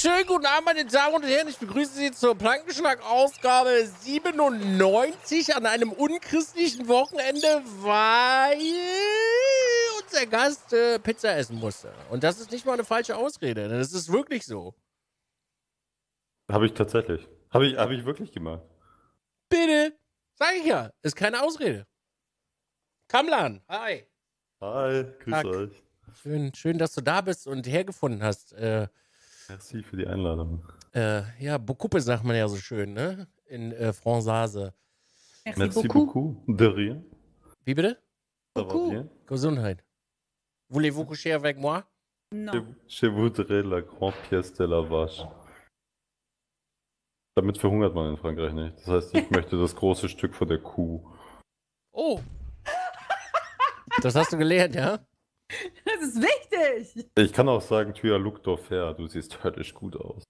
Schönen guten Abend, meine Damen und Herren. Ich begrüße Sie zur Plankenschnack-Ausgabe 97 an einem unchristlichen Wochenende, weil unser Gast Pizza essen musste. Und das ist nicht mal eine falsche Ausrede. Das ist wirklich so. Habe ich tatsächlich. Habe ich wirklich gemacht. Bitte. Sag ich ja. Ist keine Ausrede. Kamlan, hi. Hi, grüß Tag. euch. Schön, dass du da bist und hergefunden hast. Merci für die Einladung. Ja, Bokuppe sagt man ja so schön, ne? In Française. Merci beaucoup. De rien. Wie bitte? Ça va bien? Gesundheit. Voulez-vous coucher avec moi? No. Je voudrais la grande pièce de la vache. Damit verhungert man in Frankreich nicht. Das heißt, ich möchte das große Stück von der Kuh. Oh. Das hast du gelernt, ja? Das ist wichtig. Ich kann auch sagen, tu as look d'enfer, du siehst höllisch gut aus.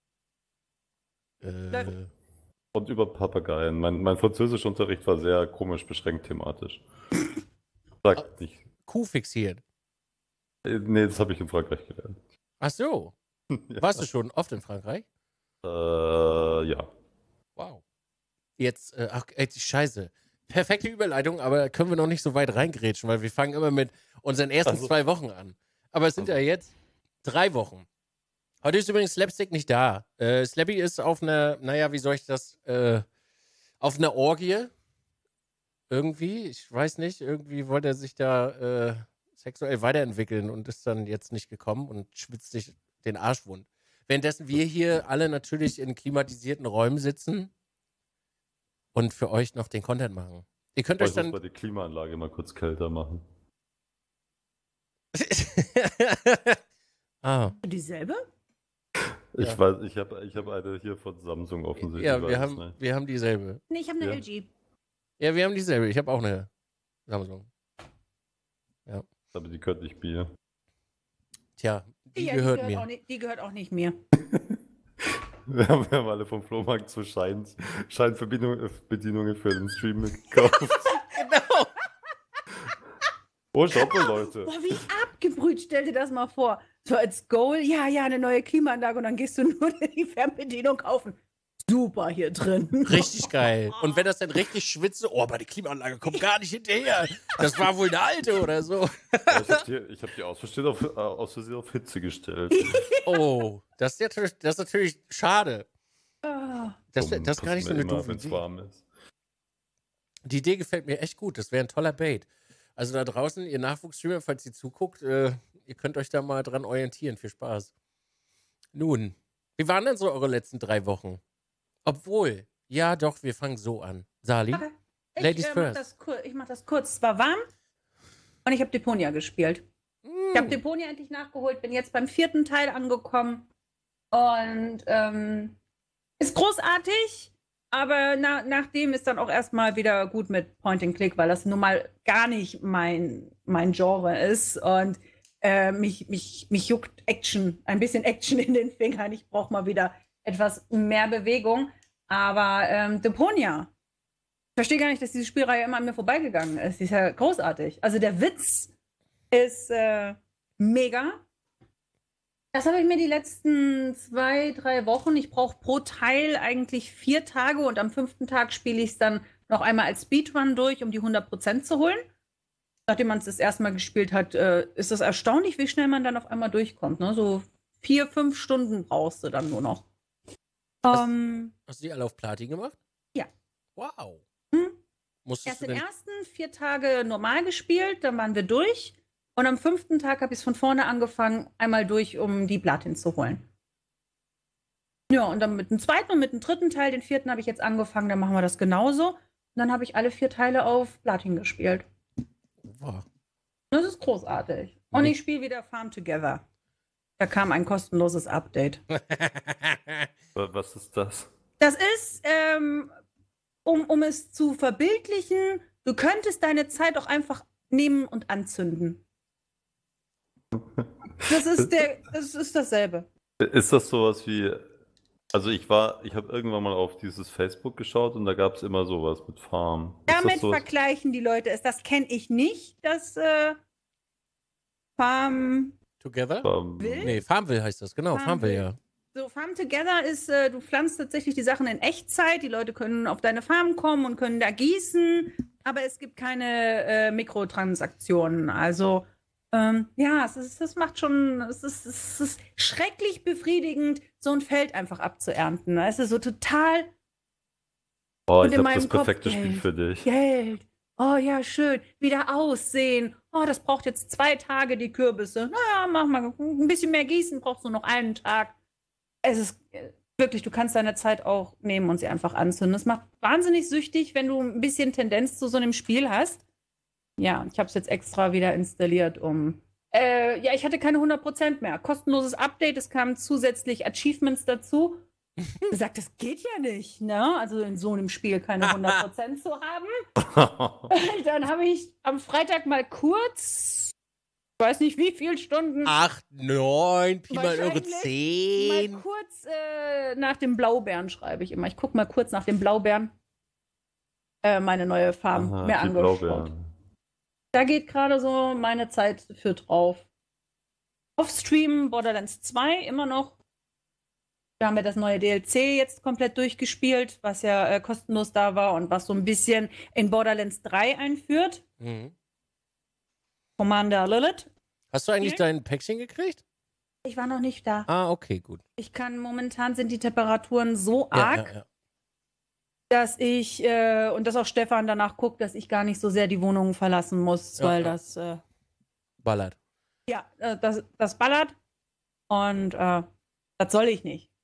Und über Papageien. Mein Französischunterricht war sehr komisch beschränkt thematisch. Sagt nicht. Kuh fixiert. Nee, das habe ich in Frankreich gelernt. Ach so. Ja. Warst du schon oft in Frankreich? Ja. Wow. Jetzt, ach, ey, die Scheiße. Perfekte Überleitung, aber können wir noch nicht so weit reingrätschen, weil wir fangen immer mit unseren ersten 2 Wochen an. Aber es sind ja jetzt 3 Wochen. Heute ist übrigens Slapstick nicht da. Slappy ist auf einer, naja, wie soll ich das, auf einer Orgie. Irgendwie, ich weiß nicht, irgendwie wollte er sich da sexuell weiterentwickeln und ist dann jetzt nicht gekommen und schwitzt sich den Arsch wund. Währenddessen wir hier alle natürlich in klimatisierten Räumen sitzen und für euch noch den Content machen. Ihr könnt euch Ich muss dann... mal die Klimaanlage mal kurz kälter machen. Dieselbe? Ich Ja. weiß, ich hab eine hier von Samsung offensichtlich. Ja, weiß es nicht. wir haben dieselbe. Nee, ich habe eine Ja. LG. Ja, wir haben dieselbe. Ich habe auch eine Samsung. Aber die gehört nicht Bier. Tja, die Ja, gehört mir. Auch nicht, die gehört auch nicht mir. Wir haben alle vom Flohmarkt so Scheinbedienungen für den Stream gekauft. Genau. Oh, schaut mal, Leute. Boah, wie abgebrüht, stell dir das mal vor. So als Goal, ja, eine neue Klimaanlage und dann gehst du nur die Fernbedienung kaufen. Super hier drin. Richtig geil. Und wenn das dann richtig schwitzt, oh, aber die Klimaanlage kommt gar nicht hinterher. Das war wohl eine alte oder so. Ich hab die aus Versehen auf Hitze gestellt. Oh, das ist natürlich schade. Ah. Das ist gar nicht so eine doofe wenn es Idee. warm ist. Die Idee gefällt mir echt gut. Das wäre ein toller Bait. Also da draußen, ihr Nachwuchsstreamer, falls ihr zuguckt, ihr könnt euch da mal dran orientieren. Viel Spaß. Nun, wie waren denn so eure letzten 3 Wochen? Obwohl, ja doch, wir fangen so an. Sali? Okay. Ladies mach first. ich mach das kurz. Es war warm und ich habe Deponia gespielt. Ich habe Mm. Deponia endlich nachgeholt, bin jetzt beim 4. Teil angekommen und ist großartig, aber nachdem ist dann auch erstmal wieder gut mit Point and Click, weil das nun mal gar nicht mein Genre ist und mich juckt Action, ein bisschen Action in den Fingern. Ich brauche mal wieder etwas mehr Bewegung, aber Deponia, ich verstehe gar nicht, dass diese Spielreihe immer an mir vorbeigegangen ist. Die ist ja großartig. Also der Witz ist mega. Das habe ich mir die letzten 2, 3 Wochen. Ich brauche pro Teil eigentlich 4 Tage und am 5. Tag spiele ich es dann noch einmal als Speedrun durch, um die 100% zu holen. Nachdem man es das erste Mal gespielt hat, ist es erstaunlich, wie schnell man dann auf einmal durchkommt. Ne? So 4, 5 Stunden brauchst du dann nur noch. Hast du die alle auf Platin gemacht? Ja. Wow. Hm? Musstest Erst du den denn... ersten 4 Tage normal gespielt, dann waren wir durch. Und am 5. Tag habe ich es von vorne angefangen, einmal durch, um die Platin zu holen. Ja, und dann mit dem 2. und mit dem 3. Teil, den 4. habe ich jetzt angefangen, dann machen wir das genauso. Und dann habe ich alle 4 Teile auf Platin gespielt. Wow. Das ist großartig. Und ich spiele wieder Farm Together. Da kam ein kostenloses Update. Was ist das? Das ist, um es zu verbildlichen, du könntest deine Zeit auch einfach nehmen und anzünden. Das ist dasselbe. Ist das sowas wie... Also ich habe irgendwann mal auf dieses Facebook geschaut und da gab es immer sowas mit Farm. Damit vergleichen die Leute es. Das kenne ich nicht, das Farm... Together? Farmville? Nee, Farmville heißt das, genau. Farmville, ja. So, Farm Together ist, du pflanzt tatsächlich die Sachen in Echtzeit. Die Leute können auf deine Farm kommen und können da gießen, aber es gibt keine Mikrotransaktionen. Also, ja, das macht schon, es ist schrecklich befriedigend, so ein Feld einfach abzuernten. Es ist so total. Oh, Und ich in habe das meinem Kopf perfekte Spiel Geld, für dich. Geld. Oh ja, schön. Wieder aussehen. Oh, das braucht jetzt 2 Tage, die Kürbisse. Naja, mach mal ein bisschen mehr gießen, brauchst du noch einen Tag. Es ist wirklich, du kannst deine Zeit auch nehmen und sie einfach anzünden. Es macht wahnsinnig süchtig, wenn du ein bisschen Tendenz zu so einem Spiel hast. Ja, ich habe es jetzt extra wieder installiert, ja, ich hatte keine 100% mehr. Kostenloses Update, es kamen zusätzlich Achievements dazu. Gesagt, das geht ja nicht, ne? Also in so einem Spiel keine 100% zu haben. Dann habe ich am Freitag mal kurz, ich weiß nicht wie viele Stunden, 8, 9, Pi mal Irre mal 10. kurz nach dem Blaubeeren schreibe ich immer. Ich gucke mal kurz nach dem Blaubeeren meine neue Farm Aha, mir die angeschaut. Blaubeeren. Da geht gerade so meine Zeit für drauf. Offstream Borderlands 2 immer noch. Da haben wir das neue DLC jetzt komplett durchgespielt, was ja kostenlos da war und was so ein bisschen in Borderlands 3 einführt. Mhm. Commander Lilith. Hast du eigentlich Ja. dein Päckchen gekriegt? Ich war noch nicht da. Ah, okay, gut. Momentan sind die Temperaturen so Ja, arg, ja. dass ich, und dass auch Stefan danach guckt, dass ich gar nicht so sehr die Wohnung verlassen muss, Ja, weil ja. das, Ballert. ja, das ballert. Und das soll ich nicht.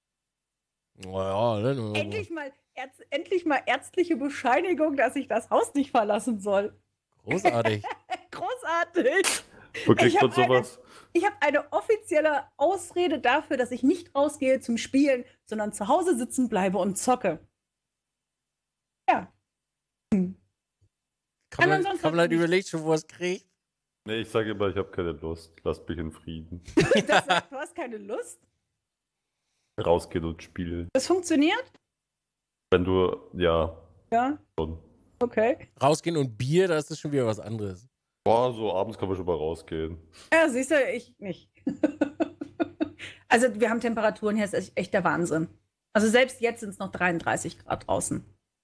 Ja, ne? Endlich mal ärztliche Bescheinigung, dass ich das Haus nicht verlassen soll. Großartig. Großartig. Wo kriegt Ich man hab sowas? Ich habe eine offizielle Ausrede dafür, dass ich nicht rausgehe zum Spielen, sondern zu Hause sitzen bleibe und zocke. Ja. Kann man ansonsten halt überlegt schon, wo er es kriegt. Nee, ich sage immer, ich habe keine Lust. Lasst mich in Frieden. Das sagt, du hast keine Lust? Rausgehen und spielen. Das funktioniert? Wenn du, ja, Ja. schon. Okay. Rausgehen und Bier, das ist schon wieder was anderes. Boah, so abends kann man schon mal rausgehen. Ja, siehst du, ich nicht. Also wir haben Temperaturen hier, ist echt der Wahnsinn. Also selbst jetzt sind es noch 33 Grad draußen.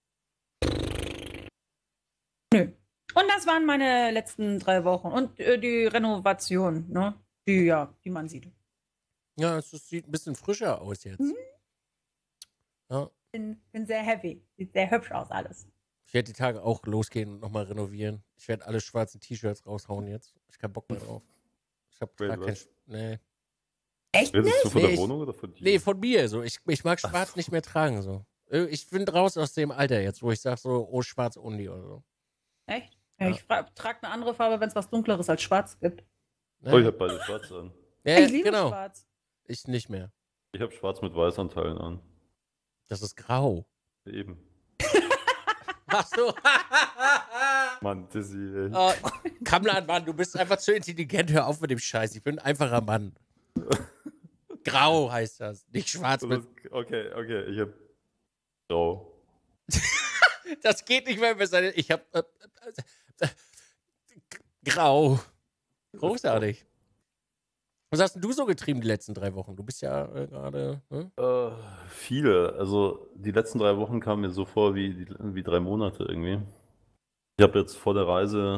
Nö. Und das waren meine letzten 3 Wochen. Und die Renovation, ne? Die man sieht. Ja, es sieht ein bisschen frischer aus jetzt. Mhm. Ja. Bin sehr heavy. Sieht sehr hübsch aus alles. Ich werde die Tage auch losgehen und nochmal renovieren. Ich werde alle schwarzen T-Shirts raushauen jetzt. Ich habe Bock mehr drauf. Ich habe gar kein. Nee. Echt Redest nicht? du von Nee, der ich- Wohnung oder von dir? Nee, von mir. So. Ich mag schwarz so. nicht mehr tragen. So. Ich bin raus aus dem Alter jetzt, wo ich sage so, oh, schwarz Undi oder so. Echt? Ja, Ja. ich trage eine andere Farbe, wenn es was Dunkleres als schwarz gibt. Oh, ich habe beide schwarz an. Ja, Ich liebe genau. schwarz. Ich nicht mehr. Ich habe schwarz mit Weißanteilen an. Das ist grau. Eben. Ach so. Mann, Dizzy, ey. Oh, Kamlan, Mann, du bist einfach zu intelligent. Hör auf mit dem Scheiß. Ich bin ein einfacher Mann. Grau heißt das, nicht schwarz. Okay, ich hab grau. Das geht nicht mehr besser. Ich hab grau. Großartig. Was hast denn du so getrieben die letzten 3 Wochen? Du bist ja gerade. Viele. Also die letzten 3 Wochen kamen mir so vor wie 3 Monate irgendwie. Ich habe jetzt vor der Reise,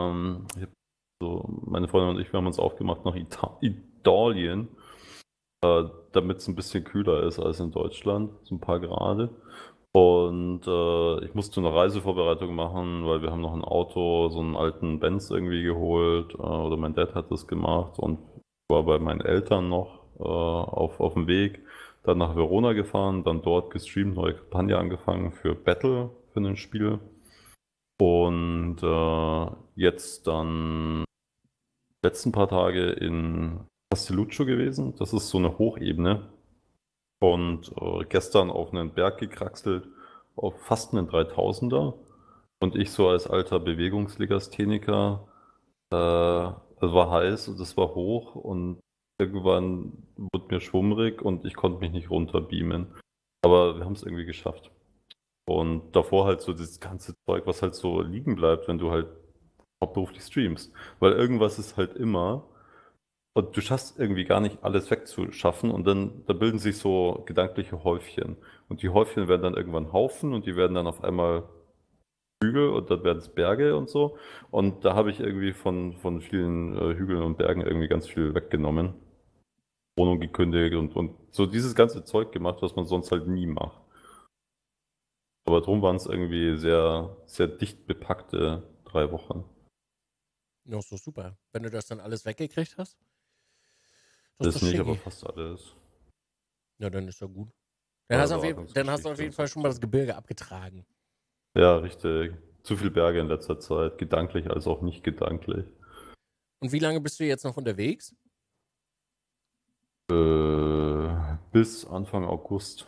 meine Freundin und ich, wir haben uns aufgemacht nach Italien, damit es ein bisschen kühler ist als in Deutschland, so ein paar Grade. Und ich musste eine Reisevorbereitung machen, weil wir haben noch ein Auto, so einen alten Benz irgendwie geholt, oder mein Dad hat das gemacht und war bei meinen Eltern noch auf dem Weg, dann nach Verona gefahren, dann dort gestreamt, neue Kampagne angefangen für Battle, für ein Spiel. Und jetzt dann die letzten paar Tage in Castelluccio gewesen. Das ist so eine Hochebene. Und gestern auf einen Berg gekraxelt, auf fast einen 3000er. Und ich so als alter Bewegungslegastheniker, es war heiß und es war hoch und irgendwann wurde mir schwummrig und ich konnte mich nicht runterbeamen. Aber wir haben es irgendwie geschafft. Und davor halt so das ganze Zeug, was halt so liegen bleibt, wenn du halt hauptberuflich streamst. Weil irgendwas ist halt immer, Und du schaffst irgendwie gar nicht alles wegzuschaffen und dann da bilden sich so gedankliche Häufchen. Und die Häufchen werden dann irgendwann Haufen und die werden dann auf einmal Hügel und dann werden es Berge und so. Und da habe ich irgendwie von vielen Hügeln und Bergen irgendwie ganz viel weggenommen. Wohnung gekündigt und so dieses ganze Zeug gemacht, was man sonst halt nie macht. Aber drum waren es irgendwie sehr, sehr dicht bepackte 3 Wochen. Ja, ist doch super. Wenn du das dann alles weggekriegt hast. Das ist nicht, schicki. aber fast alles. Ja, dann ist ja gut. Ja, Dann hast du Überraschungsgeschichte auf jeden und Fall so. schon mal das Gebirge abgetragen. Ja, richtig. Zu viel Berge in letzter Zeit. Gedanklich als auch nicht gedanklich. Und wie lange bist du jetzt noch unterwegs? Bis Anfang August.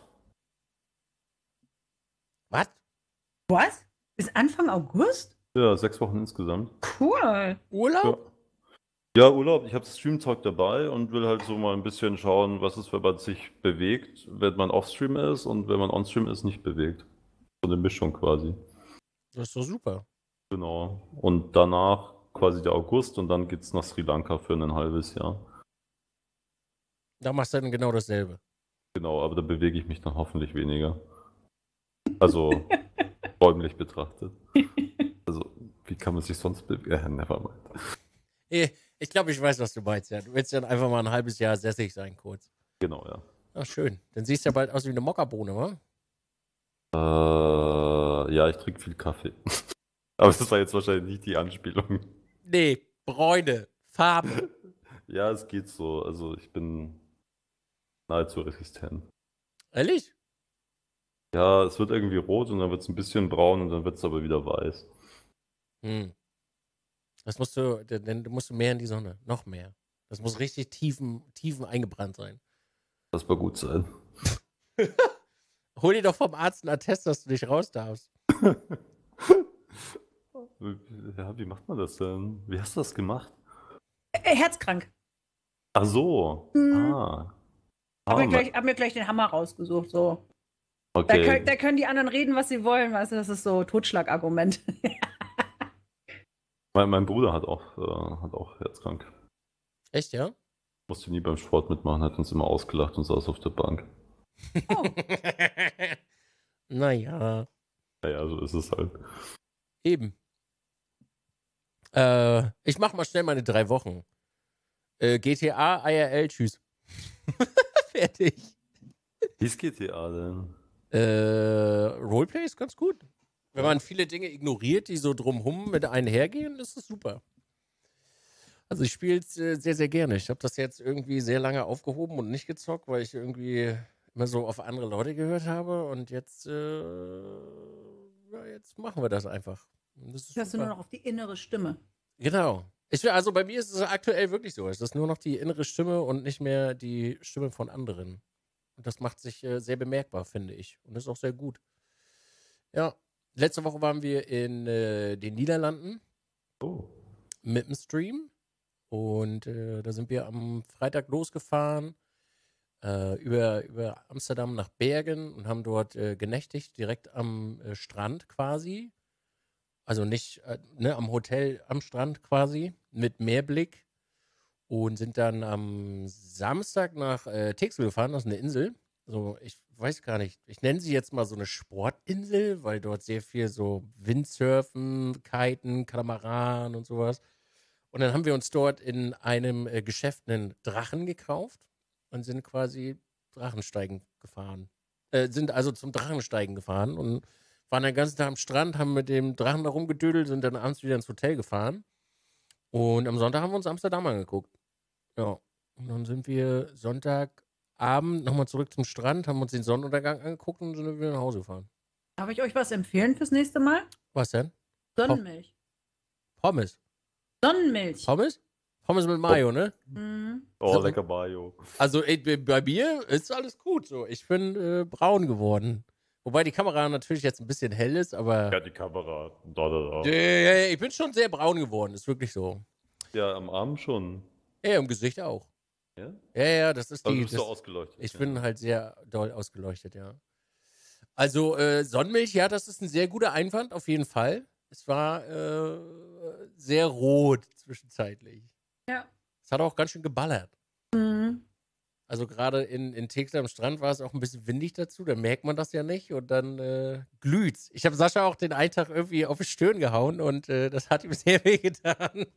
Was? Was? Bis Anfang August? Ja, 6 Wochen insgesamt. Cool. Urlaub? Ja, Urlaub. Ich habe das Streamzeug dabei und will halt so mal ein bisschen schauen, was ist, wenn man sich bewegt, wenn man Offstream ist und wenn man Onstream ist, nicht bewegt. So eine Mischung quasi. Das ist doch super. Genau. Und danach quasi der August und dann geht's nach Sri Lanka für ein halbes Jahr. Da machst du dann genau dasselbe. Genau, aber da bewege ich mich dann hoffentlich weniger. Also räumlich betrachtet. Also, wie kann man sich sonst bewegen? Nevermind. Ich glaube, ich weiß, was du meinst. Ja. Du willst dann einfach mal ein halbes Jahr sässig sein, kurz. Genau, ja. Ach, schön. Dann siehst du ja bald aus wie eine Mokkabohne, wa? Ja, ich trinke viel Kaffee. Aber das war jetzt wahrscheinlich nicht die Anspielung. Nee, Bräune, Farbe. Ja, es geht so. Also ich bin nahezu resistent. Ehrlich? Ja, es wird irgendwie rot und dann wird es ein bisschen braun und dann wird es aber wieder weiß. Hm. Das musst du mehr in die Sonne. Noch mehr. Das muss richtig tiefen eingebrannt sein. Das war gut sein. Hol dir doch vom Arzt einen Attest, dass du nicht raus darfst. Ja, wie macht man das denn? Wie hast du das gemacht? Herzkrank. Ach so. Ah. Hab mir gleich den Hammer rausgesucht. So. Okay. Da können die anderen reden, was sie wollen. Weißt du, das ist so Totschlagargument. Mein Bruder hat auch Herzkrank. Echt, ja? Musste nie beim Sport mitmachen, hat uns immer ausgelacht und saß auf der Bank. Oh. Naja, Naja, so ist es halt. eben. Ich mach mal schnell meine 3 Wochen. GTA, IRL, tschüss. Fertig. Wie ist GTA denn? Roleplay ist ganz gut. Wenn man viele Dinge ignoriert, die so drumherum mit einhergehen, ist es super. Also ich spiele es sehr, sehr gerne. Ich habe das jetzt irgendwie sehr lange aufgehoben und nicht gezockt, weil ich irgendwie immer so auf andere Leute gehört habe. Und jetzt, jetzt machen wir das einfach. Das ist Hörst du super. nur noch auf die innere Stimme. Genau. Also bei mir ist es aktuell wirklich so. Es ist nur noch die innere Stimme und nicht mehr die Stimme von anderen. Und das macht sich sehr bemerkbar, finde ich. Und das ist auch sehr gut. Ja. Letzte Woche waren wir in den Niederlanden Oh. mit dem Stream. Und da sind wir am Freitag losgefahren über Amsterdam nach Bergen und haben dort genächtigt, direkt am Strand quasi. Also nicht am Hotel am Strand quasi, mit Meerblick. Und sind dann am Samstag nach Texel gefahren, das ist eine Insel. So, ich weiß gar nicht, ich nenne sie jetzt mal so eine Sportinsel, weil dort sehr viel so Windsurfen, Kiten, Katamaran und sowas. Und dann haben wir uns dort in einem Geschäft einen Drachen gekauft und sind quasi Drachensteigen gefahren. Sind also zum Drachensteigen gefahren und waren den ganzen Tag am Strand, haben mit dem Drachen da rumgedödelt, sind dann abends wieder ins Hotel gefahren. Und am Sonntag haben wir uns Amsterdam angeguckt. Ja. Und dann sind wir Sonntagabend nochmal zurück zum Strand, haben uns den Sonnenuntergang angeguckt und sind wieder nach Hause gefahren. Darf ich euch was empfehlen fürs nächste Mal? Was denn? Sonnenmilch. Pommes. Sonnenmilch. Pommes? Pommes mit Mayo, ne? Mhm. Oh, So. lecker Mayo. Also bei mir ist alles gut so. Ich bin braun geworden. Wobei die Kamera natürlich jetzt ein bisschen hell ist, aber Ja, die Kamera. Da. ich bin schon sehr braun geworden, ist wirklich so. Ja, am Arm schon. Ja, im Gesicht auch. Ja? Ja, das ist Aber die. du bist so Das, ausgeleuchtet. ich ja. bin halt sehr doll ausgeleuchtet, ja. Also Sonnenmilch, ja, das ist ein sehr guter Einwand, auf jeden Fall. Es war sehr rot zwischenzeitlich. Ja. Es hat auch ganz schön geballert. Mhm. Also gerade in Texel am Strand war es auch ein bisschen windig dazu, da merkt man das ja nicht und dann glüht's. Ich habe Sascha auch den einen Tag irgendwie auf die Stirn gehauen und das hat ihm sehr weh getan.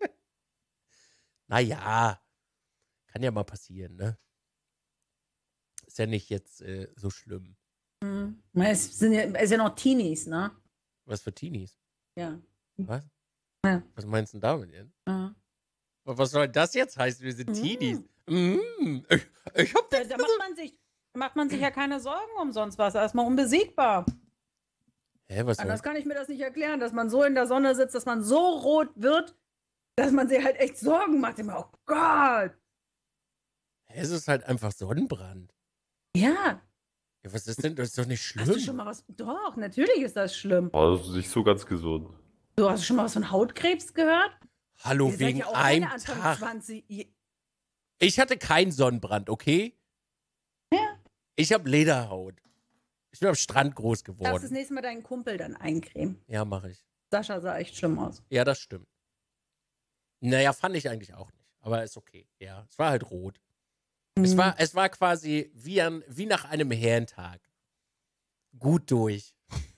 Naja, kann ja mal passieren, ne? Ist ja nicht jetzt so schlimm. Mhm. Es ist ja noch Teenies, ne? Was für Teenies? Ja. Was? Ja. Was meinst du denn damit jetzt? Ja. Was soll das jetzt heißen? Wir sind Teenies. Ich hab Da macht man sich ja keine Sorgen um sonst was. Da ist man unbesiegbar. Hä, was soll Anders kann ich mir das nicht erklären, dass man so in der Sonne sitzt, dass man so rot wird, dass man sich halt echt Sorgen macht. Immer, oh Gott. Hä, es ist halt einfach Sonnenbrand. Ja. Ja, was ist denn? Das ist doch nicht Hast du schon schlimm. mal was? Doch, natürlich ist das schlimm. Aber das ist nicht so ganz gesund. Du hast schon mal was von Hautkrebs gehört? Hallo, Ihr seid wegen ja auch einem keine Anfang Tag. 20. Ich hatte keinen Sonnenbrand, okay? Ja. Ich habe Lederhaut. Ich bin am Strand groß Darfst das geworden. nächste Mal deinen Kumpel dann eincremen. Ja, mache ich. Sascha sah echt schlimm aus. Ja, das stimmt. Naja, fand ich eigentlich auch nicht. Aber ist okay. Ja, es war halt rot. Es war quasi wie nach einem Herrentag. Gut durch.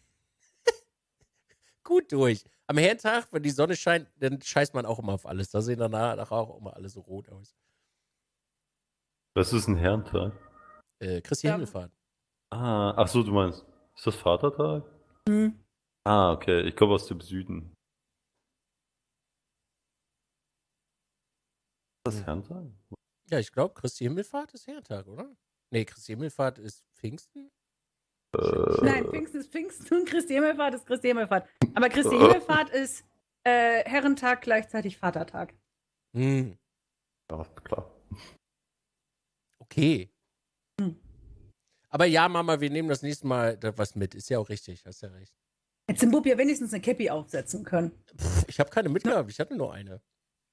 Gut durch. Am Herrentag, wenn die Sonne scheint, dann scheißt man auch immer auf alles. Da sehen danach auch immer alle so rot aus. Das ist ein Herrentag. Christi Ja. Himmelfahrt. Ah, ach so, du meinst, ist das Vatertag? Mhm. Ah, okay, ich komme aus dem Süden. Ist das Herrentag? Ja, ich glaube, Christi Himmelfahrt ist Herrentag, oder? Nee, Christi Himmelfahrt ist Pfingsten. Nein, Pfingsten ist Pfingsten und Christi Himmelfahrt ist Christi Himmelfahrt. Aber Christi Himmelfahrt ist Herrentag gleichzeitig Vatertag. Hm, Ja, klar. okay. Hm. Aber ja, Mama, wir nehmen das nächste Mal was mit. Ist ja auch richtig, hast ja recht. Hätte Bub ja wenigstens eine Cappy aufsetzen können. Ich habe keine mitgehabt, ich hatte nur eine.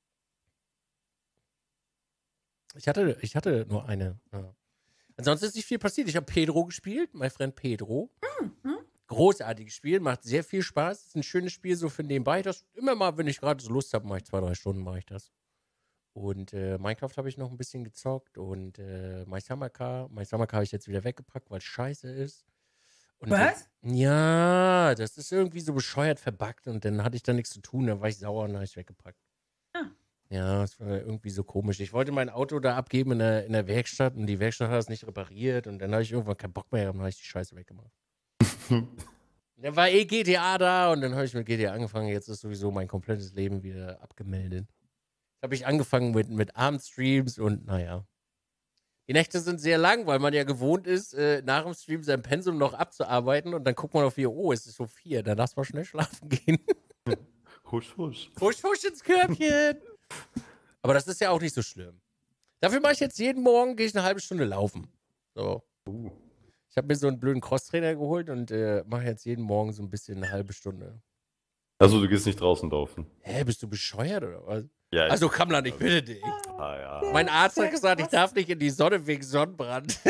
Ich hatte nur eine. Ja. Ansonsten ist nicht viel passiert. Ich habe Pedro gespielt, mein Freund Pedro. Großartiges Spiel, macht sehr viel Spaß. Ist ein schönes Spiel, so für nebenbei. Das immer mal, wenn ich gerade so Lust habe, mache ich 2-3 Stunden, mache ich das. Und Minecraft habe ich noch ein bisschen gezockt und My Summer Car habe ich jetzt wieder weggepackt, weil es scheiße ist. Und Was? Ja, das ist irgendwie so bescheuert verbuggt und dann hatte ich da nichts zu tun, dann war ich sauer und dann habe ich es weggepackt. Ah. Ja, das war irgendwie so komisch. Ich wollte mein Auto da abgeben in der Werkstatt und die Werkstatt hat es nicht repariert und dann habe ich irgendwann keinen Bock mehr und dann habe ich die Scheiße weggemacht. Dann war GTA da und dann habe ich mit GTA angefangen. Jetzt ist sowieso mein komplettes Leben wieder abgemeldet. Habe ich angefangen mit Abendstreams und naja. Die Nächte sind sehr lang, weil man ja gewohnt ist, nach dem Stream sein Pensum noch abzuarbeiten und dann guckt man auf 4 Uhr, es ist so 4, dann lass mal schnell schlafen gehen. Husch, husch. Husch, husch ins Körbchen. Aber das ist ja auch nicht so schlimm. Dafür mache ich jetzt jeden Morgen, gehe ich eine halbe Stunde laufen. So. Ich habe mir so einen blöden Crosstrainer geholt und mache jetzt jeden Morgen so ein bisschen eine halbe Stunde. Also du gehst nicht draußen laufen. Hä, bist du bescheuert oder was? Ja, Also Kamlan, ich bitte dich. ja. Mein Arzt hat gesagt, ich darf nicht in die Sonne wegen Sonnenbrand.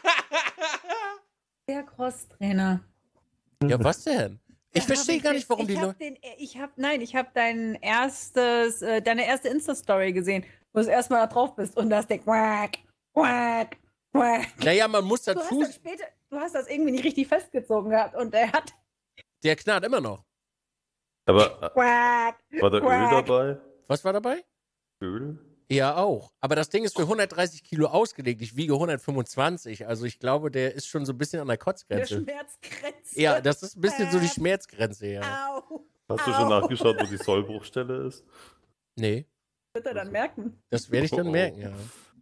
Der Crosstrainer. Ja, was denn? Ich verstehe gar nicht, warum die Leute. Ich habe deine erste Insta-Story gesehen, wo du erstmal da drauf bist und da ist der Quack, Quack, Quack. Naja, man muss dazu. Du hast das irgendwie nicht richtig festgezogen gehabt und Der knarrt immer noch. Aber Quack, war da Öl Quack. dabei? Was war dabei? Öl? Ja, auch. Aber das Ding ist für 130 Kilo ausgelegt. Ich wiege 125. Also ich glaube, der ist schon so ein bisschen an der Der Kotzgrenze. Schmerzgrenze. Ja, das ist ein bisschen so die Schmerzgrenze, ja. Au. Hast du schon nachgeschaut, wo die Sollbruchstelle ist? Nee, Wird er dann merken. das werde ich dann Oh. merken, ja.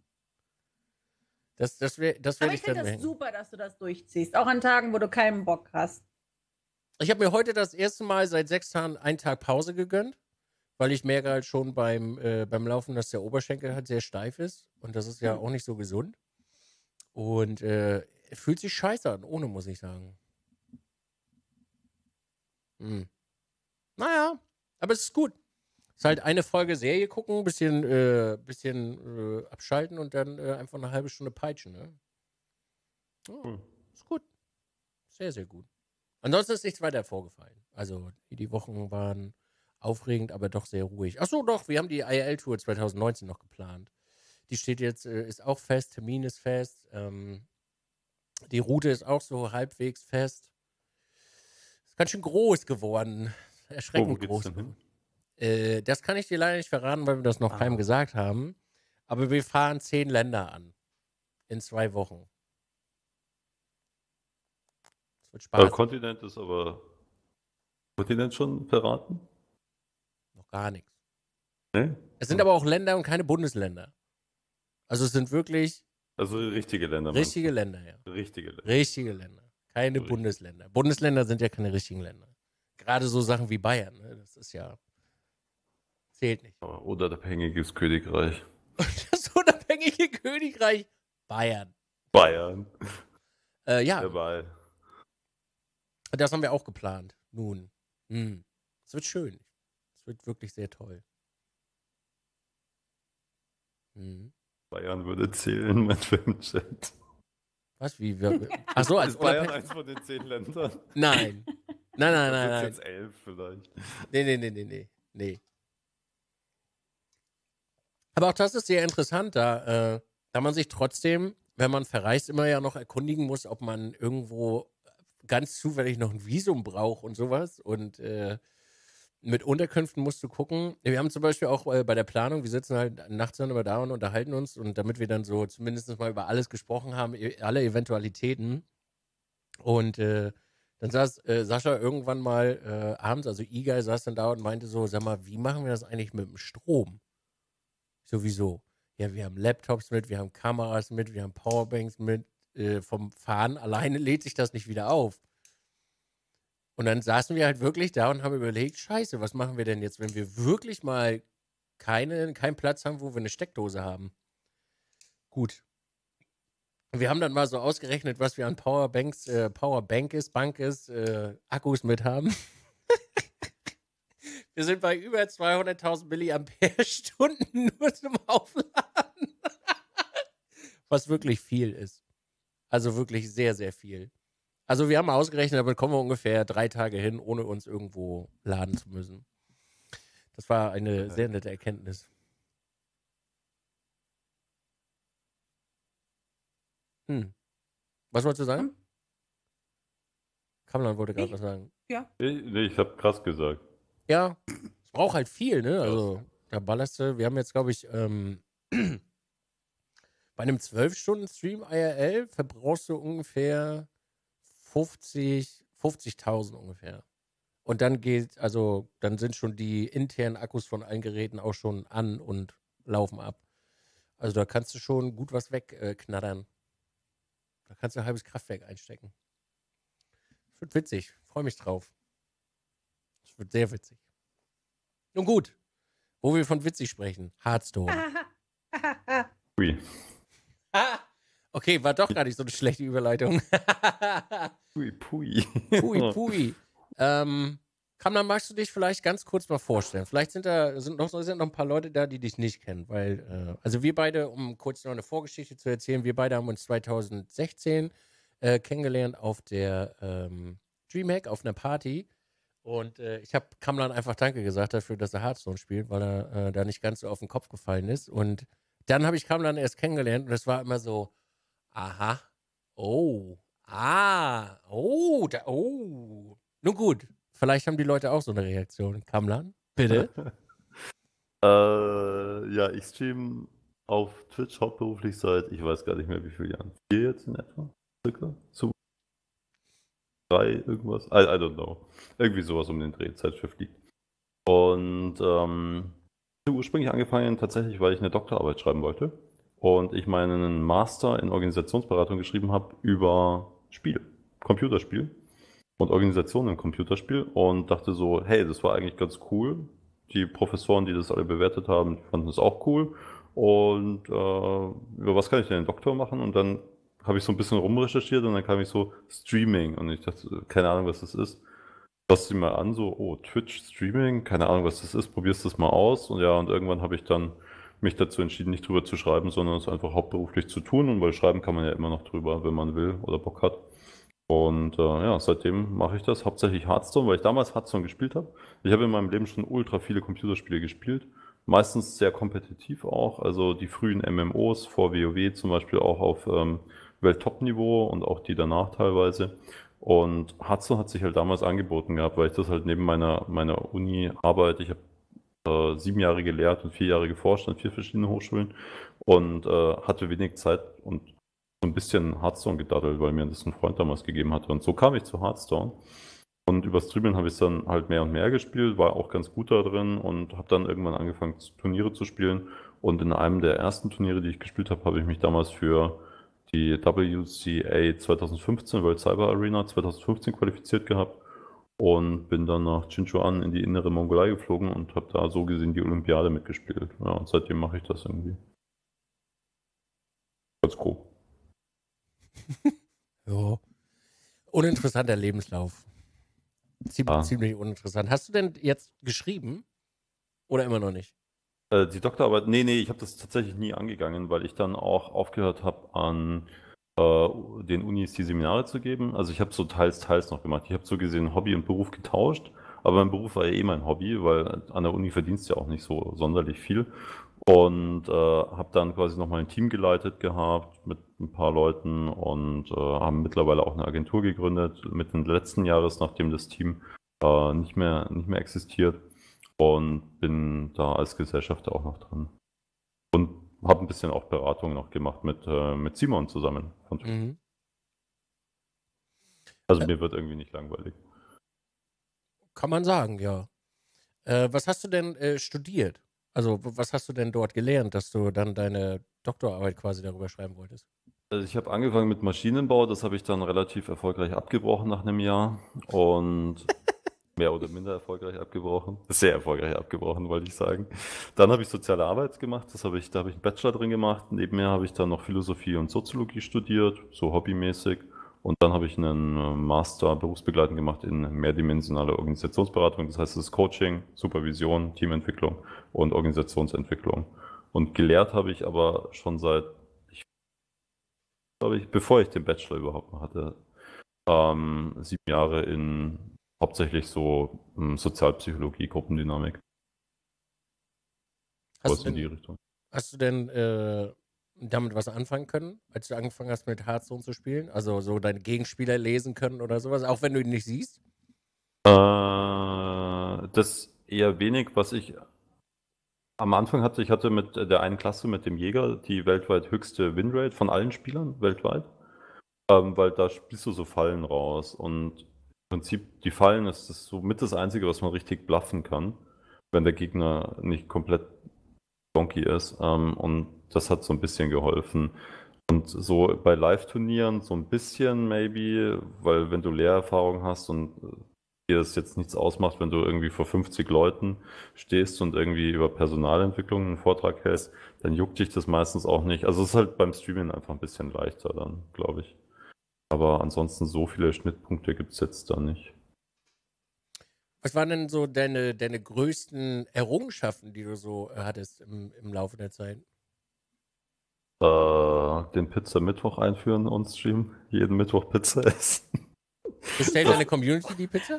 Das Aber werde ich ich dann finde das merken. super, dass du das durchziehst. Auch an Tagen, wo du keinen Bock hast. Ich habe mir heute das erste Mal seit 6 Tagen einen Tag Pause gegönnt, weil ich merke halt schon beim Laufen, dass der Oberschenkel halt sehr steif ist. Und das ist ja auch nicht so gesund. Und fühlt sich scheiße an, ohne, muss ich sagen. Naja, aber es ist gut. Es ist halt eine Folge Serie gucken, bisschen abschalten und dann einfach eine halbe Stunde peitschen, ne? Ja, ist gut. Sehr, sehr gut. Ansonsten ist nichts weiter vorgefallen. Also, die Wochen waren Aufregend, aber doch sehr ruhig. Achso, doch, wir haben die IRL-Tour 2019 noch geplant. Die steht jetzt, ist auch fest, Termin ist fest. Die Route ist auch so halbwegs fest. Ist ganz schön groß geworden. Erschreckend Wo groß geht's denn hin? geworden. Das kann ich dir leider nicht verraten, weil wir das noch keinem gesagt haben. Aber wir fahren 10 Länder an. In 2 Wochen. Das wird Spaß. Kontinent ist aber. Kontinent schon verraten? Noch gar nichts. Ne? Es sind aber auch Länder und keine Bundesländer. Also es sind wirklich Also richtige Länder. richtige Länder, ja. Richtige Länder. Richtige Länder. Keine Richtig. Bundesländer. Bundesländer sind ja keine richtigen Länder. Gerade so Sachen wie Bayern, ne? Das ist ja. Zählt nicht. Aber unabhängiges Königreich. Das unabhängige Königreich Bayern. Bayern. Ja, Dabei. das haben wir auch geplant. Nun. Es wird schön. Es wird wirklich sehr toll. Bayern würde zählen, mein Filmchat. Was? Wie? Achso, als Ist Bayern unabhängig. eins von den 10 Ländern? Nein. Nein, Dann nein. wird's jetzt 11 vielleicht. Nee. Aber auch das ist sehr interessant, da man sich trotzdem, wenn man verreist, immer ja noch erkundigen muss, ob man irgendwo ganz zufällig noch ein Visum braucht und sowas. Und mit Unterkünften musst du gucken. Wir haben zum Beispiel auch bei der Planung, wir sitzen halt nachts dann immer da und unterhalten uns. Und damit wir dann so zumindest mal über alles gesprochen haben, alle Eventualitäten. Und dann saß Sascha irgendwann mal abends, also Igai saß dann da und meinte so, sag mal, wie machen wir das eigentlich mit dem Strom? Sowieso. Ja, wir haben Laptops mit, wir haben Kameras mit, wir haben Powerbanks mit. Vom Fahren alleine lädt sich das nicht wieder auf. Und dann saßen wir halt wirklich da und haben überlegt, scheiße, was machen wir denn jetzt, wenn wir wirklich mal keinen Platz haben, wo wir eine Steckdose haben? Gut. Wir haben dann mal so ausgerechnet, was wir an Bank ist, Akkus mit haben. Wir sind bei über 200.000 Milliampere-Stunden nur zum Aufladen. Was wirklich viel ist. Also wirklich sehr, sehr viel. Also wir haben ausgerechnet, damit kommen wir ungefähr 3 Tage hin, ohne uns irgendwo laden zu müssen. Das war eine sehr nette Erkenntnis. Was wolltest du sagen? Kamlan wollte gerade was sagen. Ja. Nee, ich habe krass gesagt. Ja, es braucht halt viel, ne? Also da ballerst du, wir haben jetzt, glaube ich, bei einem 12-Stunden-Stream IRL verbrauchst du ungefähr 50.000 ungefähr. Und dann dann sind schon die internen Akkus von allen Geräten auch schon an und laufen ab. Also da kannst du schon gut was wegknattern. Da kannst du ein halbes Kraftwerk einstecken. Das wird witzig. Freue mich drauf. Das wird sehr witzig. Nun gut, wo wir von witzig sprechen. Hearthstone. Ui. Okay, war doch gar nicht so eine schlechte Überleitung. Pui, pui. Pui. Kamlan, magst du dich vielleicht ganz kurz mal vorstellen? Vielleicht sind noch ein paar Leute da, die dich nicht kennen, weil, also wir beide, um kurz noch eine Vorgeschichte zu erzählen, wir beide haben uns 2016 kennengelernt auf der DreamHack, auf einer Party. Und ich habe Kamlan einfach Danke gesagt dafür, dass er Hearthstone spielt, weil er da nicht ganz so auf den Kopf gefallen ist. Und dann habe ich Kamlan erst kennengelernt und es war immer so, aha, oh, Nun gut, vielleicht haben die Leute auch so eine Reaktion. Kamlan, bitte? Ja, ich streame auf Twitch hauptberuflich seit, ich weiß gar nicht mehr wie viele Jahren. 4 jetzt in etwa? Circa? So 3 irgendwas? I don't know. Irgendwie sowas um den Dreh, Zeitschrift liegt. Und ursprünglich angefangen tatsächlich, weil ich eine Doktorarbeit schreiben wollte. Und ich meinen Master in Organisationsberatung geschrieben habe über Spiel, Computerspiel und Organisation im Computerspiel und dachte so, hey, das war eigentlich ganz cool. Die Professoren, die das alle bewertet haben, fanden es auch cool. Und über was kann ich denn den Doktor machen? Und dann habe ich so ein bisschen rumrecherchiert und dann kam ich so Streaming und ich dachte, keine Ahnung, was das ist. Schau dir mal an, so, oh, Twitch Streaming, keine Ahnung, was das ist, probierst das mal aus. Und ja, und irgendwann habe ich dann mich dazu entschieden, nicht drüber zu schreiben, sondern es einfach hauptberuflich zu tun. Und weil schreiben kann man ja immer noch drüber, wenn man will oder Bock hat. Und ja, seitdem mache ich das hauptsächlich Hearthstone, weil ich damals Hearthstone gespielt habe. Ich habe in meinem Leben schon ultra viele Computerspiele gespielt. Meistens sehr kompetitiv auch, also die frühen MMOs vor WoW zum Beispiel auch auf Welt-Top-Niveau und auch die danach teilweise. Und Hearthstone hat sich halt damals angeboten gehabt, weil ich das halt neben meiner Uni-Arbeit, ich habe 7 Jahre gelehrt und 4 Jahre geforscht an 4 verschiedenen Hochschulen und hatte wenig Zeit und so ein bisschen Hearthstone gedaddelt, weil mir das ein Freund damals gegeben hatte. Und so kam ich zu Hearthstone. Und über Streamen habe ich es dann halt mehr und mehr gespielt, war auch ganz gut da drin und habe dann irgendwann angefangen, Turniere zu spielen. Und in einem der ersten Turniere, die ich gespielt habe, habe ich mich damals für die WCA 2015, World Cyber Arena 2015 qualifiziert gehabt und bin dann nach Jinchuan in die innere Mongolei geflogen und habe da so gesehen die Olympiade mitgespielt. Ja, und seitdem mache ich das irgendwie. Ganz grob. Ja. Uninteressanter Lebenslauf. Ah. Ziemlich uninteressant. Hast du denn jetzt geschrieben? Oder immer noch nicht? Die Doktorarbeit, nee, ich habe das tatsächlich nie angegangen, weil ich dann auch aufgehört habe, an den Unis die Seminare zu geben. Also ich habe so teils noch gemacht. Ich habe so gesehen Hobby und Beruf getauscht, aber mein Beruf war ja eh mein Hobby, weil an der Uni verdienst du ja auch nicht so sonderlich viel. Und habe dann quasi nochmal ein Team geleitet gehabt mit ein paar Leuten und haben mittlerweile auch eine Agentur gegründet, Mitte des letzten Jahres, nachdem das Team nicht mehr existiert. Und bin da als Gesellschafter auch noch dran. Und habe ein bisschen auch Beratung noch gemacht mit Simon zusammen. Mhm. Also mir wird irgendwie nicht langweilig. Kann man sagen, ja. Was hast du denn studiert? Also was hast du denn dort gelernt, dass du dann deine Doktorarbeit quasi darüber schreiben wolltest? Also ich habe angefangen mit Maschinenbau, das habe ich dann relativ erfolgreich abgebrochen nach einem Jahr. Und mehr oder minder erfolgreich abgebrochen. Sehr erfolgreich abgebrochen, wollte ich sagen. Dann habe ich Soziale Arbeit gemacht, da habe ich einen Bachelor drin gemacht. Nebenher habe ich dann noch Philosophie und Soziologie studiert, so hobbymäßig. Und dann habe ich einen Master berufsbegleitend gemacht in mehrdimensionale Organisationsberatung. Das heißt, es ist Coaching, Supervision, Teamentwicklung und Organisationsentwicklung. Und gelehrt habe ich aber schon seit, bevor ich den Bachelor überhaupt noch hatte, 7 Jahre in hauptsächlich so Sozialpsychologie, Gruppendynamik. Was in die Richtung. Hast du denn damit was anfangen können, als du angefangen hast mit Hearthstone zu spielen? Also so deine Gegenspieler lesen können oder sowas, auch wenn du ihn nicht siehst? Das eher wenig, was ich am Anfang hatte. Ich hatte mit der einen Klasse, mit dem Jäger, die weltweit höchste Winrate von allen Spielern weltweit. Weil da spielst du so Fallen raus und im Prinzip, die Fallen ist das so mit das Einzige, was man richtig bluffen kann, wenn der Gegner nicht komplett donkey ist. Und das hat so ein bisschen geholfen. Und so bei Live-Turnieren so ein bisschen maybe, weil wenn du Lehrerfahrung hast und dir das jetzt nichts ausmacht, wenn du irgendwie vor 50 Leuten stehst und irgendwie über Personalentwicklung einen Vortrag hältst, dann juckt dich das meistens auch nicht. Also es ist halt beim Streamen einfach ein bisschen leichter dann, glaube ich. Aber ansonsten so viele Schnittpunkte gibt es jetzt da nicht. Was waren denn so deine größten Errungenschaften, die du so hattest im Laufe der Zeit? Den Pizza-Mittwoch einführen und streamen. Jeden Mittwoch Pizza essen. Bestellt deine Community die Pizza?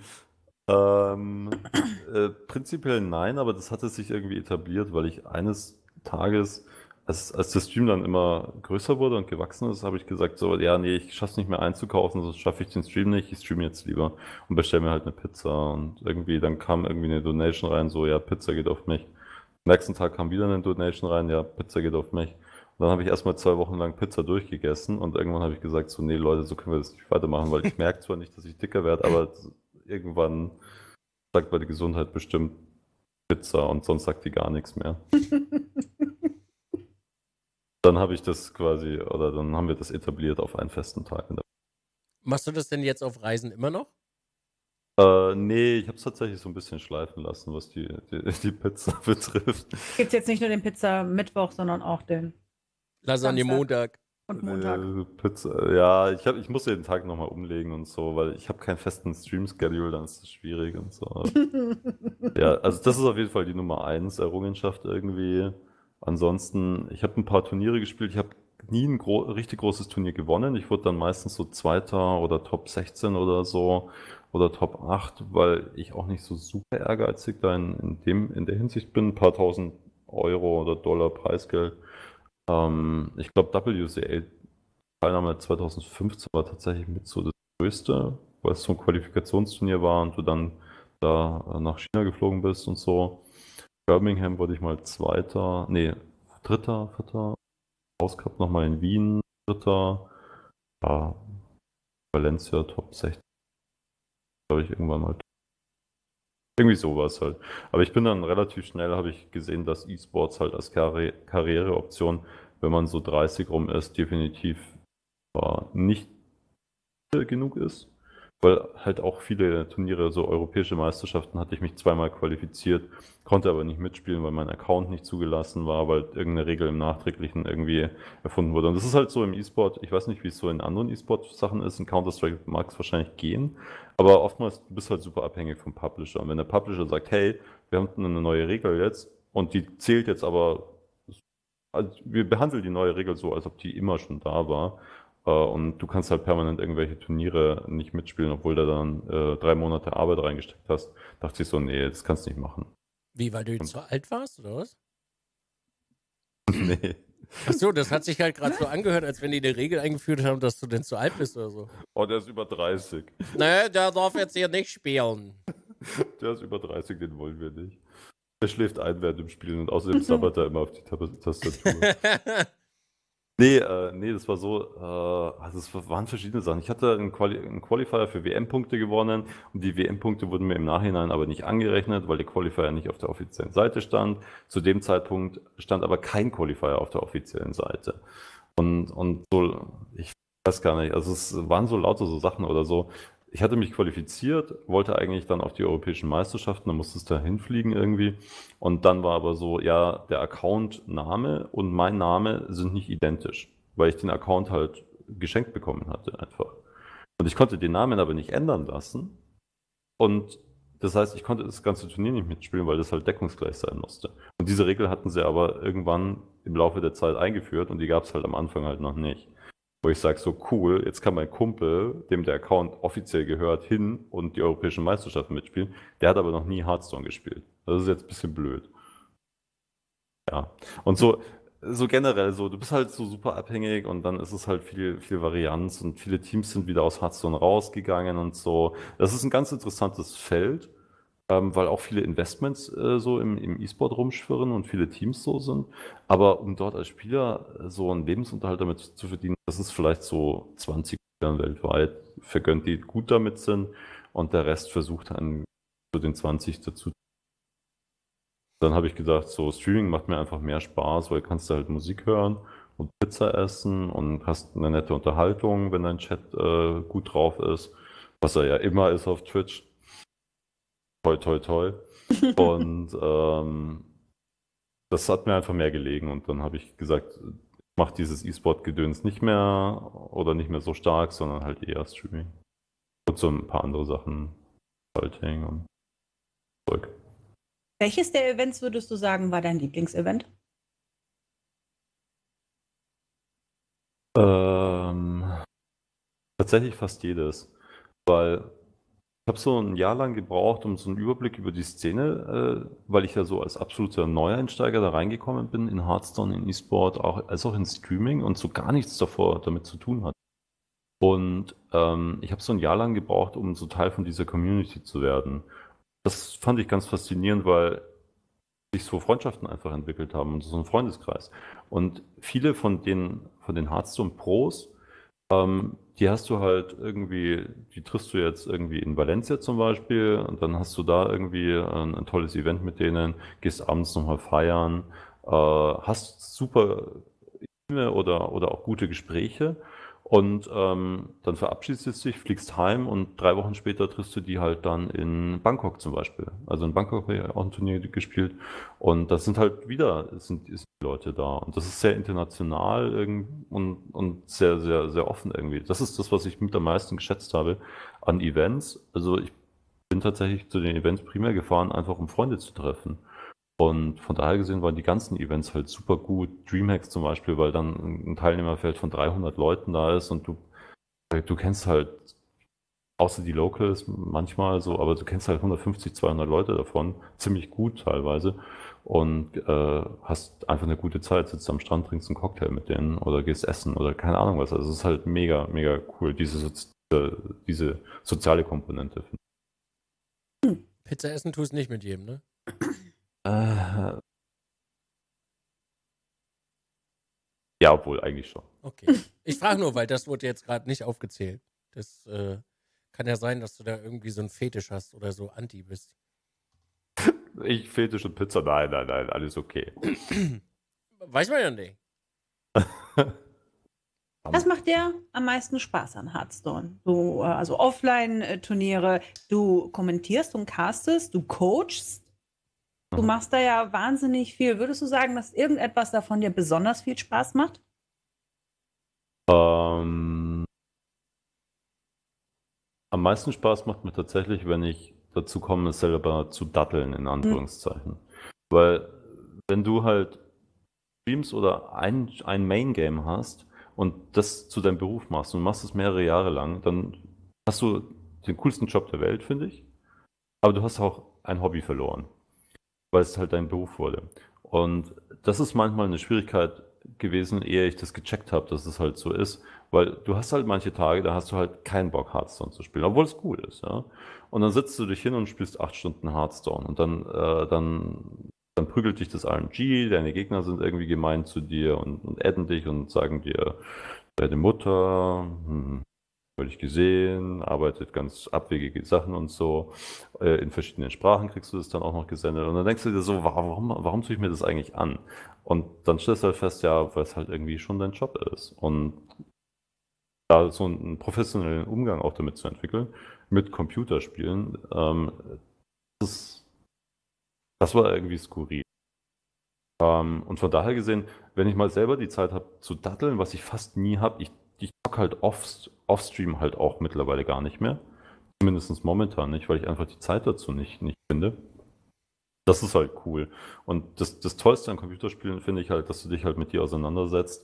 Prinzipiell nein, aber das hatte sich irgendwie etabliert, weil ich eines Tages, als der Stream dann immer größer wurde und gewachsen ist, habe ich gesagt, so, ja, nee, ich schaffe es nicht mehr einzukaufen, sonst schaffe ich den Stream nicht, ich streame jetzt lieber und bestelle mir halt eine Pizza. Und irgendwie, dann kam irgendwie eine Donation rein, so, ja, Pizza geht auf mich. Am nächsten Tag kam wieder eine Donation rein, ja, Pizza geht auf mich. Und dann habe ich erstmal 2 Wochen lang Pizza durchgegessen und irgendwann habe ich gesagt, so, nee, Leute, so können wir das nicht weitermachen, weil ich merke zwar nicht, dass ich dicker werde, aber irgendwann sagt meine Gesundheit bestimmt Pizza und sonst sagt die gar nichts mehr. Dann habe ich das quasi, oder dann haben wir das etabliert auf einen festen Tag. Machst du das denn jetzt auf Reisen immer noch? Nee, ich habe es tatsächlich so ein bisschen schleifen lassen, was die Pizza betrifft. Gibt es jetzt nicht nur den Pizza-Mittwoch, sondern auch den Lasagne Samstag. Montag. Und Montag. Pizza, ja, ich muss den Tag nochmal umlegen und so, weil ich habe keinen festen Stream-Schedule, dann ist das schwierig und so. Ja, also das ist auf jeden Fall die Nummer 1 Errungenschaft irgendwie. Ansonsten, ich habe ein paar Turniere gespielt, ich habe nie ein richtig großes Turnier gewonnen. Ich wurde dann meistens so Zweiter oder Top 16 oder so oder Top 8, weil ich auch nicht so super ehrgeizig da in der Hinsicht bin. Ein paar tausend Euro oder Dollar Preisgeld. Ich glaube, WCA-Teilnahme 2015 war tatsächlich mit so das größte, weil es so ein Qualifikationsturnier war und du dann da nach China geflogen bist und so. Birmingham wurde ich mal Zweiter, nee, Dritter, Vierter. Hauscup nochmal in Wien, Dritter. Ja, Valencia Top 16, glaube ich, irgendwann mal. Irgendwie sowas halt. Aber ich bin dann relativ schnell, habe ich gesehen, dass E-Sports halt als Karriereoption, wenn man so 30 rum ist, definitiv nicht genug ist. Weil halt auch viele Turniere, so europäische Meisterschaften, hatte ich mich zweimal qualifiziert, konnte aber nicht mitspielen, weil mein Account nicht zugelassen war, weil irgendeine Regel im Nachträglichen irgendwie erfunden wurde. Und das ist halt so im E-Sport, ich weiß nicht, wie es so in anderen E-Sport-Sachen ist, in Counter-Strike mag es wahrscheinlich gehen, aber oftmals bist du halt super abhängig vom Publisher. Und wenn der Publisher sagt, hey, wir haben eine neue Regel jetzt und die zählt jetzt aber, also wir behandeln die neue Regel so, als ob die immer schon da war. Und du kannst halt permanent irgendwelche Turniere nicht mitspielen, obwohl du dann 3 Monate Arbeit reingesteckt hast. Dachte ich so, nee, das kannst du nicht machen. Wie, weil du jetzt zu alt warst, oder was? Nee. Achso, das hat sich halt gerade so angehört, als wenn die eine Regel eingeführt haben, dass du denn zu alt bist oder so. Oh, der ist über 30. Nee, der darf jetzt hier nicht spielen. Der ist über 30, den wollen wir nicht. Der schläft ein während dem Spielen und außerdem sabbert er immer auf die Tastatur. Nee, das war so, also es waren verschiedene Sachen. Ich hatte einen Qualifier für WM-Punkte gewonnen und die WM-Punkte wurden mir im Nachhinein aber nicht angerechnet, weil der Qualifier nicht auf der offiziellen Seite stand. Zu dem Zeitpunkt stand aber kein Qualifier auf der offiziellen Seite. Und so, ich weiß gar nicht, also es waren so lauter so Sachen oder so. Ich hatte mich qualifiziert, wollte eigentlich dann auf die europäischen Meisterschaften, da musstest du da hinfliegen irgendwie. Und dann war aber so, ja, der Account-Name und mein Name sind nicht identisch, weil ich den Account halt geschenkt bekommen hatte einfach. Und ich konnte den Namen aber nicht ändern lassen. Und das heißt, ich konnte das ganze Turnier nicht mitspielen, weil das halt deckungsgleich sein musste. Und diese Regel hatten sie aber irgendwann im Laufe der Zeit eingeführt und die gab es halt am Anfang halt noch nicht. Wo ich sage, so cool, jetzt kann mein Kumpel, dem der Account offiziell gehört, hin und die europäischen Meisterschaften mitspielen. Der hat aber noch nie Hearthstone gespielt. Das ist jetzt ein bisschen blöd. Ja. Und so generell so, du bist halt so super abhängig und dann ist es halt viel Varianz und viele Teams sind wieder aus Hearthstone rausgegangen und so. Das ist ein ganz interessantes Feld, weil auch viele Investments so im E-Sport rumschwirren und viele Teams so sind. Aber um dort als Spieler so einen Lebensunterhalt damit zu verdienen, das ist vielleicht so 20 Spielern weltweit vergönnt, die gut damit sind und der Rest versucht dann zu den 20 dazu. Dann habe ich gedacht, so Streaming macht mir einfach mehr Spaß, weil kannst du halt Musik hören und Pizza essen und hast eine nette Unterhaltung, wenn dein Chat gut drauf ist, was er ja immer ist auf Twitch. Toi, toi, toi. Und das hat mir einfach mehr gelegen und dann habe ich gesagt, ich mache dieses E-Sport-Gedöns nicht mehr oder nicht mehr so stark, sondern halt eher Streaming. Und so ein paar andere Sachen, Consulting und Zeug. Welches der Events würdest du sagen, war dein Lieblingsevent? Tatsächlich fast jedes, weil ich habe so ein Jahr lang gebraucht, um so einen Überblick über die Szene, weil ich ja so als absoluter Neueinsteiger da reingekommen bin in Hearthstone, in E-Sport, als auch in Streaming und so gar nichts davor damit zu tun hatte. Und ich habe so ein Jahr lang gebraucht, um so Teil von dieser Community zu werden. Das fand ich ganz faszinierend, weil sich so Freundschaften einfach entwickelt haben und so ein Freundeskreis. Und viele von den Hearthstone-Pros, die hast du halt irgendwie, die triffst du jetzt irgendwie in Valencia zum Beispiel und dann hast du da irgendwie ein tolles Event mit denen, gehst abends nochmal feiern, hast super oder auch gute Gespräche und dann verabschiedest du dich, fliegst heim und 3 Wochen später triffst du die halt dann in Bangkok zum Beispiel. Also in Bangkok habe ich auch ein Turnier gespielt und das sind halt wieder, sind die Leute da und das ist sehr international und sehr, sehr, sehr offen irgendwie. Das ist das, was ich mit am meisten geschätzt habe an Events. Also ich bin tatsächlich zu den Events primär gefahren, einfach um Freunde zu treffen. Und von daher gesehen waren die ganzen Events halt super gut. Dreamhacks zum Beispiel, weil dann ein Teilnehmerfeld von 300 Leuten da ist und du kennst halt, außer die Locals manchmal so, aber du kennst halt 150, 200 Leute davon, ziemlich gut teilweise und hast einfach eine gute Zeit, sitzt am Strand, trinkst einen Cocktail mit denen oder gehst essen oder keine Ahnung was. Also es ist halt mega, mega cool, diese soziale Komponente. Pizza essen tust nicht mit jedem, ne? Ja, obwohl, eigentlich schon. Okay. Ich frage nur, weil das wurde jetzt gerade nicht aufgezählt. Das kann ja sein, dass du da irgendwie so einen Fetisch hast oder so anti bist. Ich Fetisch und Pizza, nein, alles okay. Weiß man ja nicht. Was macht dir am meisten Spaß an Hearthstone? Du, also Offline-Turniere, du kommentierst und castest, du coachst. Du machst da ja wahnsinnig viel. Würdest du sagen, dass irgendetwas davon dir besonders viel Spaß macht? Am meisten Spaß macht mir tatsächlich, wenn ich dazu komme, es selber zu datteln, in Anführungszeichen. Weil wenn du halt streamst oder ein Main-Game hast und das zu deinem Beruf machst und machst es mehrere Jahre lang, dann hast du den coolsten Job der Welt, finde ich. Aber du hast auch ein Hobby verloren, weil es halt dein Beruf wurde. Und das ist manchmal eine Schwierigkeit gewesen, ehe ich das gecheckt habe, dass es halt so ist. Weil du hast halt manche Tage, da hast du halt keinen Bock, Hearthstone zu spielen, obwohl es cool ist, ja. Und dann setzt du dich hin und spielst 8 Stunden Hearthstone und dann prügelt dich das RNG, deine Gegner sind irgendwie gemein zu dir und adden dich und sagen dir, deine Mutter, habe ich gesehen, arbeitet ganz abwegige Sachen und so. In verschiedenen Sprachen kriegst du das dann auch noch gesendet. Und dann denkst du dir so, warum tue ich mir das eigentlich an? Und dann stellst du halt fest, ja, weil es halt irgendwie schon dein Job ist. Und da so einen professionellen Umgang auch damit zu entwickeln, mit Computerspielen, das war irgendwie skurril. Und von daher gesehen, wenn ich mal selber die Zeit habe zu datteln, was ich fast nie habe, ich zocke halt off-stream halt auch mittlerweile gar nicht mehr. Zumindest momentan nicht, weil ich einfach die Zeit dazu nicht finde. Das ist halt cool. Und das Tollste an Computerspielen finde ich halt, dass du dich halt mit dir auseinandersetzt.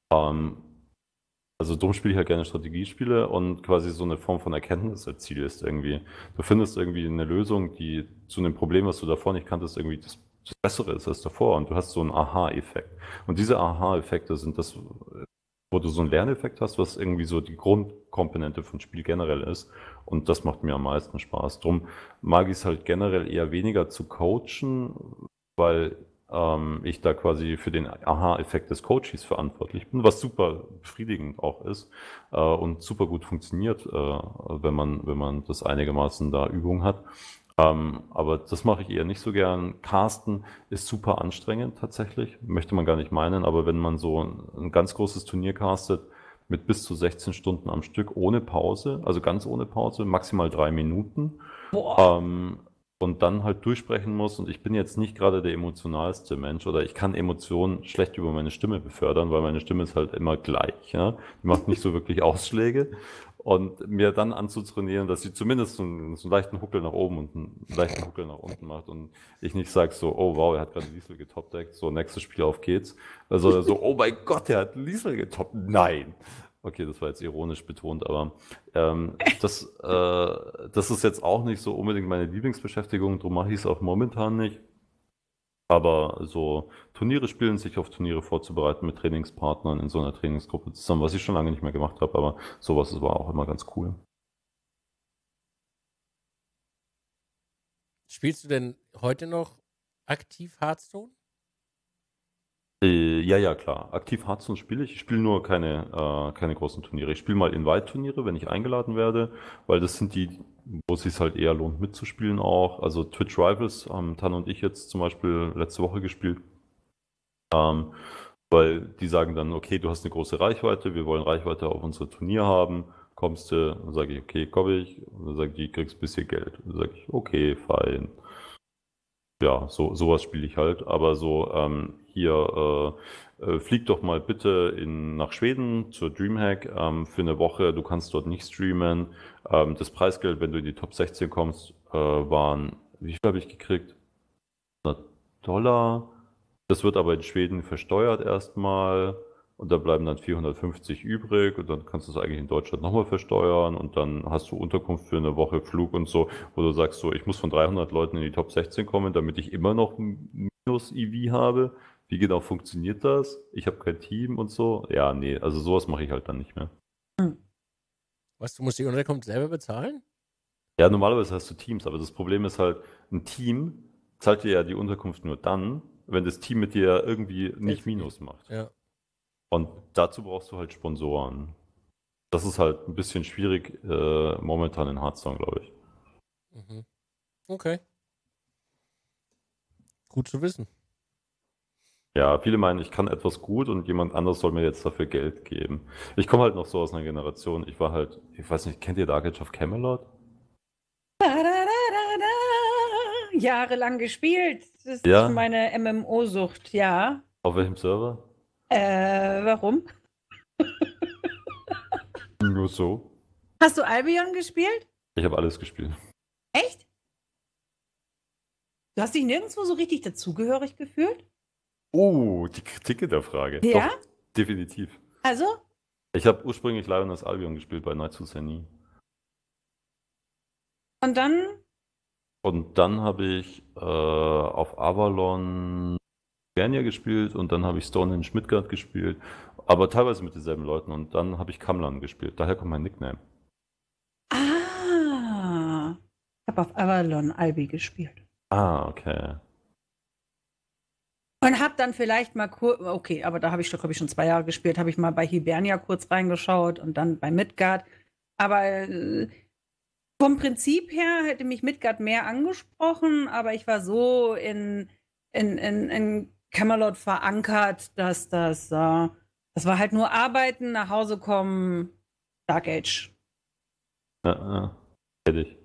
Also darum spiele ich halt gerne Strategiespiele und quasi so eine Form von Erkenntnis erzielst irgendwie. Du findest irgendwie eine Lösung, die zu einem Problem, was du davor nicht kanntest, irgendwie das Bessere ist als davor und du hast so einen Aha-Effekt. Und diese Aha-Effekte sind das, wo du so einen Lerneffekt hast, was irgendwie so die Grundkomponente von Spiel generell ist. Und das macht mir am meisten Spaß. Drum mag ich es halt generell eher weniger zu coachen, weil ich da quasi für den Aha-Effekt des Coaches verantwortlich bin, was super befriedigend auch ist und super gut funktioniert, wenn man das einigermaßen da Übung hat. Aber das mache ich eher nicht so gern. Casten ist super anstrengend tatsächlich, möchte man gar nicht meinen, aber wenn man so ein ganz großes Turnier castet mit bis zu 16 Stunden am Stück ohne Pause, also ganz ohne Pause, maximal 3 Minuten, und dann halt durchsprechen muss und ich bin jetzt nicht gerade der emotionalste Mensch oder ich kann Emotionen schlecht über meine Stimme befördern, weil meine Stimme ist halt immer gleich, ja? Die macht nicht so wirklich Ausschläge. Und mir dann anzutrainieren, dass sie zumindest so einen leichten Huckel nach oben und einen leichten Huckel nach unten macht und ich nicht sage so, oh wow, er hat gerade Liesel getopdeckt, so nächstes Spiel, auf geht's. Also so, oh mein Gott, er hat Liesel getoppt. Nein. Okay, das war jetzt ironisch betont, aber das ist jetzt auch nicht so unbedingt meine Lieblingsbeschäftigung, darum mache ich es auch momentan nicht. Aber so Turniere spielen, sich auf Turniere vorzubereiten mit Trainingspartnern in so einer Trainingsgruppe zusammen, was ich schon lange nicht mehr gemacht habe, aber sowas war auch immer ganz cool. Spielst du denn heute noch aktiv Hearthstone? Ja, klar. Aktiv Hearthstone spiele ich. Ich spiele nur keine großen Turniere. Ich spiele mal Invite-Turniere, wenn ich eingeladen werde, weil das sind die, wo es sich halt eher lohnt mitzuspielen auch. Also Twitch Rivals haben Tan und ich jetzt zum Beispiel letzte Woche gespielt, weil die sagen dann, okay, du hast eine große Reichweite, wir wollen Reichweite auf unser Turnier haben. Kommst du? Dann sage ich, okay, komme ich. Und dann sage ich, kriegst ein bisschen Geld. Dann sage ich, okay, fein. Ja, sowas spiele ich halt, aber so hier flieg doch mal bitte nach Schweden zur Dreamhack für eine Woche, du kannst dort nicht streamen. Das Preisgeld, wenn du in die Top 16 kommst, waren, wie viel habe ich gekriegt? Dollar. Das wird aber in Schweden versteuert erstmal und da bleiben dann 450 übrig und dann kannst du es eigentlich in Deutschland nochmal versteuern und dann hast du Unterkunft für eine Woche, Flug und so, wo du sagst so, ich muss von 300 Leuten in die Top 16 kommen, damit ich immer noch ein Minus-EV habe. Wie genau funktioniert das? Ich habe kein Team und so. Ja, nee, also sowas mache ich halt dann nicht mehr. Was, du musst die Unterkunft selber bezahlen? Ja, normalerweise hast du Teams, aber das Problem ist halt, ein Team zahlt dir ja die Unterkunft nur dann, wenn das Team mit dir irgendwie nicht Minus macht. Ja. Und dazu brauchst du halt Sponsoren. Das ist halt ein bisschen schwierig momentan in Hearthstone, glaube ich. Mhm. Okay. Gut zu wissen. Ja, viele meinen, ich kann etwas gut und jemand anderes soll mir jetzt dafür Geld geben. Ich komme halt noch so aus einer Generation, ich war halt, ich weiß nicht, kennt ihr Dark Age of Camelot? Jahrelang gespielt. Das ist Ja. meine MMO-Sucht, ja. Auf welchem Server? Warum? Nur so. Hast du Albion gespielt? Ich habe alles gespielt. Echt? Du hast dich nirgendwo so richtig dazugehörig gefühlt? Oh, die Kritik in der Frage. Ja? Doch, definitiv. Also? Ich habe ursprünglich Lioness Albion gespielt bei Knights of Seni. Und dann? Und dann habe ich auf Avalon Vernia gespielt und dann habe ich Stonehenge Midgard gespielt, aber teilweise mit denselben Leuten und dann habe ich Kamlan gespielt. Daher kommt mein Nickname. Ah. Ich habe auf Avalon Albi gespielt. Ah, okay. Und habe dann vielleicht mal kurz, okay, aber da habe ich doch, glaube ich, schon 2 Jahre gespielt, habe ich mal bei Hibernia kurz reingeschaut und dann bei Midgard. Aber vom Prinzip her hätte mich Midgard mehr angesprochen, aber ich war so in Camelot verankert, dass das war halt nur arbeiten, nach Hause kommen, Dark Age. Ja, hätte ich.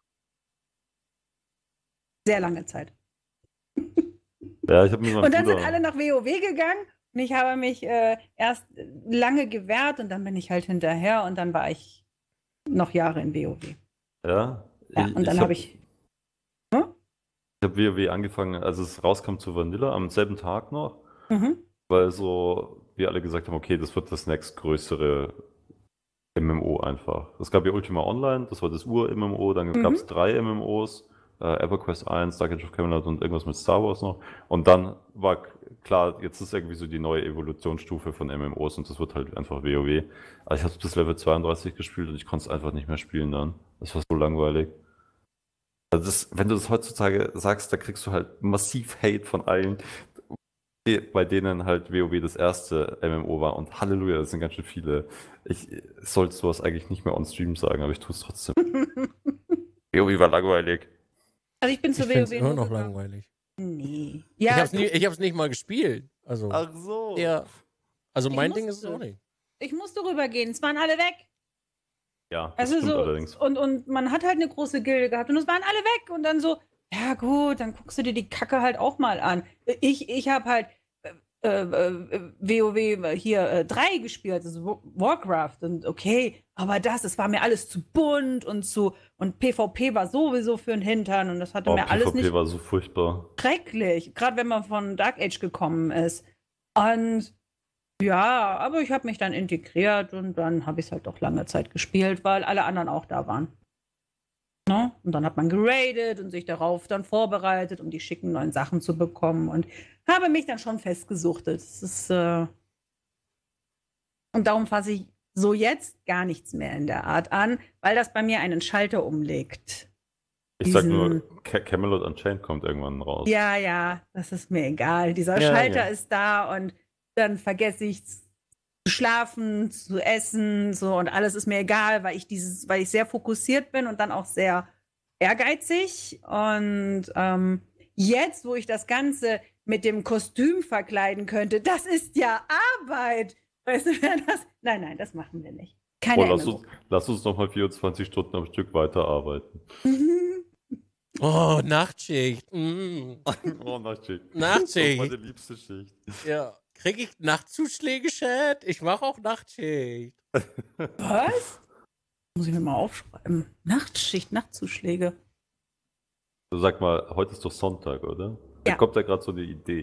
Sehr lange Zeit. Ja, ich habe mit meinem Und dann Bruder... sind alle nach WoW gegangen und ich habe mich erst lange gewehrt und dann bin ich halt hinterher und dann war ich noch Jahre in WoW. Ja? Ja, und dann habe ich... Ich habe WoW angefangen, als es rauskam zu Vanilla, am selben Tag noch, weil so wir alle gesagt haben, okay, das wird das nächstgrößere MMO einfach. Es gab ja Ultima Online, das war das Ur-MMO, dann gab es 3 MMOs, EverQuest 1, Dark Age of Camelot und irgendwas mit Star Wars noch. Und dann war klar, jetzt ist irgendwie so die neue Evolutionsstufe von MMOs und das wird halt einfach WoW. Aber ich habe bis Level 32 gespielt und ich konnte es einfach nicht mehr spielen dann. Das war so langweilig. Also wenn du das heutzutage sagst, da kriegst du halt massiv Hate von allen, bei denen halt WoW das erste MMO war. Und Halleluja, das sind ganz schön viele. Ich sollte sowas eigentlich nicht mehr on Stream sagen, aber ich tue es trotzdem. WoW war langweilig. Also ich bin zu Ich finde es WoW immer nur noch gegangen. langweilig. Nee. Ich Ja, hab's nicht mal gespielt. Also, Ach so. ja. Also Ich mein Ding ist es musste. auch nicht. ich musste rübergehen. Es waren alle weg. Ja, das Also stimmt so, allerdings. und man hat halt eine große Gilde gehabt und es waren alle weg und dann so, ja gut, dann guckst du dir die Kacke halt auch mal an. Ich habe halt WoW hier 3 gespielt, also Warcraft und okay, aber das war mir alles zu bunt und PvP war sowieso für den Hintern und das hatte mir alles PvP nicht war so furchtbar. schrecklich, gerade wenn man von Dark Age gekommen ist. Und ja, aber ich habe mich dann integriert und dann habe ich es halt auch lange Zeit gespielt, weil alle anderen auch da waren. Ne? Und dann hat man geradet und sich darauf dann vorbereitet, um die schicken neuen Sachen zu bekommen und habe mich dann schon festgesuchtet. Das ist, und darum fasse ich so jetzt gar nichts mehr in der Art an, weil das bei mir einen Schalter umlegt. Ich sag nur, Camelot Unchained kommt irgendwann raus. Ja, das ist mir egal. Dieser Ja, Schalter ja. ist da und dann vergesse ich zu schlafen, zu essen, so und alles ist mir egal, weil ich sehr fokussiert bin und dann auch sehr ehrgeizig. Und jetzt, wo ich das Ganze mit dem Kostüm verkleiden könnte, das ist ja Arbeit. Weißt du, Nein, das machen wir nicht. Keine Lass uns noch mal 24 Stunden am Stück weiterarbeiten. Oh, Nachtschicht. Mm. Oh, Nachtschicht. Nachtschicht. Das ist meine liebste Schicht. Ja. Krieg ich Nachtzuschläge, Chat? Ich mache auch Nachtschicht. Was? Muss ich mir mal aufschreiben. Nachtschicht, Nachtzuschläge. Sag mal, heute ist doch Sonntag, oder? Da kommt ja gerade so eine Idee.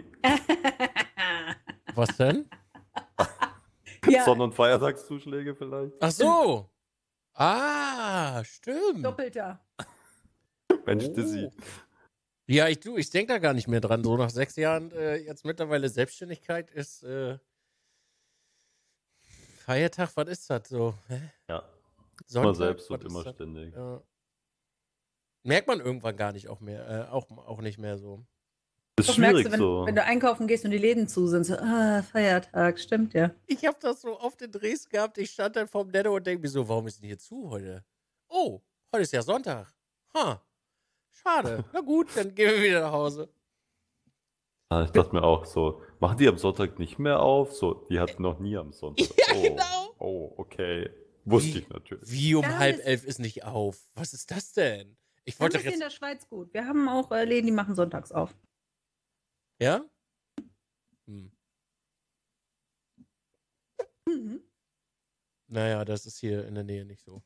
Was denn? Ja, Sonn- und Feiertagszuschläge vielleicht? Ach so. Ah, stimmt. doppelter. Mensch, Dizzy. Ja, ich denke da gar nicht mehr dran. So nach 6 Jahren jetzt mittlerweile Selbstständigkeit ist Feiertag, was ist das so? Hä? Ja, Sonntag, immer selbst was und ist immer das? ständig. Ja. Merkt man irgendwann gar nicht auch mehr, auch nicht mehr so. Ist Das merkst schwierig du, so. wenn du einkaufen gehst und die Läden zu sind. So, Feiertag, stimmt ja. Ich habe das so oft in Dresden gehabt. Ich stand dann vorm Netto und denke mir so, warum ist denn hier zu heute? Oh, heute ist ja Sonntag. Schade. Na gut, dann gehen wir wieder nach Hause. Ich dachte mir auch so, machen die am Sonntag nicht mehr auf? So, die hatten noch nie am Sonntag. Ja, Oh, genau. Oh, okay. Wusste Wie- ich natürlich. Wie um Ja, 10:30 ist nicht auf? Was ist das denn? Ich Wir haben wollte das doch hier in jetzt. der Schweiz gut. Wir haben auch Läden, die machen sonntags auf. Ja? Hm. Mhm. Naja, das ist hier in der Nähe nicht so.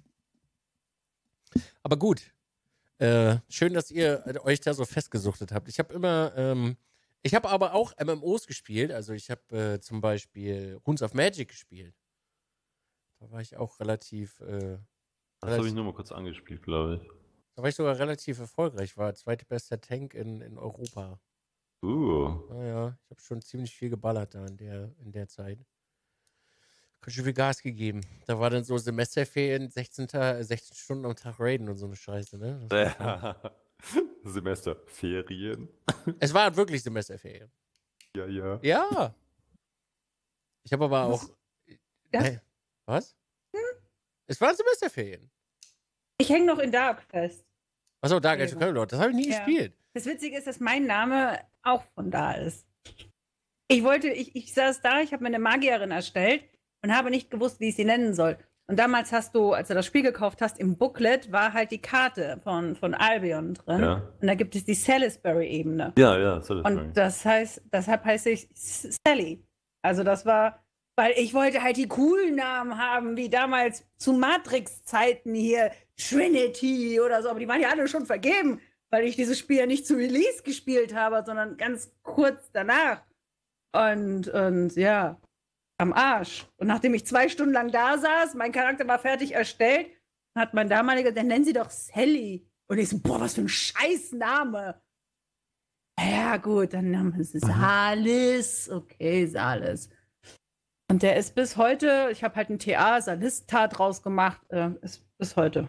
Aber gut. Schön, dass ihr euch da so festgesuchtet habt. Ich habe ich habe aber auch MMOs gespielt. Also ich habe zum Beispiel Runes of Magic gespielt. Da war ich auch relativ, Das habe ich nur mal kurz angespielt, glaube ich. da war ich sogar relativ erfolgreich. War zweitbester Tank in Europa. Naja, ich habe schon ziemlich viel geballert da in der Zeit. Schon viel Gas gegeben. Da war dann so Semesterferien, 16 Stunden am Tag raiden und so eine Scheiße, ne? Das war Semesterferien. es war wirklich Semesterferien. Ja, ja. Ja. Ich habe aber auch. Ja. Hä? Was? Es waren Semesterferien. Ich hänge noch in Dark fest. Achso, Dark Age Ja. of Camelot. Das habe ich nie Ja. gespielt. Das Witzige ist, dass mein Name auch von da ist. Ich saß da, ich habe mir eine Magierin erstellt und habe nicht gewusst, wie ich sie nennen soll. Und damals hast du, als du das Spiel gekauft hast, im Booklet war halt die Karte von Albion drin. Ja, Und da gibt es die Salisbury-Ebene. ja, Salisbury. Und deshalb heiße ich Sally. Also das war, weil ich wollte halt die coolen Namen haben, wie damals zu Matrix-Zeiten hier, Trinity oder so, aber die waren ja alle schon vergeben, weil ich dieses Spiel ja nicht zu Release gespielt habe, sondern ganz kurz danach. Und ja, am Arsch. Und nachdem ich 2 Stunden lang da saß, mein Charakter war fertig erstellt, hat mein damaliger, dann nennen sie doch Sally. Und ich so, boah, was für ein Scheißname. Ja, gut, dann haben wir Salis. Okay, Salis. Und der ist bis heute, ich habe halt ein TA, Salista draus gemacht, ist bis heute.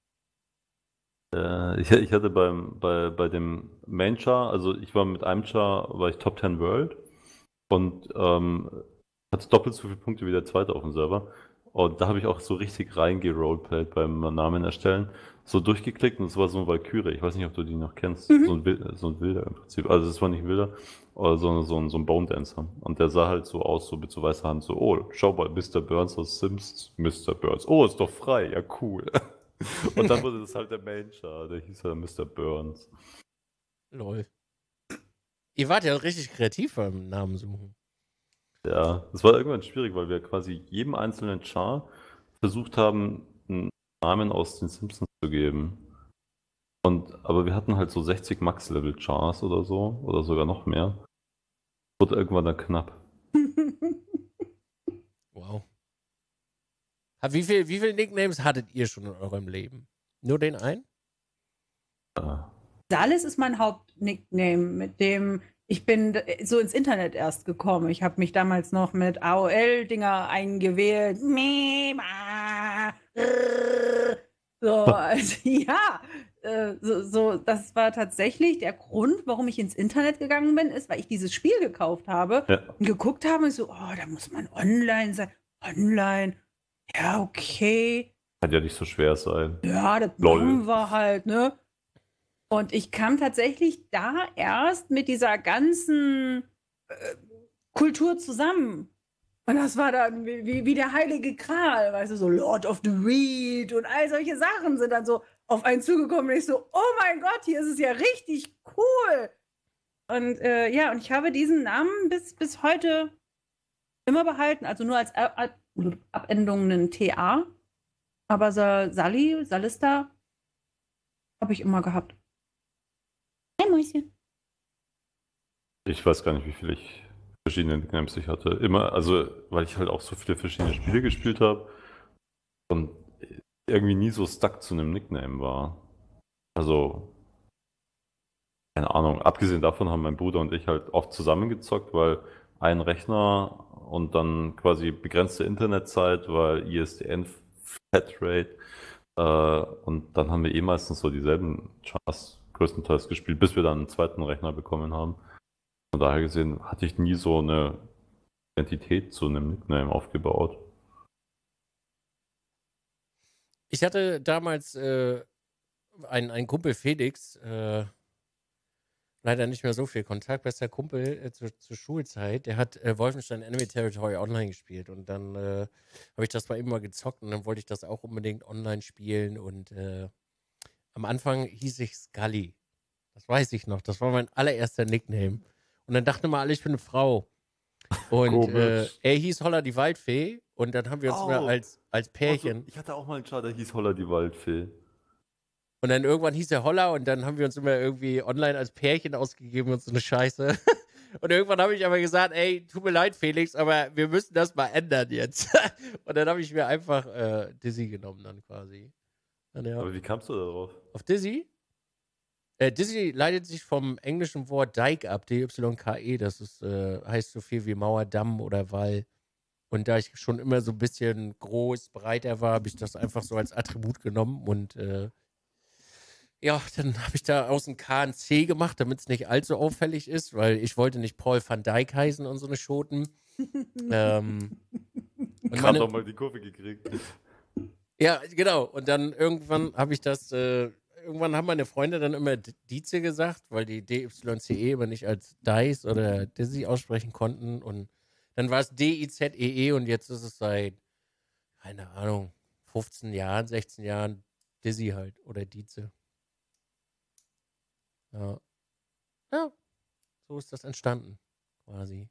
Ich hatte bei dem Main Char, also ich war mit einem Char, war ich Top 10 World und hatte doppelt so viele Punkte wie der zweite auf dem Server. Und da habe ich auch so richtig reingeroleplayt beim Namen erstellen. So durchgeklickt und es war so ein Valkyrie. Ich weiß nicht, ob du die noch kennst. Mhm. So ein Wilder im Prinzip. Also es war nicht Wilder, aber so ein Bone Dancer. Und der sah halt so aus, so mit so weißer Hand, so, oh, schau mal, Mr. Burns aus Sims, Mr. Burns. Oh, ist doch frei, ja cool. Und dann wurde das halt der Main Char, der hieß ja Mr. Burns. Lol. Ihr wart ja richtig kreativ beim Namen suchen. Ja, das war irgendwann schwierig, weil wir quasi jedem einzelnen Char versucht haben, einen Namen aus den Simpsons zu geben. Aber wir hatten halt so 60 Max-Level-Chars oder so, oder sogar noch mehr. Wurde irgendwann dann knapp. Wow. Wie viel Nicknames hattet ihr schon in eurem Leben? Nur den einen? Ja. Salis ist mein Hauptnickname, mit dem ich bin so ins Internet erst gekommen. Ich habe mich damals noch mit AOL-Dinger eingewählt. So, also, ja, das war tatsächlich der Grund, warum ich ins Internet gegangen bin, ist, weil ich dieses Spiel gekauft habe Ja. und geguckt habe und so, oh, da muss man online sein. Online, ja, okay. Kann ja nicht so schwer sein. Ja, das Lol. machen wir halt, ne? Und ich kam tatsächlich da erst mit dieser ganzen Kultur zusammen. Und das war dann wie der heilige Gral, weißt du, so Lord of the Reed und all solche Sachen sind dann so auf einen zugekommen und ich so, oh mein Gott, hier ist es ja richtig cool. Und ja, und ich habe diesen Namen bis heute immer behalten, also nur als Abendung einen TA. Aber Salista habe ich immer gehabt. Hey Mäuschen. Ich weiß gar nicht, wie viele verschiedene Nicknames ich hatte. Immer, also, weil ich halt auch so viele verschiedene Spiele gespielt habe und irgendwie nie so stuck zu einem Nickname war. Also, keine Ahnung. Abgesehen davon haben mein Bruder und ich halt oft zusammengezockt, weil ein Rechner und dann quasi begrenzte Internetzeit, weil ISDN Flatrate. Und dann haben wir eh meistens so dieselben Chars größtenteils gespielt, bis wir dann einen zweiten Rechner bekommen haben. Von daher gesehen hatte ich nie so eine Identität zu einem Nickname aufgebaut. Ich hatte damals einen Kumpel Felix, leider nicht mehr so viel Kontakt, bester Kumpel zur Schulzeit, der hat Wolfenstein Enemy Territory online gespielt und dann habe ich das mal eben mal gezockt und dann wollte ich das auch unbedingt online spielen und am Anfang hieß ich Scully. Das weiß ich noch, das war mein allererster Nickname. Und dann dachten mal alle, ich bin eine Frau. Und er hieß Holla die Waldfee und dann haben wir uns immer als Pärchen. Ich hatte auch mal einen Char, der hieß Holla die Waldfee. Und dann irgendwann hieß er Holla und dann haben wir uns immer irgendwie online als Pärchen ausgegeben und so eine Scheiße. Und irgendwann habe ich aber gesagt, ey, tut mir leid, Felix, aber wir müssen das mal ändern jetzt. Und dann habe ich mir einfach Dizzy genommen dann quasi. Und ja. Aber wie kamst du darauf? Auf Dizzy? Dizzy leitet sich vom englischen Wort Dike ab, D-Y-K-E. Das ist, heißt so viel wie Mauer, Damm oder Wall. Und da ich schon immer so ein bisschen groß, breiter war, habe ich das einfach so als Attribut genommen und ja, dann habe ich da aus dem K ein C gemacht, damit es nicht allzu auffällig ist, weil ich wollte nicht Paul van Dijk heißen und so eine Schoten. Und Gerade noch mal die Kurve gekriegt. ja, genau. Und dann irgendwann habe ich das, irgendwann haben meine Freunde dann immer Dieze gesagt, weil die DYCE immer nicht als Dice oder Dizzy aussprechen konnten. Und dann war es DIZEE und jetzt ist es seit, keine Ahnung, 15 Jahren, 16 Jahren Dizzy halt oder Dieze. Ja. Ja, so ist das entstanden, quasi.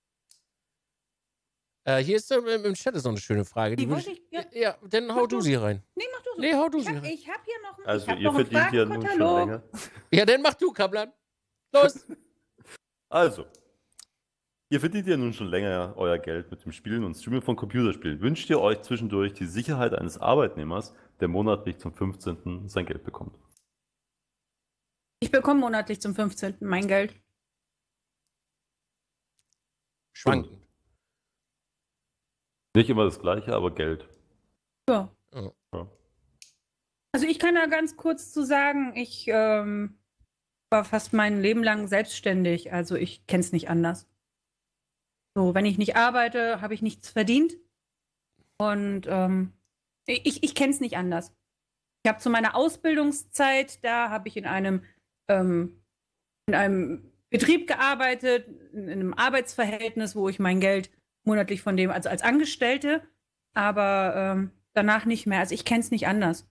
Hier ist im Chat ist noch eine schöne Frage. Die wollte ich, ja. Ja, dann hau du sie rein. Nee, mach du so. Nee, hau du sie rein. Ich hab hier noch, Also, ich hab ihr noch einen verdient ja nun schon Fragenkatalog. länger. Ja, dann mach du, Kaplan. Los. Also, ihr verdient ja nun schon länger euer Geld mit dem Spielen und Streamen von Computerspielen. Wünscht ihr euch zwischendurch die Sicherheit eines Arbeitnehmers, der monatlich zum 15. sein Geld bekommt? Ich bekomme monatlich zum 15. mein Geld. Schwankend. Nicht immer das Gleiche, aber Geld. Ja. Ja. Ja. Also ich kann da ganz kurz zu sagen, ich war fast mein Leben lang selbstständig. Also ich kenne es nicht anders. So, wenn ich nicht arbeite, habe ich nichts verdient. Und ich kenne es nicht anders. Ich habe zu meiner Ausbildungszeit, da habe ich in einem Betrieb gearbeitet, in einem Arbeitsverhältnis, wo ich mein Geld monatlich von dem, also als Angestellte, aber danach nicht mehr. Also ich kenne es nicht anders.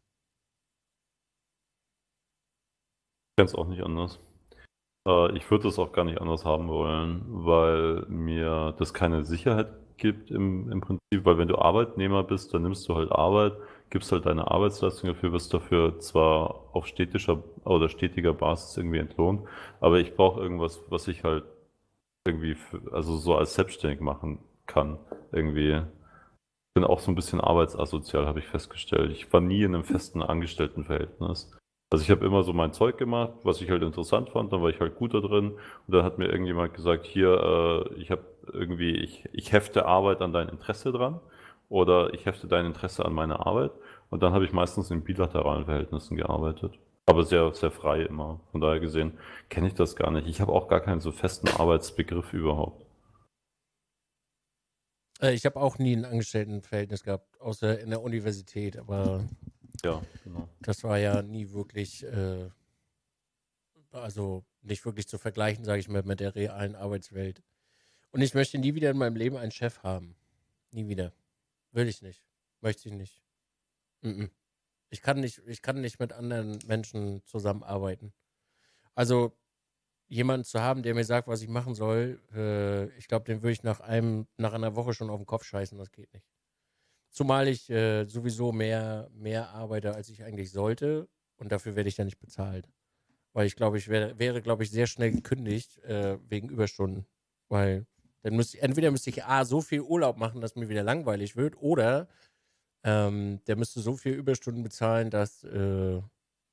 Ich kenne es auch nicht anders. Ich würde es auch gar nicht anders haben wollen, weil mir das keine Sicherheit gibt im Prinzip, weil wenn du Arbeitnehmer bist, dann nimmst du halt Arbeit, gibst halt deine Arbeitsleistung dafür, wirst dafür zwar auf stetiger Basis irgendwie entlohnt, aber ich brauche irgendwas, was ich halt irgendwie, also so als selbstständig machen kann, irgendwie. Ich bin auch so ein bisschen arbeitsasozial, habe ich festgestellt. Ich war nie in einem festen Angestelltenverhältnis. Also ich habe immer so mein Zeug gemacht, was ich halt interessant fand, dann war ich halt gut da drin und dann hat mir irgendjemand gesagt, hier, ich habe irgendwie, ich hefte Arbeit an dein Interesse dran oder ich hefte dein Interesse an meine Arbeit und dann habe ich meistens in bilateralen Verhältnissen gearbeitet. Aber sehr, sehr frei immer. Von daher gesehen kenne ich das gar nicht. Ich habe auch gar keinen so festen Arbeitsbegriff überhaupt. Ich habe auch nie ein Angestelltenverhältnis gehabt, außer in der Universität, aber Ja, genau. das war ja nie wirklich, also nicht wirklich zu vergleichen, sage ich mal, mit der realen Arbeitswelt. Und ich möchte nie wieder in meinem Leben einen Chef haben. Nie wieder. Will ich nicht. Möchte ich nicht. Ich kann nicht mit anderen Menschen zusammenarbeiten. Also jemanden zu haben, der mir sagt, was ich machen soll, ich glaube, den würde ich nach einer Woche schon auf den Kopf scheißen, das geht nicht. Zumal ich sowieso mehr arbeite, als ich eigentlich sollte und dafür werde ich ja nicht bezahlt. Weil ich glaube, wäre, glaube ich, sehr schnell gekündigt wegen Überstunden. Weil dann entweder müsste ich so viel Urlaub machen, dass mir wieder langweilig wird, oder der müsste so viel Überstunden bezahlen, dass er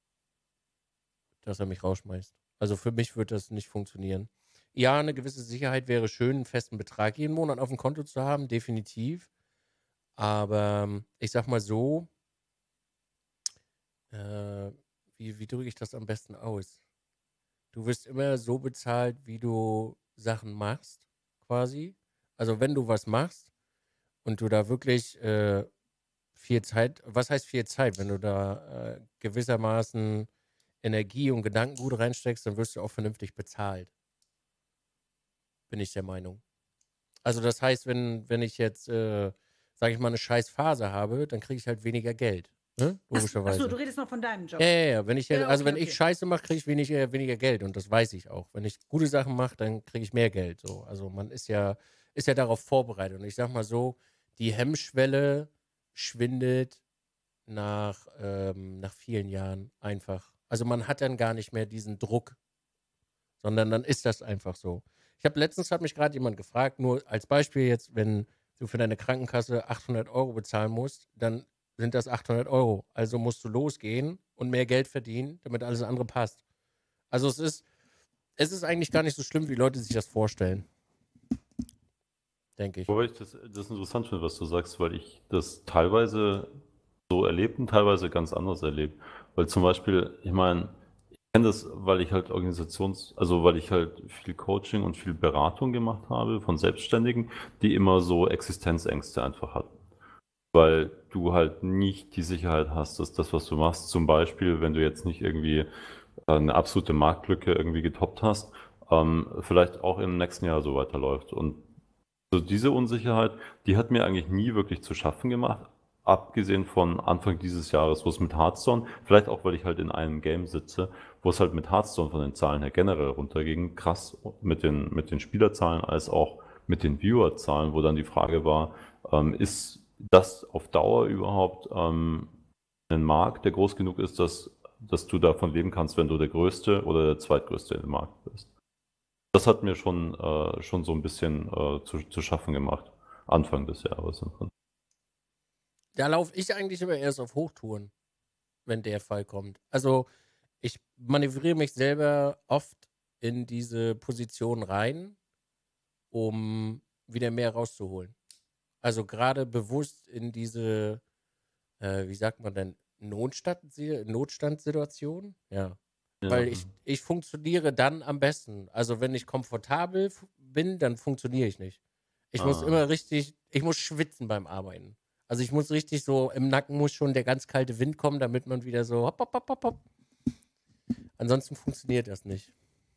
mich rausschmeißt. Also für mich wird das nicht funktionieren. Ja, eine gewisse Sicherheit wäre schön, einen festen Betrag jeden Monat auf dem Konto zu haben, definitiv. Aber ich sag mal so, wie drücke ich das am besten aus? Du wirst immer so bezahlt, wie du Sachen machst, quasi. Also wenn du was machst und du da wirklich viel Zeit, was heißt viel Zeit? Wenn du da gewissermaßen Energie und Gedankengut reinsteckst, dann wirst du auch vernünftig bezahlt. Bin ich der Meinung. Also das heißt, wenn ich jetzt, sage ich mal, eine scheiß Phase habe, dann kriege ich halt weniger Geld. Ne? Achso, Logischerweise. du redest noch von deinem Job. Ja. Wenn ich, Ja, also okay, wenn ich okay. Scheiße mache, kriege ich weniger Geld und das weiß ich auch. Wenn ich gute Sachen mache, dann kriege ich mehr Geld. So. Also man ist ja darauf vorbereitet. Und ich sag mal so, die Hemmschwelle schwindet nach vielen Jahren einfach. Also man hat dann gar nicht mehr diesen Druck, sondern dann ist das einfach so. Letztens hat mich gerade jemand gefragt, nur als Beispiel jetzt, wenn du für deine Krankenkasse 800 Euro bezahlen musst, dann sind das 800 Euro. Also musst du losgehen und mehr Geld verdienen, damit alles andere passt. Also es ist eigentlich gar nicht so schlimm, wie Leute sich das vorstellen. Denke ich. Wobei ich das interessant finde, was du sagst, weil ich das teilweise so erlebt und teilweise ganz anders erlebt. Weil zum Beispiel, ich meine, ich kenne das, weil ich halt weil ich halt viel Coaching und viel Beratung gemacht habe von Selbstständigen, die immer so Existenzängste einfach hatten. Weil du halt nicht die Sicherheit hast, dass das, was du machst, zum Beispiel, wenn du jetzt nicht irgendwie eine absolute Marktlücke irgendwie getoppt hast, vielleicht auch im nächsten Jahr so weiterläuft. Und so diese Unsicherheit, die hat mir eigentlich nie wirklich zu schaffen gemacht, abgesehen von Anfang dieses Jahres, wo es mit Hearthstone, vielleicht auch, weil ich halt in einem Game sitze, wo es halt mit Hearthstone von den Zahlen her generell runterging, krass mit den Spielerzahlen als auch mit den Viewerzahlen, wo dann die Frage war, ist das auf Dauer überhaupt ein Markt, der groß genug ist, dass du davon leben kannst, wenn du der Größte oder der Zweitgrößte im Markt bist? Das hat mir schon so ein bisschen zu schaffen gemacht, Anfang des Jahres. Da laufe ich eigentlich immer erst auf Hochtouren, wenn der Fall kommt. Also ich manövriere mich selber oft in diese Position rein, um wieder mehr rauszuholen. Also gerade bewusst in diese, wie sagt man denn, Notstandssituation? Ja. Ja. Weil ich funktioniere dann am besten. Also wenn ich komfortabel bin, dann funktioniere ich nicht. Ich muss immer ich muss schwitzen beim Arbeiten. Also ich muss richtig so, im Nacken muss schon der ganz kalte Wind kommen, damit man wieder so hopp, hopp, hopp, hopp, hopp. Ansonsten funktioniert das nicht.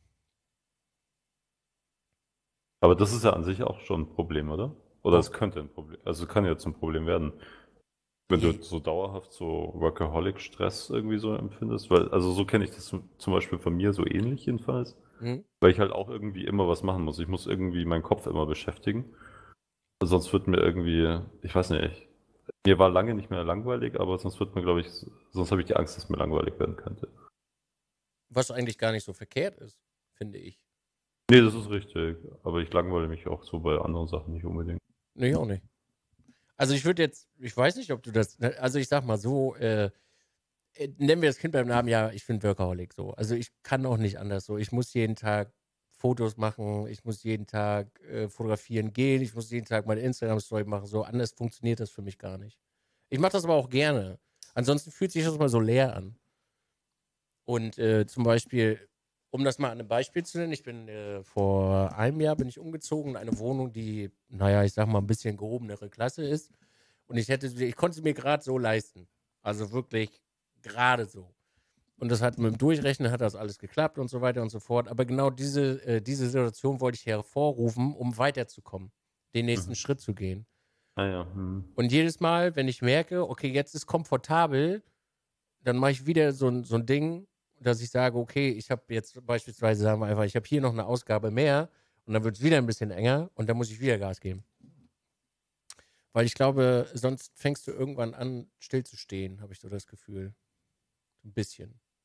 Aber das ist ja an sich auch schon ein Problem, oder? Oder es könnte ein Problem, also kann ja zum Problem werden. Wenn du so dauerhaft so Workaholic-Stress irgendwie so empfindest, weil, also so kenne ich das zum Beispiel von mir so ähnlich jedenfalls, weil ich halt auch irgendwie immer was machen muss. Ich muss irgendwie meinen Kopf immer beschäftigen. Sonst wird mir irgendwie, ich weiß nicht, mir war lange nicht mehr langweilig, aber sonst wird mir, glaube ich, sonst habe ich die Angst, dass mir langweilig werden könnte. Was eigentlich gar nicht so verkehrt ist, finde ich. Nee, das ist richtig. Aber ich langweile mich auch so bei anderen Sachen nicht unbedingt. Nee, auch nicht. Also ich weiß nicht, ob du das, also ich sag mal so, nennen wir das Kind beim Namen, ja, ich bin Workaholic so. Also ich kann auch nicht anders so. Ich muss jeden Tag Fotos machen, ich muss jeden Tag fotografieren gehen, ich muss jeden Tag meine Instagram-Story machen, so anders funktioniert das für mich gar nicht. Ich mache das aber auch gerne. Ansonsten fühlt sich das mal so leer an. Und zum Beispiel, um das mal an einem Beispiel zu nennen, ich bin vor einem Jahr bin ich umgezogen in eine Wohnung, die, naja, ich sag mal, ein bisschen gehobenere Klasse ist. Und ich konnte sie mir gerade so leisten. Also wirklich gerade so. Und das hat mit dem Durchrechnen hat das alles geklappt und so weiter und so fort. Aber genau diese Situation wollte ich hervorrufen, um weiterzukommen, den nächsten Schritt zu gehen. Ah ja. Und jedes Mal, wenn ich merke, okay, jetzt ist komfortabel, dann mache ich wieder so ein Ding, dass ich sage, okay, ich habe jetzt beispielsweise, sagen wir einfach, ich habe hier noch eine Ausgabe mehr und dann wird es wieder ein bisschen enger und dann muss ich wieder Gas geben. Weil ich glaube, sonst fängst du irgendwann an, stillzustehen, habe ich so das Gefühl. Ein bisschen.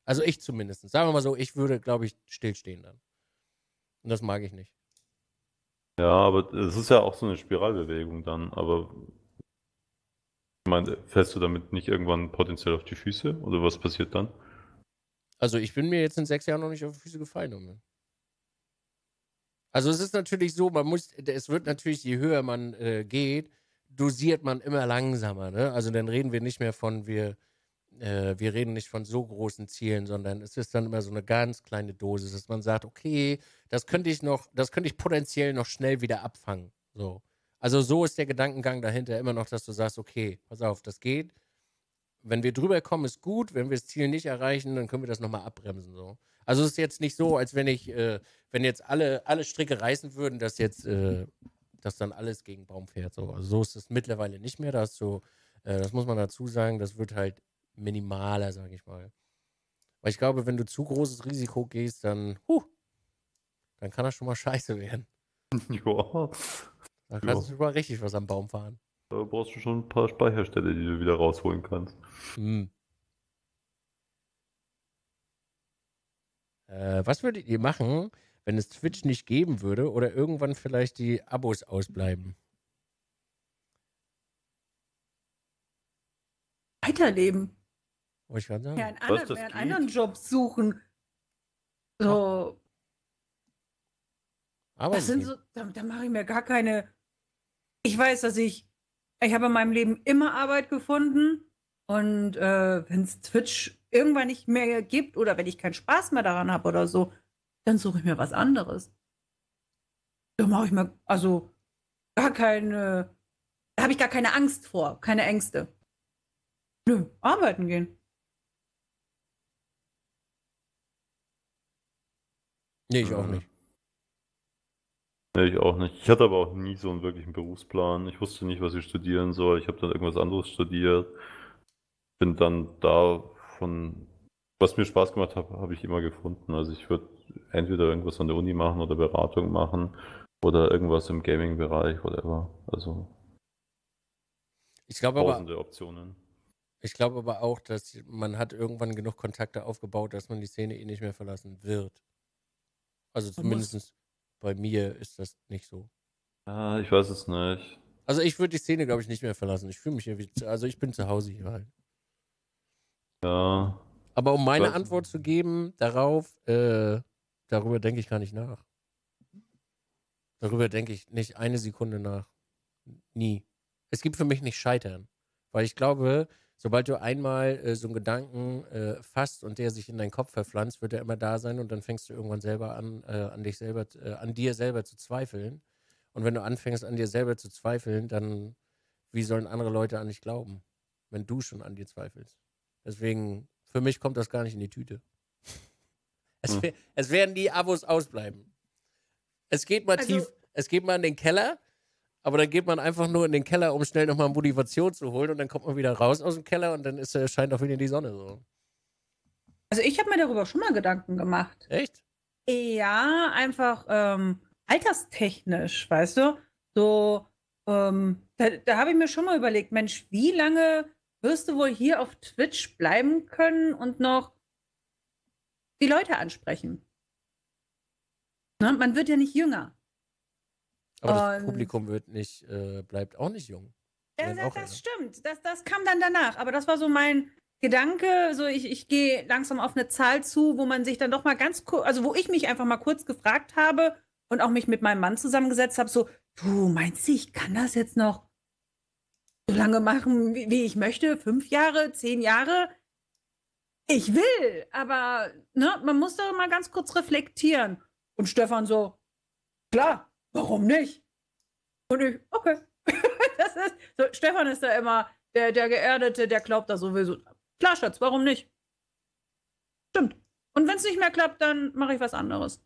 Also ich zumindest. Sagen wir mal so, ich würde, glaube ich, stillstehen dann. Und das mag ich nicht. Ja, aber es ist ja auch so eine Spiralbewegung dann. Aber ich meine, fällst du damit nicht irgendwann potenziell auf die Füße? Oder was passiert dann? Also ich bin mir jetzt in 6 Jahren noch nicht auf die Füße gefallen. Junge. Also es ist natürlich so, es wird natürlich, je höher man geht, dosiert man immer langsamer. Ne? Also dann reden wir nicht mehr wir reden nicht von so großen Zielen, sondern es ist dann immer so eine ganz kleine Dosis, dass man sagt, okay, das könnte ich potenziell noch schnell wieder abfangen. So. Also so ist der Gedankengang dahinter immer noch, dass du sagst, okay, pass auf, das geht. Wenn wir drüber kommen, ist gut. Wenn wir das Ziel nicht erreichen, dann können wir das nochmal abbremsen. So. Also es ist jetzt nicht so, als wenn wenn jetzt alle Stricke reißen würden, dass dann alles gegen Baum fährt. So. Also so ist es mittlerweile nicht mehr. Das muss man dazu sagen, das wird halt minimaler, sage ich mal. Weil ich glaube, wenn du zu großes Risiko gehst, dann kann das schon mal scheiße werden. Ja. Da kannst du schon mal richtig was am Baum fahren. Da brauchst du schon ein paar Speicherstätte, die du wieder rausholen kannst. Was würdet ihr machen, wenn es Twitch nicht geben würde oder irgendwann vielleicht die Abos ausbleiben? Weiterleben. Wollte ich gerade sagen. Ja, einen anderen Job suchen. So. Aber Das sind so, da mache ich mir gar keine. Ich weiß, dass ich habe in meinem Leben immer Arbeit gefunden. Und wenn es Twitch irgendwann nicht mehr gibt oder wenn ich keinen Spaß mehr daran habe oder so, dann suche ich mir was anderes. Da mache ich mir also gar keine. Da habe ich gar keine Angst vor, keine Ängste. Nö, arbeiten gehen. Nee, ich auch nicht. Nee, ich auch nicht. Ich hatte aber auch nie so einen wirklichen Berufsplan. Ich wusste nicht, was ich studieren soll. Ich habe dann irgendwas anderes studiert. Bin dann was mir Spaß gemacht hat, habe ich immer gefunden. Also ich würde entweder irgendwas an der Uni machen oder Beratung machen oder irgendwas im Gaming-Bereich, whatever. Also Ich glaube tausende Optionen. Ich glaube aber auch, dass man hat irgendwann genug Kontakte aufgebaut, dass man die Szene eh nicht mehr verlassen wird. Also zumindest bei mir ist das nicht so. Ja, ich weiß es nicht. Also ich würde die Szene, glaube ich, nicht mehr verlassen. Ich fühle mich also ich bin zu Hause hier halt. Ja. Aber um meine Antwort zu geben darauf, darüber denke ich gar nicht nach. Darüber denke ich nicht eine Sekunde nach. Nie. Es gibt für mich nicht Scheitern. Weil ich glaube, sobald du einmal so einen Gedanken fasst und der sich in deinen Kopf verpflanzt, wird er immer da sein und dann fängst du irgendwann selber an, an dir selber zu zweifeln. Und wenn du anfängst, an dir selber zu zweifeln, dann wie sollen andere Leute an dich glauben, wenn du schon an dir zweifelst? Deswegen, für mich kommt das gar nicht in die Tüte. Es werden die Abos ausbleiben. Es geht mal es geht mal in den Keller, aber dann geht man einfach nur in den Keller, um schnell nochmal Motivation zu holen und dann kommt man wieder raus aus dem Keller und dann scheint auch wieder die Sonne so. Also ich habe mir darüber schon mal Gedanken gemacht. Echt? Ja, einfach alterstechnisch, weißt du? So, da habe ich mir schon mal überlegt, Mensch, wie lange wirst du wohl hier auf Twitch bleiben können und noch die Leute ansprechen? Ne? Man wird ja nicht jünger. Aber das Publikum bleibt auch nicht jung. Das stimmt. Das kam dann danach. Aber das war so mein Gedanke. So, ich gehe langsam auf eine Zahl zu, wo man sich dann doch mal ganz kurz, also wo ich mich einfach mal kurz gefragt habe und auch mich mit meinem Mann zusammengesetzt habe, so, du meinst du, ich kann das jetzt noch so lange machen, wie ich möchte? 5 Jahre, 10 Jahre? Ich will, aber ne, man muss doch mal ganz kurz reflektieren. Und Stefan so, klar, warum nicht? Und ich, okay. Das ist, so, Stefan ist da immer der Geerdete, der glaubt da sowieso. Klar, Schatz, warum nicht? Stimmt. Und wenn es nicht mehr klappt, dann mache ich was anderes.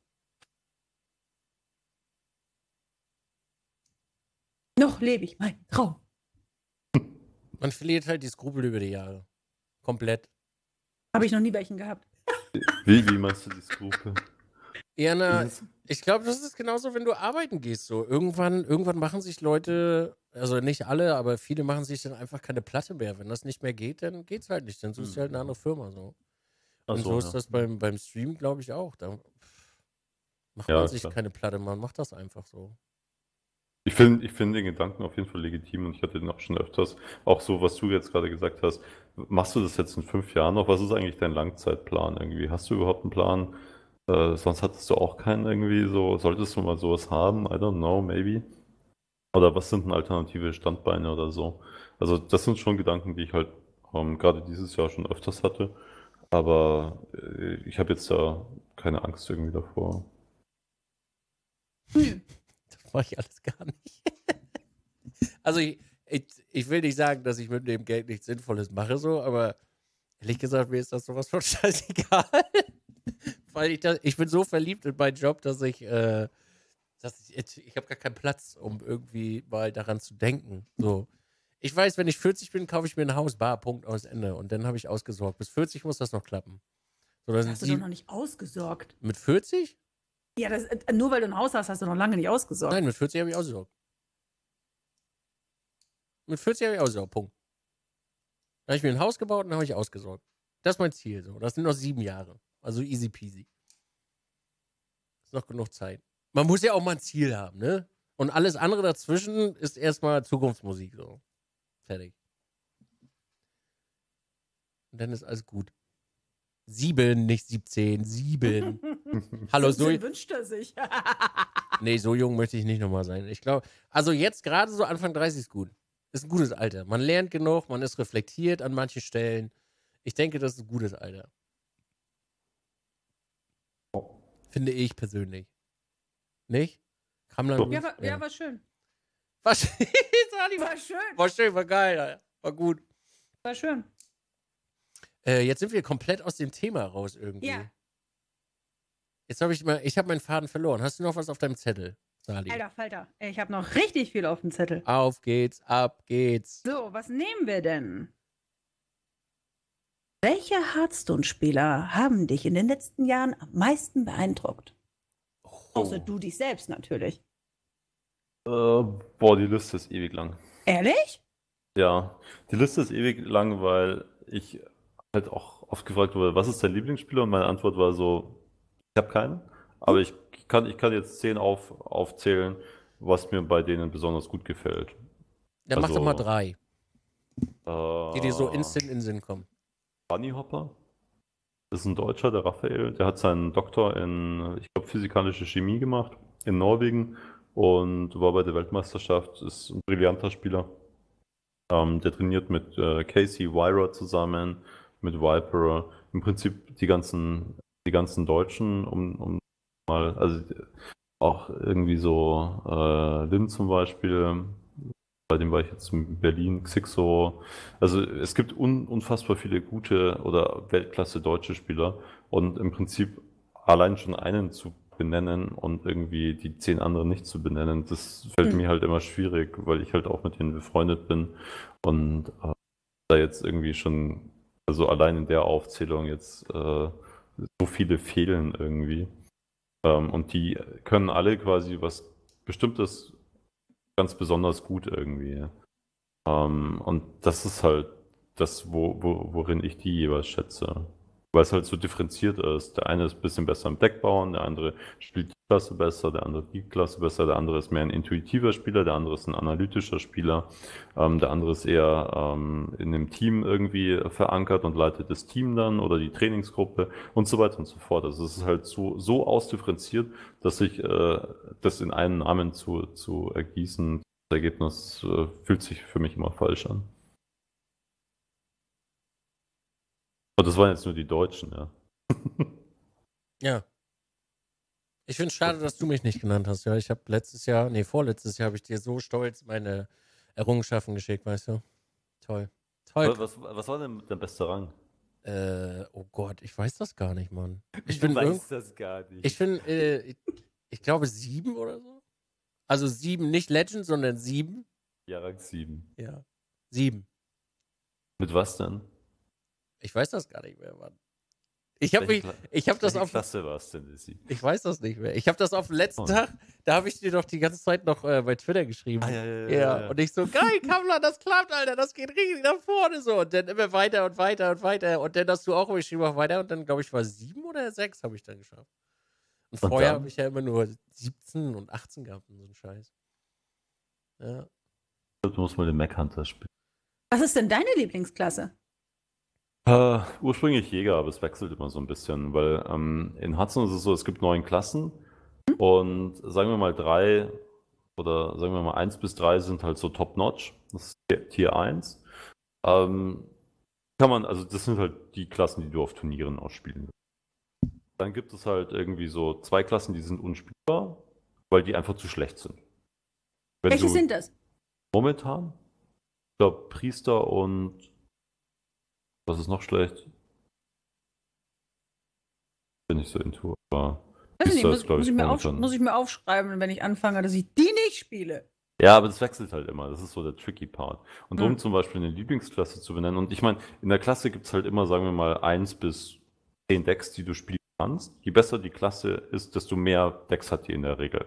Noch lebe ich meinen Traum. Man verliert halt die Skrupel über die Jahre. Komplett. Habe ich noch nie welchen gehabt. Wie machst du die Skrupel? Ja, ich glaube, das ist genauso, wenn du arbeiten gehst. So. Irgendwann machen sich Leute, also nicht alle, aber viele machen sich dann einfach keine Platte mehr. Wenn das nicht mehr geht, dann geht's halt nicht. Dann suchst du halt eine andere Firma. So. Und so ist ja. das beim Stream, glaube ich, auch. Da macht Ja, man sich klar. keine Platte, man macht das einfach so. Ich finde den Gedanken auf jeden Fall legitim und ich hatte den auch schon öfters. Auch so, was du jetzt gerade gesagt hast. Machst du das jetzt in 5 Jahren noch? Was ist eigentlich dein Langzeitplan irgendwie? Hast du überhaupt einen Plan? Sonst hattest du auch keinen irgendwie so. Solltest du mal sowas haben? I don't know, maybe. Oder was sind denn alternative Standbeine oder so? Also, das sind schon Gedanken, die ich halt gerade dieses Jahr schon öfters hatte. Aber ich habe jetzt da keine Angst irgendwie davor. Das mache ich alles gar nicht. Also ich will nicht sagen, dass ich mit dem Geld nichts Sinnvolles mache, so, aber ehrlich gesagt, mir ist das sowas von scheißegal. Weil ich bin so verliebt in meinen Job, dass ich habe gar keinen Platz, um irgendwie mal daran zu denken. So. Ich weiß, wenn ich 40 bin, kaufe ich mir ein Haus, bar, Punkt, aus, Ende. Und dann habe ich ausgesorgt. Bis 40 muss das noch klappen. So, Das hast du doch noch nicht ausgesorgt. mit 40? Ja, nur weil du ein Haus hast, hast du noch lange nicht ausgesorgt. Nein, mit 40 habe ich ausgesorgt. Mit 40 habe ich ausgesorgt, Punkt. Dann habe ich mir ein Haus gebaut und dann habe ich ausgesorgt. Das ist mein Ziel. So. Das sind noch 7 Jahre. Also easy peasy. Ist noch genug Zeit. Man muss ja auch mal ein Ziel haben, ne? Und alles andere dazwischen ist erstmal Zukunftsmusik. So. Fertig. Und dann ist alles gut. 7, nicht 17. 7. Hallo, so. wünscht er sich. Nee, so jung möchte ich nicht nochmal sein. Ich glaube, also jetzt gerade so Anfang 30 ist gut. Ist ein gutes Alter. Man lernt genug, man ist reflektiert an manchen Stellen. Ich denke, das ist ein gutes Alter. Finde ich persönlich. Nicht? Kramland? Ja, war schön. War schön. War schön. War schön, war geil. Alter. War gut. War schön. Jetzt sind wir komplett aus dem Thema raus irgendwie. Ja. Jetzt habe ich meinen Faden verloren. Hast du noch was auf deinem Zettel, Sali? Alter Falter, ich habe noch richtig viel auf dem Zettel. Auf geht's, ab geht's. So, was nehmen wir denn? Welche Hearthstone-Spieler haben dich in den letzten Jahren am meisten beeindruckt? Außer du dich selbst natürlich. Boah, die Liste ist ewig lang. Ehrlich? Ja, die Liste ist ewig lang, weil ich halt auch oft gefragt wurde, was ist dein Lieblingsspieler? Und meine Antwort war so, ich habe keinen, aber ich kann jetzt 10 aufzählen, was mir bei denen besonders gut gefällt. Dann mach doch Also, mal 3, die dir so instant in den Sinn kommen. Bunnyhopper ist ein Deutscher, der Raphael, der hat seinen Doktor in, ich glaube, physikalische Chemie gemacht in Norwegen und war bei der Weltmeisterschaft, ist ein brillanter Spieler. Der trainiert mit Casey Wyra zusammen, mit Viper, im Prinzip die ganzen Deutschen, um mal, also auch irgendwie so Lin zum Beispiel, bei dem war ich jetzt in Berlin, Xixo. Also es gibt unfassbar viele gute oder Weltklasse deutsche Spieler und im Prinzip allein schon einen zu benennen und irgendwie die 10 anderen nicht zu benennen, das fällt mir halt immer schwierig, weil ich halt auch mit denen befreundet bin und da jetzt irgendwie schon, also allein in der Aufzählung jetzt so viele fehlen irgendwie. Und die können alle quasi was Bestimmtes ganz besonders gut irgendwie. Und das ist halt das, worin ich die jeweils schätze. Weil es halt so differenziert ist. Der eine ist ein bisschen besser im Deck bauen, der andere spielt die Klasse besser, der andere die Klasse besser, der andere ist mehr ein intuitiver Spieler, der andere ist ein analytischer Spieler, der andere ist eher in einem Team irgendwie verankert und leitet das Team dann oder die Trainingsgruppe und so weiter und so fort. Also es ist halt so ausdifferenziert, dass sich das in einen Namen zu ergießen, das Ergebnis fühlt sich für mich immer falsch an. Und das waren jetzt nur die Deutschen, ja. Ja. Ich finde es schade, dass du mich nicht genannt hast. Ja, ich habe vorletztes Jahr habe ich dir so stolz meine Errungenschaften geschickt, weißt du? Toll. Toll. Was war denn der beste Rang? Oh Gott, ich weiß das gar nicht, Mann. Ich weiß das gar nicht. Ich finde, ich glaube 7 oder so. Also 7, nicht Legend, sondern 7. Ja, Rang 7. Ja. 7. Mit was denn? Ich weiß das gar nicht mehr, Mann. Ich habe das Welche auf. Klasse war es denn, Lizzie? Ich weiß das nicht mehr. Ich habe das auf den letzten Tag, da habe ich dir doch die ganze Zeit noch bei Twitter geschrieben. Ja. Und ich so, geil, Kammler, das klappt, Alter, das geht richtig nach vorne so. Und dann immer weiter und weiter und weiter. Und dann hast du auch geschrieben, auch weiter. Und dann, glaube ich, war 7 oder 6 habe ich dann geschafft. Und vorher habe ich ja immer nur 17 und 18 gehabt und so einen Scheiß. Ja. Du musst mal den Mech Hunter spielen. Was ist denn deine Lieblingsklasse? Ursprünglich Jäger, aber es wechselt immer so ein bisschen, weil in Hudson ist es so, es gibt 9 Klassen und sagen wir mal 3 oder sagen wir mal 1 bis 3 sind halt so top-notch, das ist Tier 1. Also das sind halt die Klassen, die du auf Turnieren ausspielen willst. Dann gibt es halt irgendwie so 2 Klassen, die sind unspielbar, weil die einfach zu schlecht sind. Welche sind das? Momentan? Ich glaube Priester und was ist noch schlecht? Bin ich so into, aber Weiß nicht, Priester ist, glaube ich, momentan. muss ich mir aufschreiben, wenn ich anfange, dass ich die nicht spiele. Ja, aber das wechselt halt immer. Das ist so der tricky Part. Und um zum Beispiel eine Lieblingsklasse zu benennen, und ich meine, in der Klasse gibt es halt immer, sagen wir mal, 1 bis 10 Decks, die du spielen kannst. Je besser die Klasse ist, desto mehr Decks hat die in der Regel.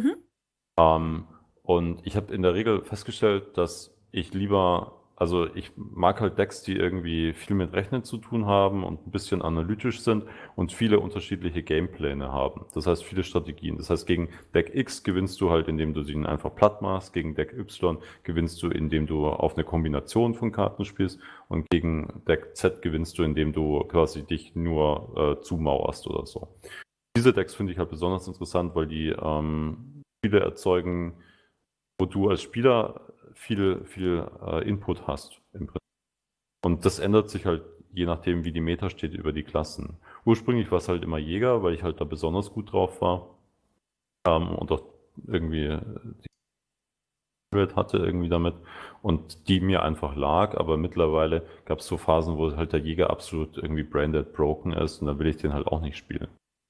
Und ich habe in der Regel festgestellt, dass ich ich mag halt Decks, die irgendwie viel mit Rechnen zu tun haben und ein bisschen analytisch sind und viele unterschiedliche Gamepläne haben. Das heißt, viele Strategien. Das heißt, gegen Deck X gewinnst du halt, indem du sie einfach platt machst. Gegen Deck Y gewinnst du, indem du auf eine Kombination von Karten spielst. Und gegen Deck Z gewinnst du, indem du quasi dich nur zumauerst oder so. Diese Decks finde ich halt besonders interessant, weil die Spiele erzeugen, wo du als Spieler viel Input hast im Prinzip. Und das ändert sich halt je nachdem, wie die Meta steht über die Klassen. Ursprünglich war es halt immer Jäger, weil ich halt da besonders gut drauf war. Und auch irgendwie die Welt hatte irgendwie damit und die mir einfach lag, aber mittlerweile gab es so Phasen, wo halt der Jäger absolut irgendwie branded broken ist und dann will ich den halt auch nicht spielen.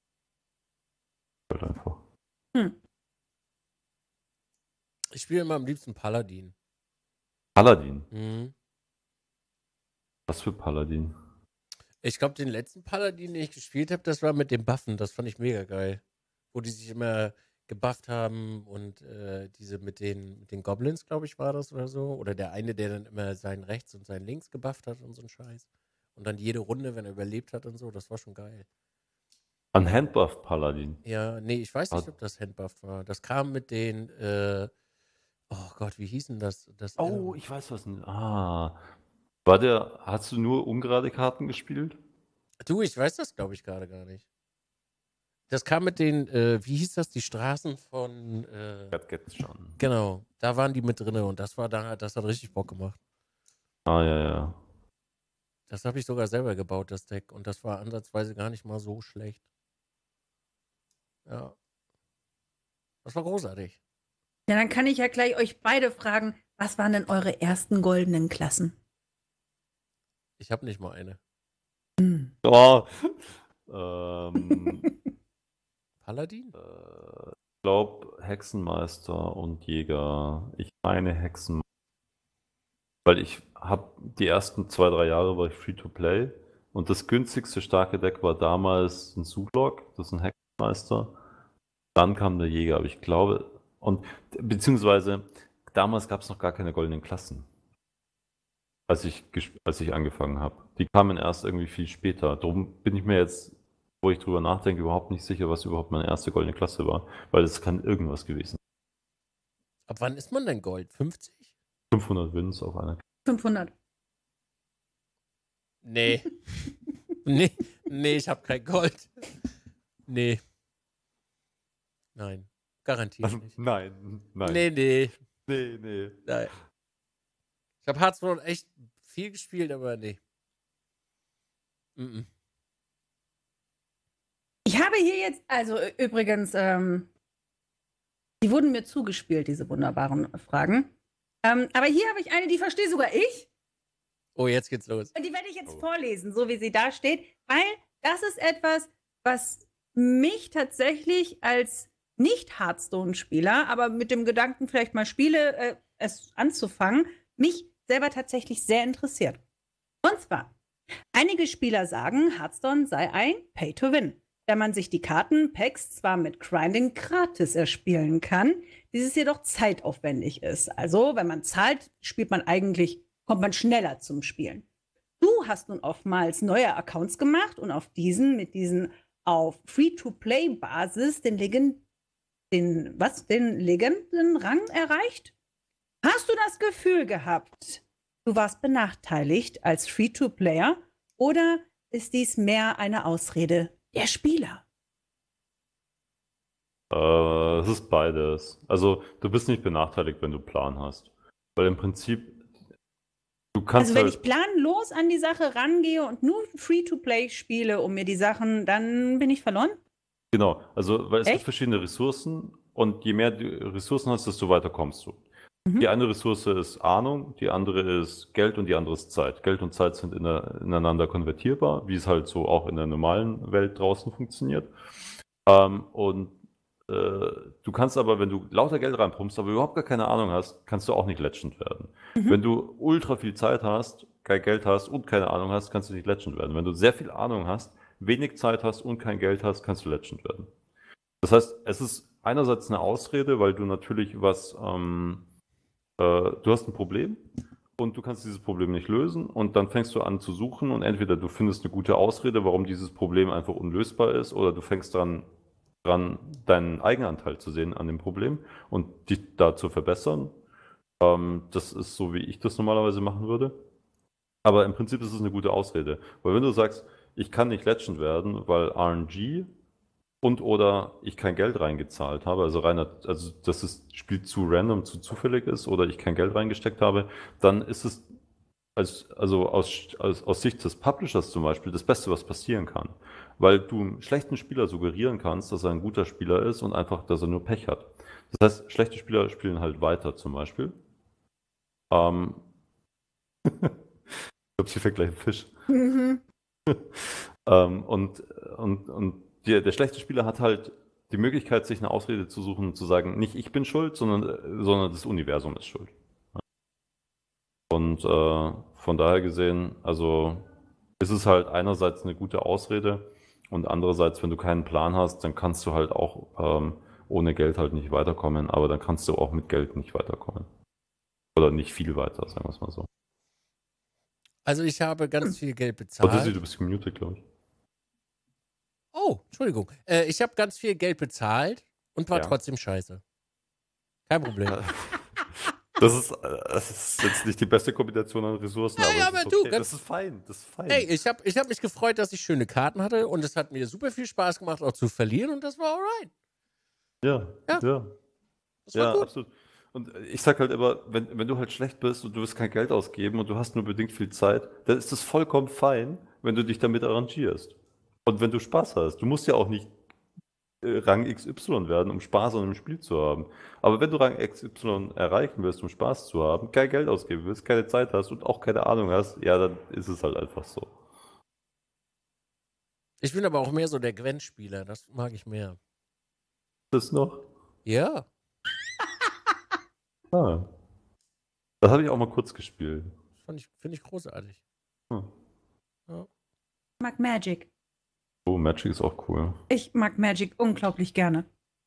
Halt einfach. Ich spiele immer am liebsten Paladin. Paladin? Mhm. Was für Paladin? Ich glaube, den letzten Paladin, den ich gespielt habe, das war mit den Buffen. Das fand ich mega geil. Wo die sich immer gebufft haben und diese mit den Goblins, glaube ich, war das oder so. Oder der eine, der dann immer seinen rechts und seinen links gebufft hat und so ein Scheiß. Und dann jede Runde, wenn er überlebt hat und so, das war schon geil. Ein Handbuff Paladin? Ja, nee, ich weiß nicht, ob das Handbuff war. Das kam mit den, oh Gott, wie hießen das? Ich weiß was. Hast du nur ungerade Karten gespielt? Du, ich weiß das, glaube ich, gerade gar nicht. Das kam mit den, wie hieß das, die Straßen von, schon. Genau, da waren die mit drin und das hat richtig Bock gemacht. Ja. Das habe ich sogar selber gebaut, das Deck, und das war ansatzweise gar nicht mal so schlecht. Ja. Das war großartig. Ja, dann kann ich ja gleich euch beide fragen, was waren denn eure ersten goldenen Klassen? Ich habe nicht mal eine. Oh. Paladin? Ich glaube Hexenmeister und Jäger. Ich meine Hexenmeister. Weil ich habe die ersten 2-3 Jahre war ich Free-to-Play und das günstigste starke Deck war damals ein Zuglock, das ist ein Hexenmeister. Dann kam der Jäger, aber ich glaube, beziehungsweise damals gab es noch gar keine goldenen Klassen, als ich angefangen habe. Die kamen erst irgendwie viel später. Darum bin ich mir jetzt, wo ich drüber nachdenke, überhaupt nicht sicher, was überhaupt meine erste goldene Klasse war, weil es kann irgendwas gewesen sein. Ab wann ist man denn Gold? 50? 500 Wins auf einer. 500. Nee. nee, ich habe kein Gold. Nee. Nein. Garantiert nicht. Nein. Nee. Nee. Nein. Ich habe Hearthstone echt viel gespielt, aber nee. Ich habe hier jetzt, also übrigens, die wurden mir zugespielt, diese wunderbaren Fragen. Aber hier habe ich eine, die verstehe sogar ich. Oh, jetzt geht's los. Und die werde ich jetzt vorlesen, so wie sie da steht, weil das ist etwas, was mich tatsächlich als Nicht-Hearthstone-Spieler, aber mit dem Gedanken, vielleicht mal es anzufangen, mich selber tatsächlich sehr interessiert. Und zwar, Einige Spieler sagen, Hearthstone sei ein Pay-to-Win, da man sich die Kartenpacks zwar mit Grinding gratis erspielen kann, dieses jedoch zeitaufwendig ist. Also, wenn man zahlt, kommt man schneller zum Spielen. Du hast nun oftmals neue Accounts gemacht und mit diesen auf Free-to-Play-Basis den Legendenrang erreicht? Hast du das Gefühl gehabt, du warst benachteiligt als Free-to-Player oder ist dies mehr eine Ausrede der Spieler? Es ist beides. Also, du bist nicht benachteiligt, wenn du Plan hast. Weil im Prinzip, du kannst Also wenn ich planlos an die Sache rangehe und nur Free-to-Play spiele und mir die Sachen, dann bin ich verloren? Genau, also, weil es gibt Echt? verschiedene Ressourcen und je mehr du Ressourcen hast, desto weiter kommst du. Mhm. Die eine Ressource ist Ahnung, die andere ist Geld und die andere ist Zeit. Geld und Zeit sind ineinander konvertierbar, wie es halt so auch in der normalen Welt draußen funktioniert. Du kannst aber, wenn du lauter Geld reinpumpst, aber überhaupt gar keine Ahnung hast, kannst du auch nicht Legend werden. Mhm. Wenn du ultra viel Zeit hast, kein Geld hast und keine Ahnung hast, kannst du nicht Legend werden. Wenn du sehr viel Ahnung hast, wenig Zeit hast und kein Geld hast, kannst du Legend werden. Das heißt, es ist einerseits eine Ausrede, weil du natürlich du hast ein Problem und du kannst dieses Problem nicht lösen und dann fängst du an zu suchen und entweder du findest eine gute Ausrede, warum dieses Problem einfach unlösbar ist, oder du fängst dran, deinen Eigenanteil zu sehen an dem Problem und dich da zu verbessern. Das ist so, wie ich das normalerweise machen würde. Aber im Prinzip ist es eine gute Ausrede. Weil wenn du sagst, ich kann nicht Legend werden, weil RNG oder ich kein Geld reingezahlt habe, also dass das Spiel zu random, zu zufällig ist oder ich kein Geld reingesteckt habe, dann ist es aus Sicht des Publishers zum Beispiel das Beste, was passieren kann. Weil du einem schlechten Spieler suggerieren kannst, dass er ein guter Spieler ist und einfach, dass er nur Pech hat. Das heißt, schlechte Spieler spielen halt weiter zum Beispiel. Ich glaube, sie fängt gleich ein Fisch. Mhm. Der schlechte Spieler hat halt die Möglichkeit, sich eine Ausrede zu suchen und zu sagen, nicht ich bin schuld, sondern das Universum ist schuld. Und von daher gesehen, also ist es halt einerseits eine gute Ausrede und andererseits, wenn du keinen Plan hast, dann kannst du halt auch ohne Geld halt nicht weiterkommen, aber dann kannst du auch mit Geld nicht weiterkommen. Oder nicht viel weiter, sagen wir es mal so. Also ich habe ganz viel Geld Oh, bezahlt. du bist gemutet, glaube ich. Oh, Entschuldigung. Ich habe ganz viel Geld bezahlt und war Ja. trotzdem scheiße. Kein Problem. Das ist jetzt nicht die beste Kombination an Ressourcen, Ja, aber aber es ist du, okay. Das ist fein. Hey, ich hab mich gefreut, dass ich schöne Karten hatte und es hat mir super viel Spaß gemacht, auch zu verlieren und das war alright. Ja. Das war Ja, gut. absolut. Und ich sag halt immer, wenn du halt schlecht bist und du willst kein Geld ausgeben und du hast nur bedingt viel Zeit, dann ist es vollkommen fein, wenn du dich damit arrangierst. Und wenn du Spaß hast. Du musst ja auch nicht Rang XY werden, um Spaß an einem Spiel zu haben. Aber wenn du Rang XY erreichen willst, um Spaß zu haben, kein Geld ausgeben willst, keine Zeit hast und auch keine Ahnung hast, ja, dann ist es halt einfach so. Ich bin aber auch mehr so der Gwen-Spieler, das mag ich mehr. Das noch? Ja. Ah. Das habe ich auch mal kurz gespielt. Finde ich großartig. Hm. Ja. Ich mag Magic. Oh, Magic ist auch cool. Ich mag Magic unglaublich gerne.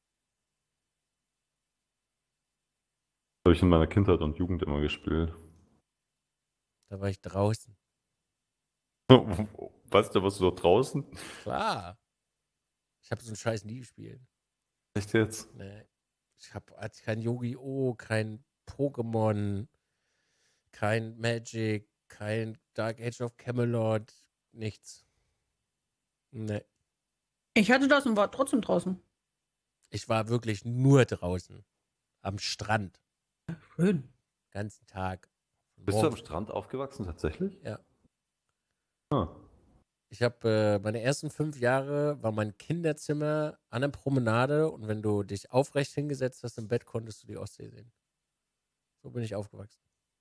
Das habe ich in meiner Kindheit und Jugend immer gespielt. Da war ich draußen. Weißt du, warst du doch draußen? Klar. Ich habe so einen Scheiß nie gespielt. Echt jetzt? Nee. Hatte kein Yu-Gi-Oh!, kein Pokémon, kein Magic, kein Dark Age of Camelot, nichts. Nee. Ich hatte das und war trotzdem draußen. Ich war wirklich nur draußen. Am Strand. Schön. Ganzen Tag. Bist du am Strand aufgewachsen tatsächlich? Ja. Ah. Ich habe meine ersten 5 Jahre war mein Kinderzimmer an der Promenade und wenn du dich aufrecht hingesetzt hast im Bett, konntest du die Ostsee sehen. So bin ich aufgewachsen.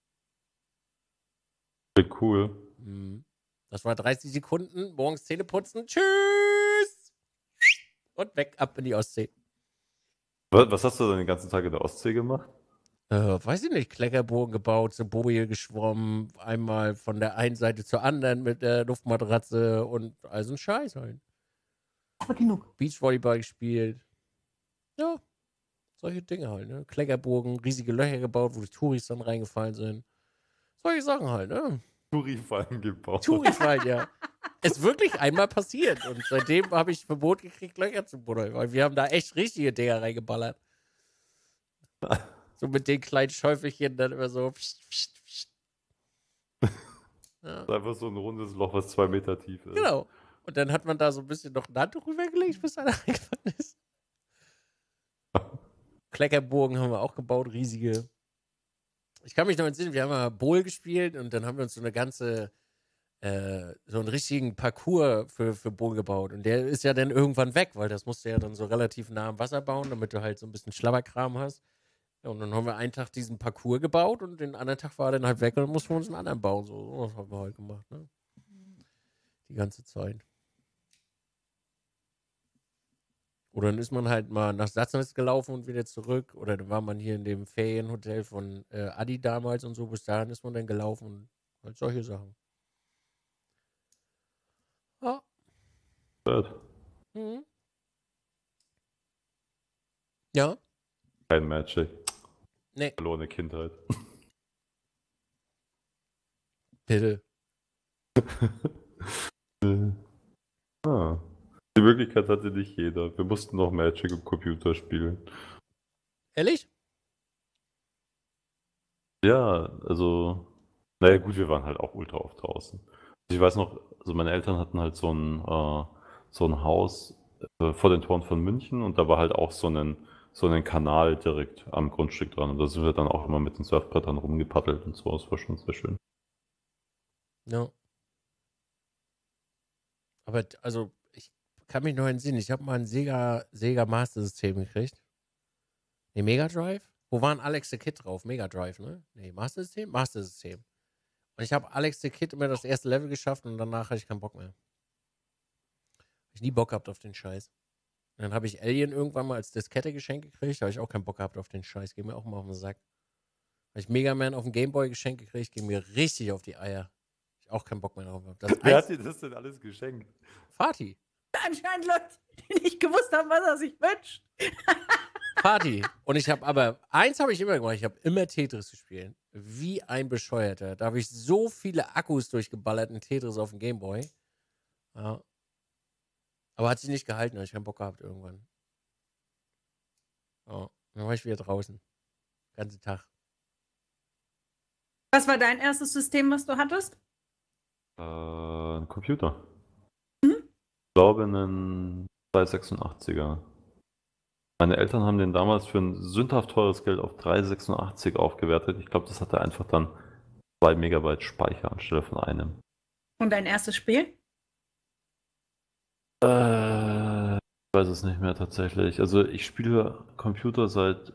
Cool. Das war 30 Sekunden, morgens Zähne putzen, tschüss! Und weg, ab in die Ostsee. Was hast du dann den ganzen Tag in der Ostsee gemacht? Weiß ich nicht, Kleckerbogen gebaut, zur Boje geschwommen, einmal von der einen Seite zur anderen mit der Luftmatratze und all so ein Scheiß halt. Aber genug. Beachvolleyball gespielt. Ja, solche Dinge halt, ne? Kleckerbogen, riesige Löcher gebaut, wo die Touris dann reingefallen sind. Solche Sachen halt, ne? Touri-Fallen gebaut. Touri-Fallen, ja. Ist wirklich einmal passiert und seitdem habe ich Verbot gekriegt, Löcher zu buddeln, weil wir haben da echt richtige Dinger reingeballert. So mit den kleinen Schäufelchen dann immer so. Pst, pst, pst. Ja. Das ist einfach so ein rundes Loch, was 2 Meter tief ist. Genau. Und dann hat man da so ein bisschen noch ein Handtuch rübergelegt, bis einer reingefallen ist. Kleckerbogen haben wir auch gebaut, riesige. Ich kann mich noch entsinnen, wir haben mal Bowl gespielt und dann haben wir uns so eine ganze, so einen richtigen Parcours für Bowl gebaut. Und der ist ja dann irgendwann weg, weil das musst du ja dann so relativ nah am Wasser bauen, damit du halt so ein bisschen Schlabberkram hast. Ja, und dann haben wir einen Tag diesen Parcours gebaut und den anderen Tag war er dann halt weg und dann mussten wir uns einen anderen bauen. So was haben wir halt gemacht, ne? Die ganze Zeit. Oder dann ist man halt mal nach Sassnitz gelaufen und wieder zurück. Oder dann war man hier in dem Ferienhotel von Adi damals und so. Bis dahin ist man dann gelaufen und halt solche Sachen. Ja. Bad. Mhm. Ja. Kein Magic. Nee. Verlorene Kindheit. Bitte. Ah. Die Möglichkeit hatte nicht jeder. Wir mussten noch Magic im Computer spielen. Ehrlich? Ja, also, naja gut, wir waren halt auch ultra oft draußen. Ich weiß noch, also meine Eltern hatten halt so ein Haus vor den Toren von München und da war halt auch so einen Kanal direkt am Grundstück dran. Und da sind wir dann auch immer mit den Surfbrettern rumgepaddelt und so. Das war schon sehr schön. Ja. Aber also, ich kann mich noch entsinnen. Ich habe mal ein Sega Master System gekriegt. Nee, Mega Drive? Wo war ein Alex the Kid drauf? Mega Drive, ne? Nee, Master System? Master System. Und ich habe Alex the Kid immer das erste Level geschafft und danach hatte ich keinen Bock mehr. Hab ich nie Bock gehabt auf den Scheiß. Und dann habe ich Alien irgendwann mal als Diskette geschenkt gekriegt. Da habe ich auch keinen Bock gehabt auf den Scheiß. Geht mir auch mal auf den Sack. Habe ich Mega Man auf dem Gameboy geschenkt gekriegt. Ging mir richtig auf die Eier. Hab ich auch keinen Bock mehr drauf gehabt. Wer hat dir das denn alles geschenkt? Fatih. Anscheinend Leute, die nicht gewusst haben, was er sich wünscht. Party. Und ich habe aber, eins habe ich immer gemacht, ich habe immer Tetris gespielt. Wie ein Bescheuerter. Da habe ich so viele Akkus durchgeballert in Tetris auf dem Gameboy. Ja. Aber hat sich nicht gehalten, habe ich keinen Bock gehabt irgendwann. Ja. Dann war ich wieder draußen. Ganzen Tag. Was war dein erstes System, was du hattest? Ein Computer. Ich glaube, einen 286er. Meine Eltern haben den damals für ein sündhaft teures Geld auf 386 aufgewertet. Ich glaube, das hatte einfach dann 2 Megabyte Speicher anstelle von einem. Und dein erstes Spiel? Ich weiß es nicht mehr tatsächlich. Also ich spiele Computer seit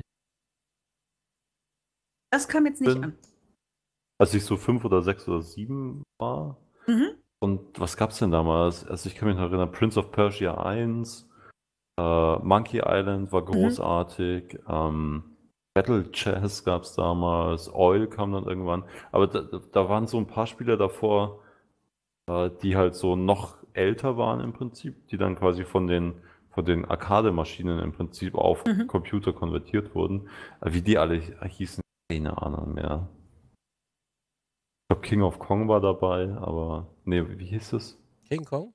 Das kam jetzt nicht an. als ich so 5 oder 6 oder 7 war. Mhm. Und was gab's denn damals? Also ich kann mich noch erinnern, Prince of Persia 1, Monkey Island war großartig, Battle Chess gab's damals, Oil kam dann irgendwann. Aber da waren so ein paar Spiele davor, die halt so noch älter waren im Prinzip, die dann quasi von den Arcade-Maschinen im Prinzip auf Computer konvertiert wurden. Wie die alle hießen, keine Ahnung mehr. Ich glaube, King of Kong war dabei, aber nee, wie hieß es? King Kong?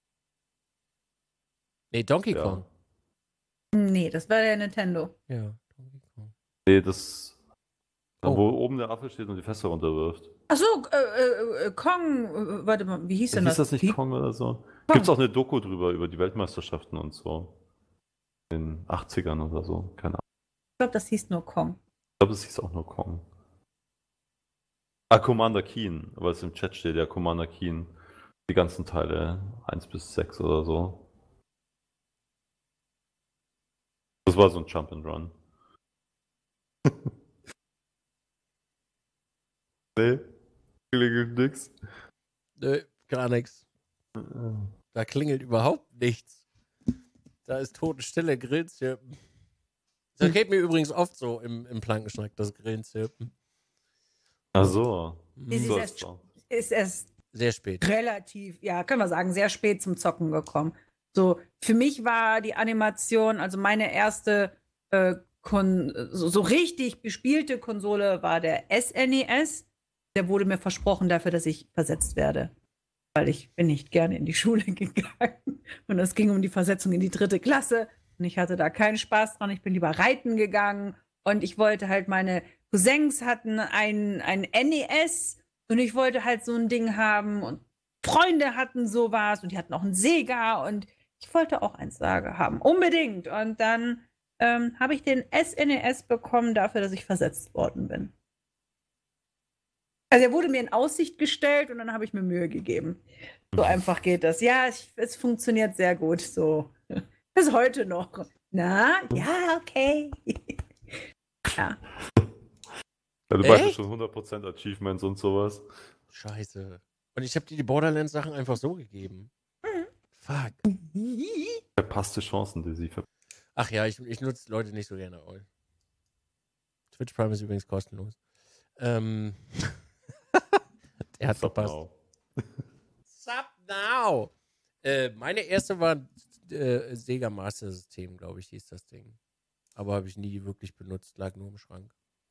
Nee, Donkey Ja. Kong. Nee, das war der Nintendo. Ja, Donkey Kong. Nee, das. Oh. Wo oben der Affe steht und die Fässer runterwirft. Achso, Kong, warte mal, wie hieß denn Hieß das? das nicht Kong oder so? Gibt's auch eine Doku drüber, über die Weltmeisterschaften und so. In den 80ern oder so, keine Ahnung. Ich glaube, das hieß nur Kong. Ich glaube, es hieß auch nur Kong. Ah, Commander Keen, weil es im Chat steht, ja, Commander Keen. Die ganzen Teile, 1 bis 6 oder so. Das war so ein Jump and Run. Nee, klingelt nix. Nö, gar nichts. Da klingelt überhaupt nichts. Da ist Totenstille, Grillzirpen. Das geht mir übrigens oft so im Plankenschnack, das Grillenzirpen. Ach so. Ist erst sehr spät. Relativ, ja, können wir sagen, sehr spät zum Zocken gekommen. So, für mich war die Animation, also meine erste so richtig bespielte Konsole war der SNES. Der wurde mir versprochen dafür, dass ich versetzt werde. Weil ich bin nicht gerne in die Schule gegangen. Und es ging um die Versetzung in die 3. Klasse. Und ich hatte da keinen Spaß dran. Ich bin lieber reiten gegangen. Und ich wollte halt, meine Cousins hatten ein NES. Und ich wollte halt so ein Ding haben. Und Freunde hatten sowas. Und die hatten auch einen Sega. Und ich wollte auch eins haben. Unbedingt. Und dann habe ich den SNES bekommen dafür, dass ich versetzt worden bin. Also er wurde mir in Aussicht gestellt und dann habe ich mir Mühe gegeben. So einfach geht das. Ja, es funktioniert sehr gut so. Bis heute noch. Na, ja, okay. Ja. Ja, du meinst schon 100% Achievements und sowas. Scheiße. Und ich habe dir die Borderlands-Sachen einfach so gegeben. Fuck. Verpasste Chancen, die sie Ach ja, ich nutze Leute nicht so gerne. Twitch Prime ist übrigens kostenlos. Der hat verpasst. Sup now. Meine erste war Sega Master System, glaube ich, hieß das Ding. Aber habe ich nie wirklich benutzt, lag nur im Schrank.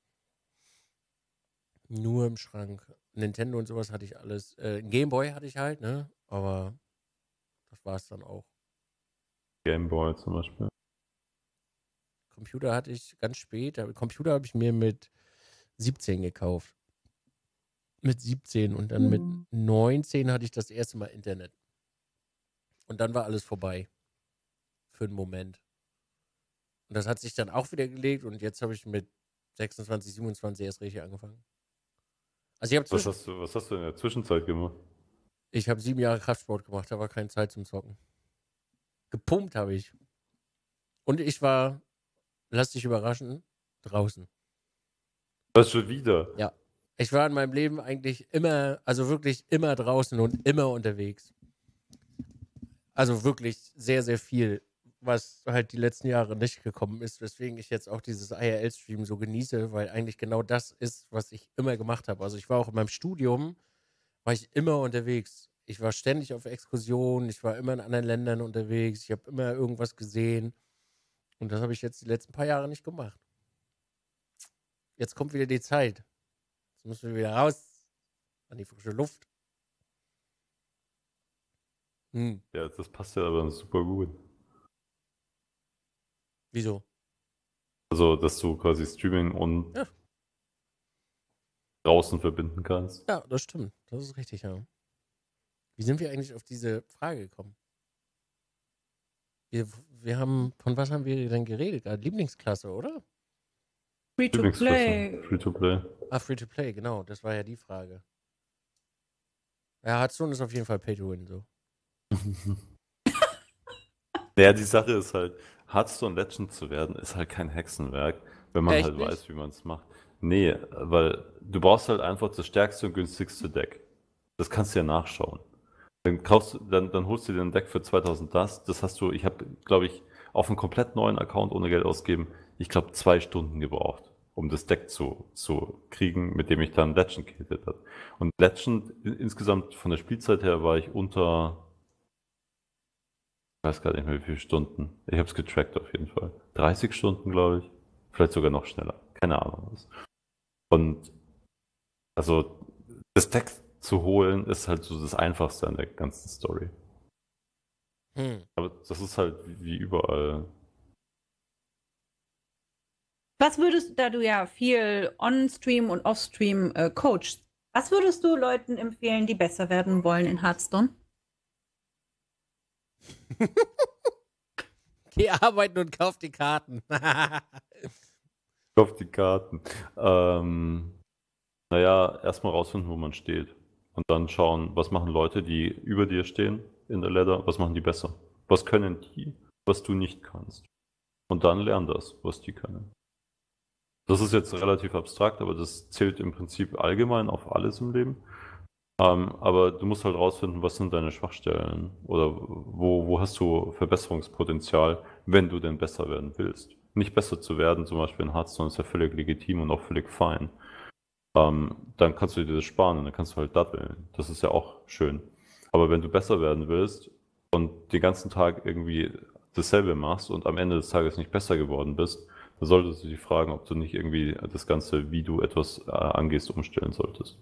Nur im Schrank. Nintendo und sowas hatte ich alles. Game Boy hatte ich halt, ne? Aber das war es dann auch. Game Boy zum Beispiel. Computer hatte ich ganz spät. Computer habe ich mir mit 17 gekauft. Mit 17 und dann mit 19 hatte ich das erste Mal Internet. Und dann war alles vorbei. Für einen Moment. Und das hat sich dann auch wieder gelegt und jetzt habe ich mit 26, 27 erst richtig angefangen. Also ich habe was hast du in der Zwischenzeit gemacht? Ich habe 7 Jahre Kraftsport gemacht, da war keine Zeit zum Zocken. Gepumpt habe ich. Und ich war, lass dich überraschen, draußen. Was schon wieder? Ja. Ich war in meinem Leben eigentlich immer, also wirklich immer draußen und immer unterwegs. Also wirklich sehr, sehr viel, was halt die letzten Jahre nicht gekommen ist, weswegen ich jetzt auch dieses IRL-Stream so genieße, weil eigentlich genau das ist, was ich immer gemacht habe. Also ich war auch in meinem Studium, war ich immer unterwegs. Ich war ständig auf Exkursionen, ich war immer in anderen Ländern unterwegs, ich habe immer irgendwas gesehen. Und das habe ich jetzt die letzten paar Jahre nicht gemacht. Jetzt kommt wieder die Zeit. Jetzt müssen wir wieder raus an die frische Luft. Ja, das passt ja aber super gut. Wieso? Also, dass du quasi Streaming und draußen verbinden kannst. Ja, das stimmt. Das ist richtig, ja. Wie sind wir eigentlich auf diese Frage gekommen? Wir haben, von was haben wir denn geredet? Lieblingsklasse, oder? Free to play. Free to play. Ah, Free to play, genau. Das war ja die Frage. Ja, Hearthstone ist auf jeden Fall Pay to Win, so. Ja, die Sache ist halt, Hearthstone Legend zu werden, ist halt kein Hexenwerk, wenn man Echt halt nicht? weiß, wie man es macht. Nee, weil du brauchst halt einfach das stärkste und günstigste Deck. Das kannst du ja nachschauen. Dann holst du dir ein Deck für 2000 das hast du, ich habe, glaube ich, auf einen komplett neuen Account ohne Geld ausgeben, ich glaube 2 Stunden gebraucht, um das Deck zu kriegen, mit dem ich dann Legend gehittet habe. Und Legend, insgesamt von der Spielzeit her, war ich unter, ich weiß gar nicht mehr wie viele Stunden. Ich habe es getrackt auf jeden Fall. 30 Stunden, glaube ich. Vielleicht sogar noch schneller. Keine Ahnung was. Und also das Deck zu holen, ist halt so das Einfachste an der ganzen Story. Aber das ist halt wie überall. Was würdest du, da du ja viel on-stream und off-stream coachst, was würdest du Leuten empfehlen, die besser werden wollen in Hearthstone? Geh arbeiten und kauf die Karten. Kauf die Karten. Naja, erstmal rausfinden, wo man steht. Und dann schauen, was machen Leute, die über dir stehen in der Ladder, was machen die besser? Was können die, was du nicht kannst? Und dann lern das, was die können. Das ist jetzt relativ abstrakt, aber das zählt im Prinzip allgemein auf alles im Leben. Aber du musst halt rausfinden, was sind deine Schwachstellen oder wo hast du Verbesserungspotenzial, wenn du denn besser werden willst. nicht besser zu werden, zum Beispiel in Hearthstone, ist ja völlig legitim und auch völlig fein. Dann kannst du dir das sparen und dann kannst du halt daddeln. Das ist ja auch schön. Aber wenn du besser werden willst und den ganzen Tag irgendwie dasselbe machst und am Ende des Tages nicht besser geworden bist, dann solltest du dich fragen, ob du nicht irgendwie das Ganze, wie du etwas angehst, umstellen solltest.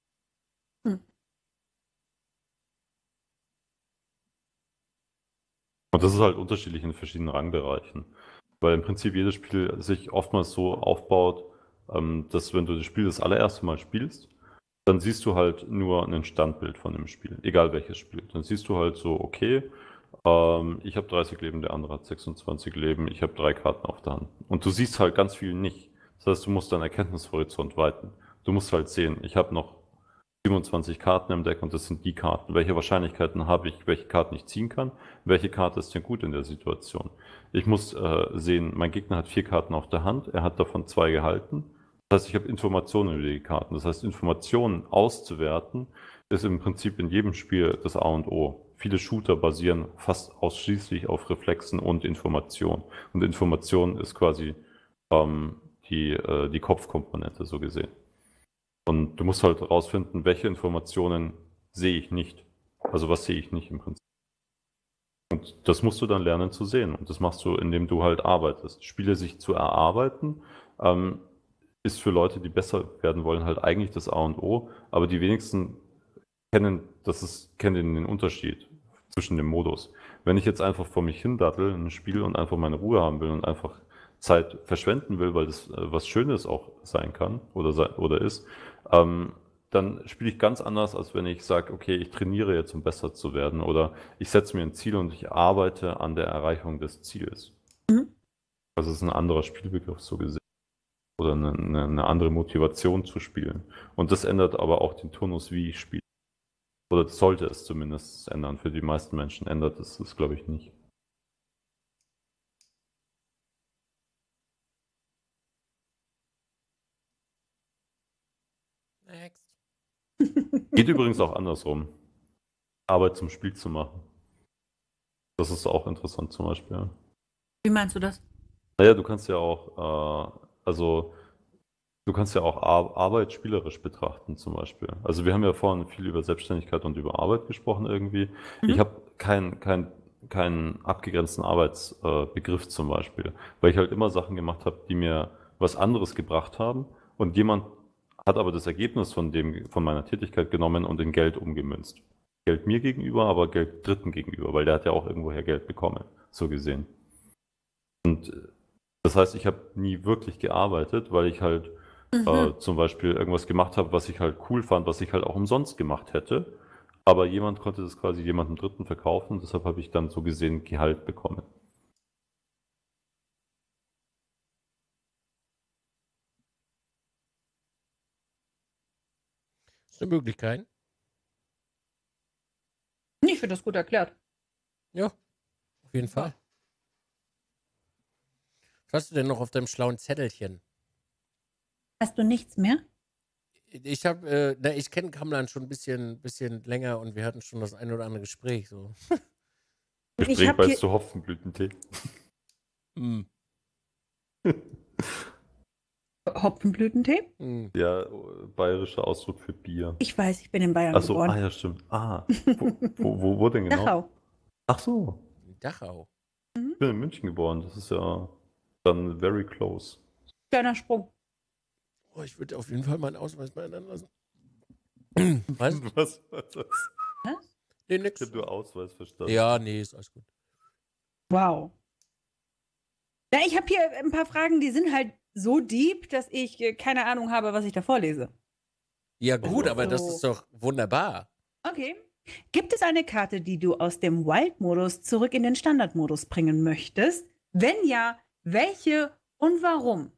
Und das ist halt unterschiedlich in verschiedenen Rangbereichen. Weil im Prinzip jedes Spiel sich oftmals so aufbaut, dass wenn du das Spiel das allererste Mal spielst, dann siehst du halt nur ein Standbild von dem Spiel, egal welches Spiel. Dann siehst du halt so, okay, ich habe 30 Leben, der andere hat 26 Leben, ich habe 3 Karten auf der Hand. Und du siehst halt ganz viel nicht. Das heißt, du musst deinen Erkenntnishorizont weiten. Du musst halt sehen, ich habe noch 27 Karten im Deck und das sind die Karten. Welche Wahrscheinlichkeiten habe ich, welche Karten ich ziehen kann? Welche Karte ist denn gut in der Situation? Ich muss sehen, mein Gegner hat 4 Karten auf der Hand, er hat davon 2 gehalten. Das heißt, ich habe Informationen über die Karten. Das heißt, Informationen auszuwerten ist im Prinzip in jedem Spiel das A und O. Viele Shooter basieren fast ausschließlich auf Reflexen und Information. Und Information ist quasi die Kopfkomponente, so gesehen. Und du musst halt herausfinden, welche Informationen sehe ich nicht. Also was sehe ich nicht im Prinzip. Und das musst du dann lernen zu sehen. Und das machst du, indem du halt arbeitest. Spiele sich zu erarbeiten, ist für Leute, die besser werden wollen, halt eigentlich das A und O. Aber die wenigsten kennen den Unterschied zwischen dem Modus. Wenn ich jetzt einfach vor mich hin dattel in ein Spiel und einfach meine Ruhe haben will und einfach Zeit verschwenden will, weil das was Schönes auch sein kann oder ist, dann spiele ich ganz anders, als wenn ich sage, okay, ich trainiere jetzt, um besser zu werden, oder ich setze mir ein Ziel und ich arbeite an der Erreichung des Ziels. Also es ist ein anderer Spielbegriff so gesehen. Oder eine andere Motivation zu spielen. Und das ändert aber auch den Turnus, wie ich spiele. Oder sollte es zumindest ändern. Für die meisten Menschen ändert es das, glaube ich, nicht. Next. Geht übrigens auch andersrum. Arbeit zum Spiel zu machen. Das ist auch interessant zum Beispiel. Wie meinst du das? Naja, du kannst ja auch, du kannst ja auch Arbeit spielerisch betrachten zum Beispiel. Also wir haben ja vorhin viel über Selbstständigkeit und über Arbeit gesprochen irgendwie. Ich habe keinen abgegrenzten Arbeitsbegriff zum Beispiel, weil ich halt immer Sachen gemacht habe, die mir was anderes gebracht haben und jemand hat aber das Ergebnis von meiner Tätigkeit genommen und in Geld umgemünzt. Geld mir gegenüber, aber Geld Dritten gegenüber, weil der hat ja auch irgendwoher Geld bekommen, so gesehen. Und das heißt, ich habe nie wirklich gearbeitet, weil ich halt zum Beispiel irgendwas gemacht habe, was ich halt cool fand, was ich halt auch umsonst gemacht hätte. Aber jemand konnte das quasi jemandem Dritten verkaufen, deshalb habe ich dann so gesehen Gehalt bekommen. Das ist eine Möglichkeit. Ich finde das gut erklärt. Ja, auf jeden Fall. Was hast du denn noch auf deinem schlauen Zettelchen? Hast du nichts mehr? Ich kenne Kamlan schon ein bisschen länger und wir hatten schon das ein oder andere Gespräch. So. Gespräch bei zu Hopfenblütentee. Hopfenblütentee? Ja, bayerischer Ausdruck für Bier. Ich weiß, ich bin in Bayern Achso, geboren. ja, stimmt. Wo denn genau? Dachau. Ach so. Dachau. Ich bin in München geboren, das ist ja dann very close. Kleiner Sprung. Oh, ich würde auf jeden Fall meinen Ausweis mal ändern lassen. Was? Was? Nee, nix. Ich hab nur Ausweis verstanden. Ja, nee, ist alles gut. Wow. Ja, ich habe hier ein paar Fragen, die sind halt so deep, dass ich keine Ahnung habe, was ich da vorlese. Ja, gut, aber das ist doch wunderbar. Okay. Gibt es eine Karte, die du aus dem Wild-Modus zurück in den Standard-Modus bringen möchtest? Wenn ja, welche und warum?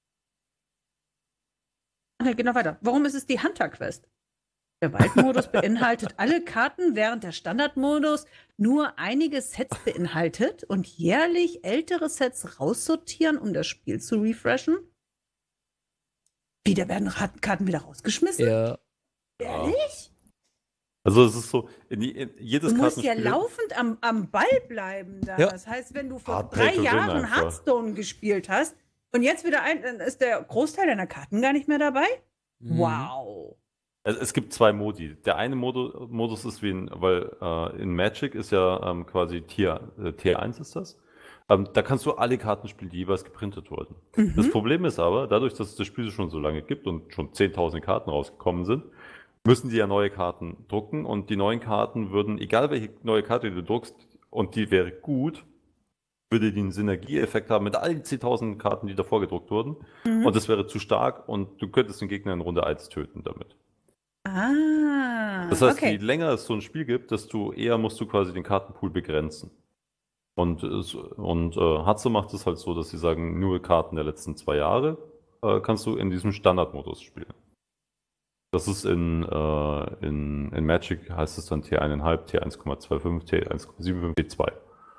Okay, geht noch weiter. Warum ist es die Hunter-Quest? Der Wild-Modus beinhaltet alle Karten, während der Standard-Modus nur einige Sets beinhaltet und jährlich ältere Sets raussortieren, um das Spiel zu refreshen. Wieder werden Karten wieder rausgeschmissen? Ja. Ehrlich? Also es ist so, jedes Du musst ja Kartenspiel. laufend am Ball bleiben da. Ja. Das heißt, wenn du vor Ah, 3 Pay-to-Win Jahren einfach. Hearthstone gespielt hast und jetzt wieder dann ist der Großteil deiner Karten gar nicht mehr dabei? Mhm. Wow. Es gibt zwei Modi. Der eine Modus ist weil in Magic ist ja quasi Tier 1 ist das. Da kannst du alle Karten spielen, die jeweils geprintet wurden. Das Mhm. Problem ist aber, dadurch, dass es das Spiel schon so lange gibt und schon 10.000 Karten rausgekommen sind, müssen die ja neue Karten drucken und die neuen Karten würden, egal welche neue Karte du druckst und die wäre gut, würde die einen Synergieeffekt haben mit allen 10.000 Karten, die davor gedruckt wurden. Mhm. Und das wäre zu stark und du könntest den Gegner in Runde 1 töten damit. Ah, Das heißt, je okay. länger es so ein Spiel gibt, desto eher musst du quasi den Kartenpool begrenzen. Und Hearthstone macht es halt so, dass sie sagen, nur Karten der letzten 2 Jahre kannst du in diesem Standardmodus spielen. Das ist in Magic heißt es dann T1,5, T1,25, T1,75, T2.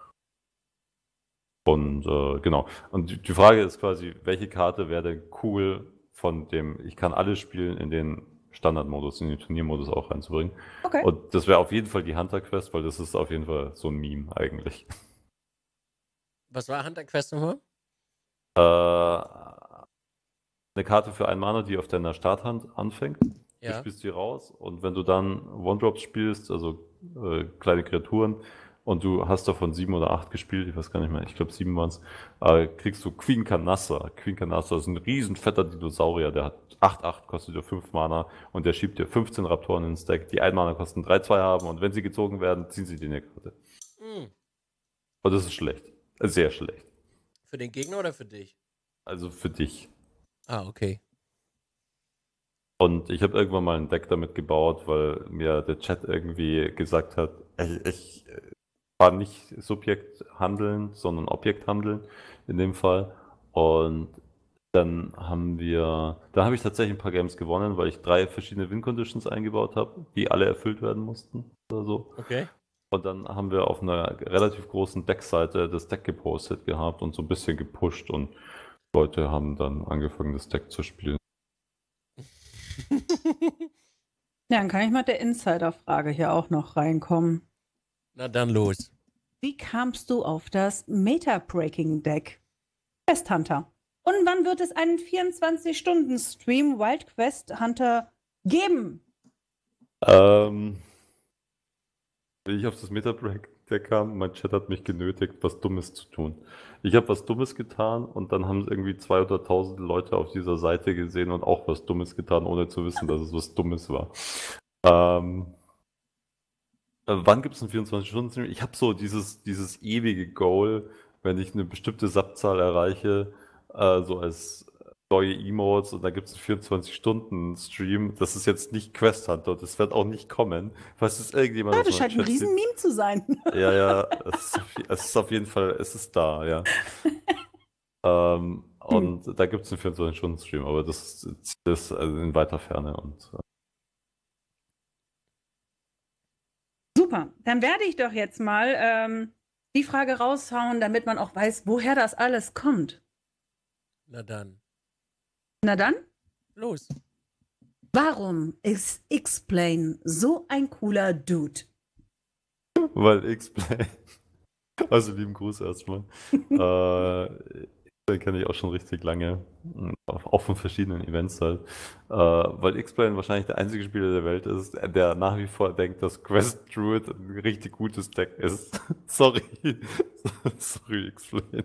Und genau. Und die Frage ist quasi, welche Karte wäre denn cool von dem, ich kann alles spielen, in den Standardmodus, in den Turniermodus auch reinzubringen. Okay. Und das wäre auf jeden Fall die Hunter Quest, weil das ist auf jeden Fall so ein Meme eigentlich. Was war Hunter Quest nochmal? Eine Karte für einen Mana, die auf deiner Starthand anfängt. Du Ja. spielst die raus und wenn du dann One-Drops spielst, also kleine Kreaturen, und du hast davon 7 oder 8 gespielt, ich weiß gar nicht mehr, ich glaube 7 waren es, kriegst du Queen Canassa. Queen Canassa ist ein riesen fetter Dinosaurier, der hat 8/8, kostet dir 5 Mana und der schiebt dir 15 Raptoren ins Deck, die 1 Mana kosten 3/2 haben und wenn sie gezogen werden, ziehen sie die eine Karte. Mhm. Und das ist schlecht. Sehr schlecht. Für den Gegner oder für dich? Also für dich. Ah, okay. Und ich habe irgendwann mal ein Deck damit gebaut, weil mir der Chat irgendwie gesagt hat, ich war nicht Subjekt handeln, sondern Objekt handeln in dem Fall. Und dann habe ich tatsächlich ein paar Games gewonnen, weil ich 3 verschiedene Win-Conditions eingebaut habe, die alle erfüllt werden mussten oder so. Okay. Und dann haben wir auf einer relativ großen Deckseite das Deck gepostet gehabt und so ein bisschen gepusht und Leute haben dann angefangen, das Deck zu spielen. Ja, dann kann ich mal der Insider-Frage hier auch noch reinkommen. Na dann los. Wie kamst du auf das Meta-Breaking-Deck? Quest Hunter. Und wann wird es einen 24-Stunden-Stream Wild Quest Hunter geben? Wie ich auf das Meta-Break-Deck kam, mein Chat hat mich genötigt, was Dummes zu tun. Ich habe was Dummes getan und dann haben irgendwie 200.000 Leute auf dieser Seite gesehen und auch was Dummes getan, ohne zu wissen, dass es was Dummes war. Wann gibt es einen 24-Stunden-Stream? Ich habe so dieses ewige Goal, wenn ich eine bestimmte Subzahl erreiche, so als neue Emotes und da gibt es einen 24-Stunden-Stream. Das ist jetzt nicht Quest Hunter, das wird auch nicht kommen. Falls es irgendjemand Ja, aus das meinem scheint ein Chat sieht. Riesen-Meme zu sein. Ja, es ist auf jeden Fall, es ist da, ja. Und da gibt es einen 24-Stunden-Stream, aber das ist also in weiter Ferne. Und Super, dann werde ich doch jetzt mal die Frage raushauen, damit man auch weiß, woher das alles kommt. Na dann. Na dann, Los. warum ist X-Plane so ein cooler Dude? weil X-Play. Also lieben Gruß erstmal. Den kenne ich auch schon richtig lange. Auch von verschiedenen Events halt. Weil X-Plane wahrscheinlich der einzige Spieler der Welt ist, der nach wie vor denkt, dass Quest Druid ein richtig gutes Deck ist. Sorry. Sorry, X-Plane.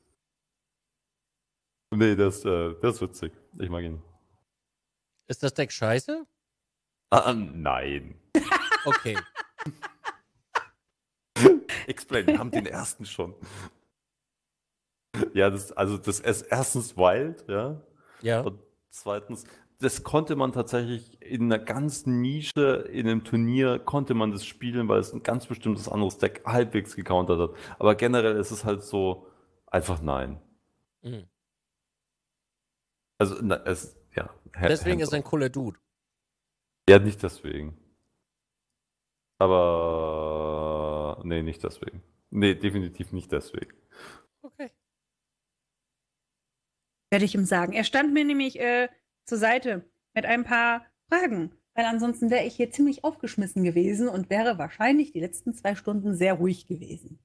Nee, der ist witzig. Ich mag ihn. Ist das Deck scheiße? Nein. Okay. X-Plane, wir haben den ersten schon. Ja, das ist erstens wild, ja. Ja. Und zweitens, das konnte man tatsächlich in einer ganz Nische, in einem Turnier, konnte man das spielen, weil es ein ganz bestimmtes anderes Deck halbwegs gecountert hat. Aber generell ist es halt so, einfach nein. Mhm. Also, ja. Deswegen ist er ein cooler Dude. Ja, nicht deswegen. Aber, nee, nicht deswegen. Nee, definitiv nicht deswegen. Okay. Werde ich ihm sagen. Er stand mir nämlich zur Seite mit ein paar Fragen. Weil ansonsten wäre ich hier ziemlich aufgeschmissen gewesen und wäre wahrscheinlich die letzten 2 Stunden sehr ruhig gewesen.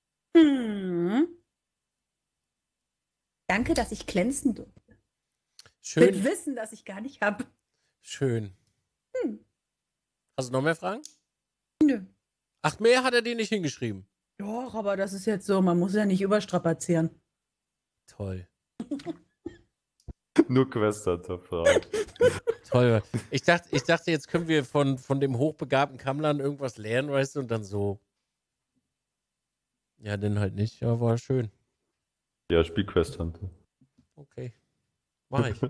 Danke, dass ich glänzen durfte. Schön. Mit Wissen, das ich gar nicht habe. Schön. Hast du noch mehr Fragen? Nö. Ach, mehr hat er dir nicht hingeschrieben. Doch, aber das ist jetzt so, man muss ja nicht überstrapazieren. Toll. Nur Quest-Fragen. Toll. Ich dachte, jetzt können wir von dem hochbegabten Kammlern irgendwas lernen, weißt du, und dann so. Ja, dann halt nicht. Ja, war schön. Ja, spiel Quest-Hunter. Okay. Mach ich.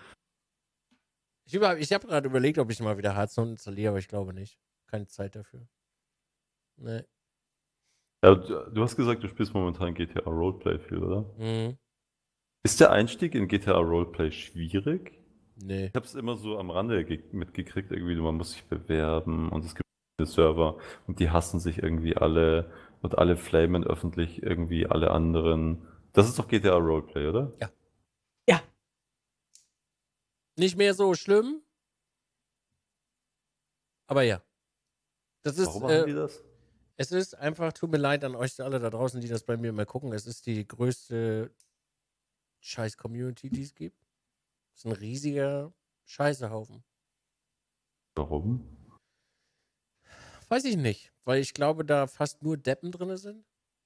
Ich habe gerade überlegt, ob ich mal wieder Hearthstone installiere, aber ich glaube nicht. Keine Zeit dafür. Nee. Ja, du hast gesagt, du spielst momentan GTA Roleplay viel, oder? Mhm. Ist der Einstieg in GTA Roleplay schwierig? Nee. Ich habe es immer so am Rande mitgekriegt, irgendwie, man muss sich bewerben und es gibt viele Server und die hassen sich irgendwie alle und alle flamen öffentlich irgendwie alle anderen. Das ist doch GTA Roleplay, oder? Ja. Ja. Nicht mehr so schlimm. Aber ja. Das ist, Warum machen die das? es ist einfach, tut mir leid an euch alle da draußen, die das bei mir mal gucken. Es ist die größte Scheiß-Community, die es gibt. Es ist ein riesiger Scheißehaufen. Warum? Weiß ich nicht, weil ich glaube, da fast nur Deppen drin sind.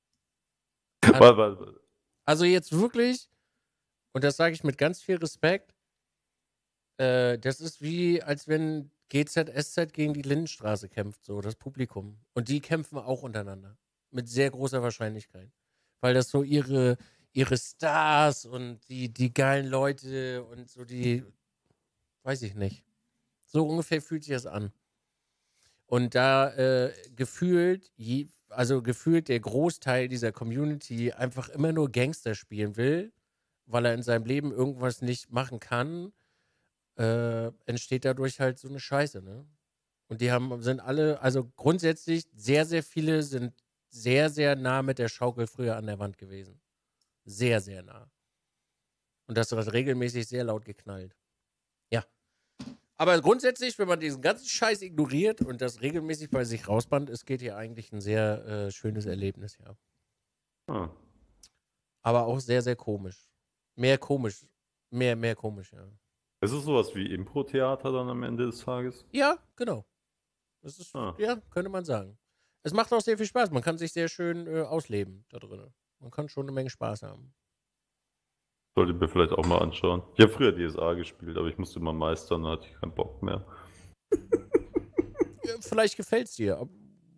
Also jetzt wirklich, und das sage ich mit ganz viel Respekt, das ist wie, als wenn GZSZ gegen die Lindenstraße kämpft, so das Publikum. Und die kämpfen auch untereinander. Mit sehr großer Wahrscheinlichkeit. Weil das so ihre Stars und die geilen Leute und so die, weiß ich nicht. So ungefähr fühlt sich das an. Und da gefühlt der Großteil dieser Community einfach immer nur Gangster spielen will, weil er in seinem Leben irgendwas nicht machen kann, entsteht dadurch halt so eine Scheiße, ne? Und sind alle, also grundsätzlich sehr, sehr viele sind sehr, sehr nah mit der Schaukel früher an der Wand gewesen. Sehr, sehr nah. Und das hat regelmäßig sehr laut geknallt. Ja. Aber grundsätzlich, wenn man diesen ganzen Scheiß ignoriert und das regelmäßig bei sich rausbannt, es geht hier eigentlich ein sehr schönes Erlebnis, ja. Ah. Aber auch sehr, sehr komisch. Mehr komisch, ja. Ist es sowas wie Impro-Theater dann am Ende des Tages? Ja, genau. Das ist, ja, könnte man sagen. Es macht auch sehr viel Spaß. Man kann sich sehr schön ausleben da drin. Man kann schon eine Menge Spaß haben. Sollte ich mir vielleicht auch mal anschauen. Ich habe früher DSA gespielt, aber ich musste mal meistern, da hatte ich keinen Bock mehr. Ja, vielleicht gefällt es dir.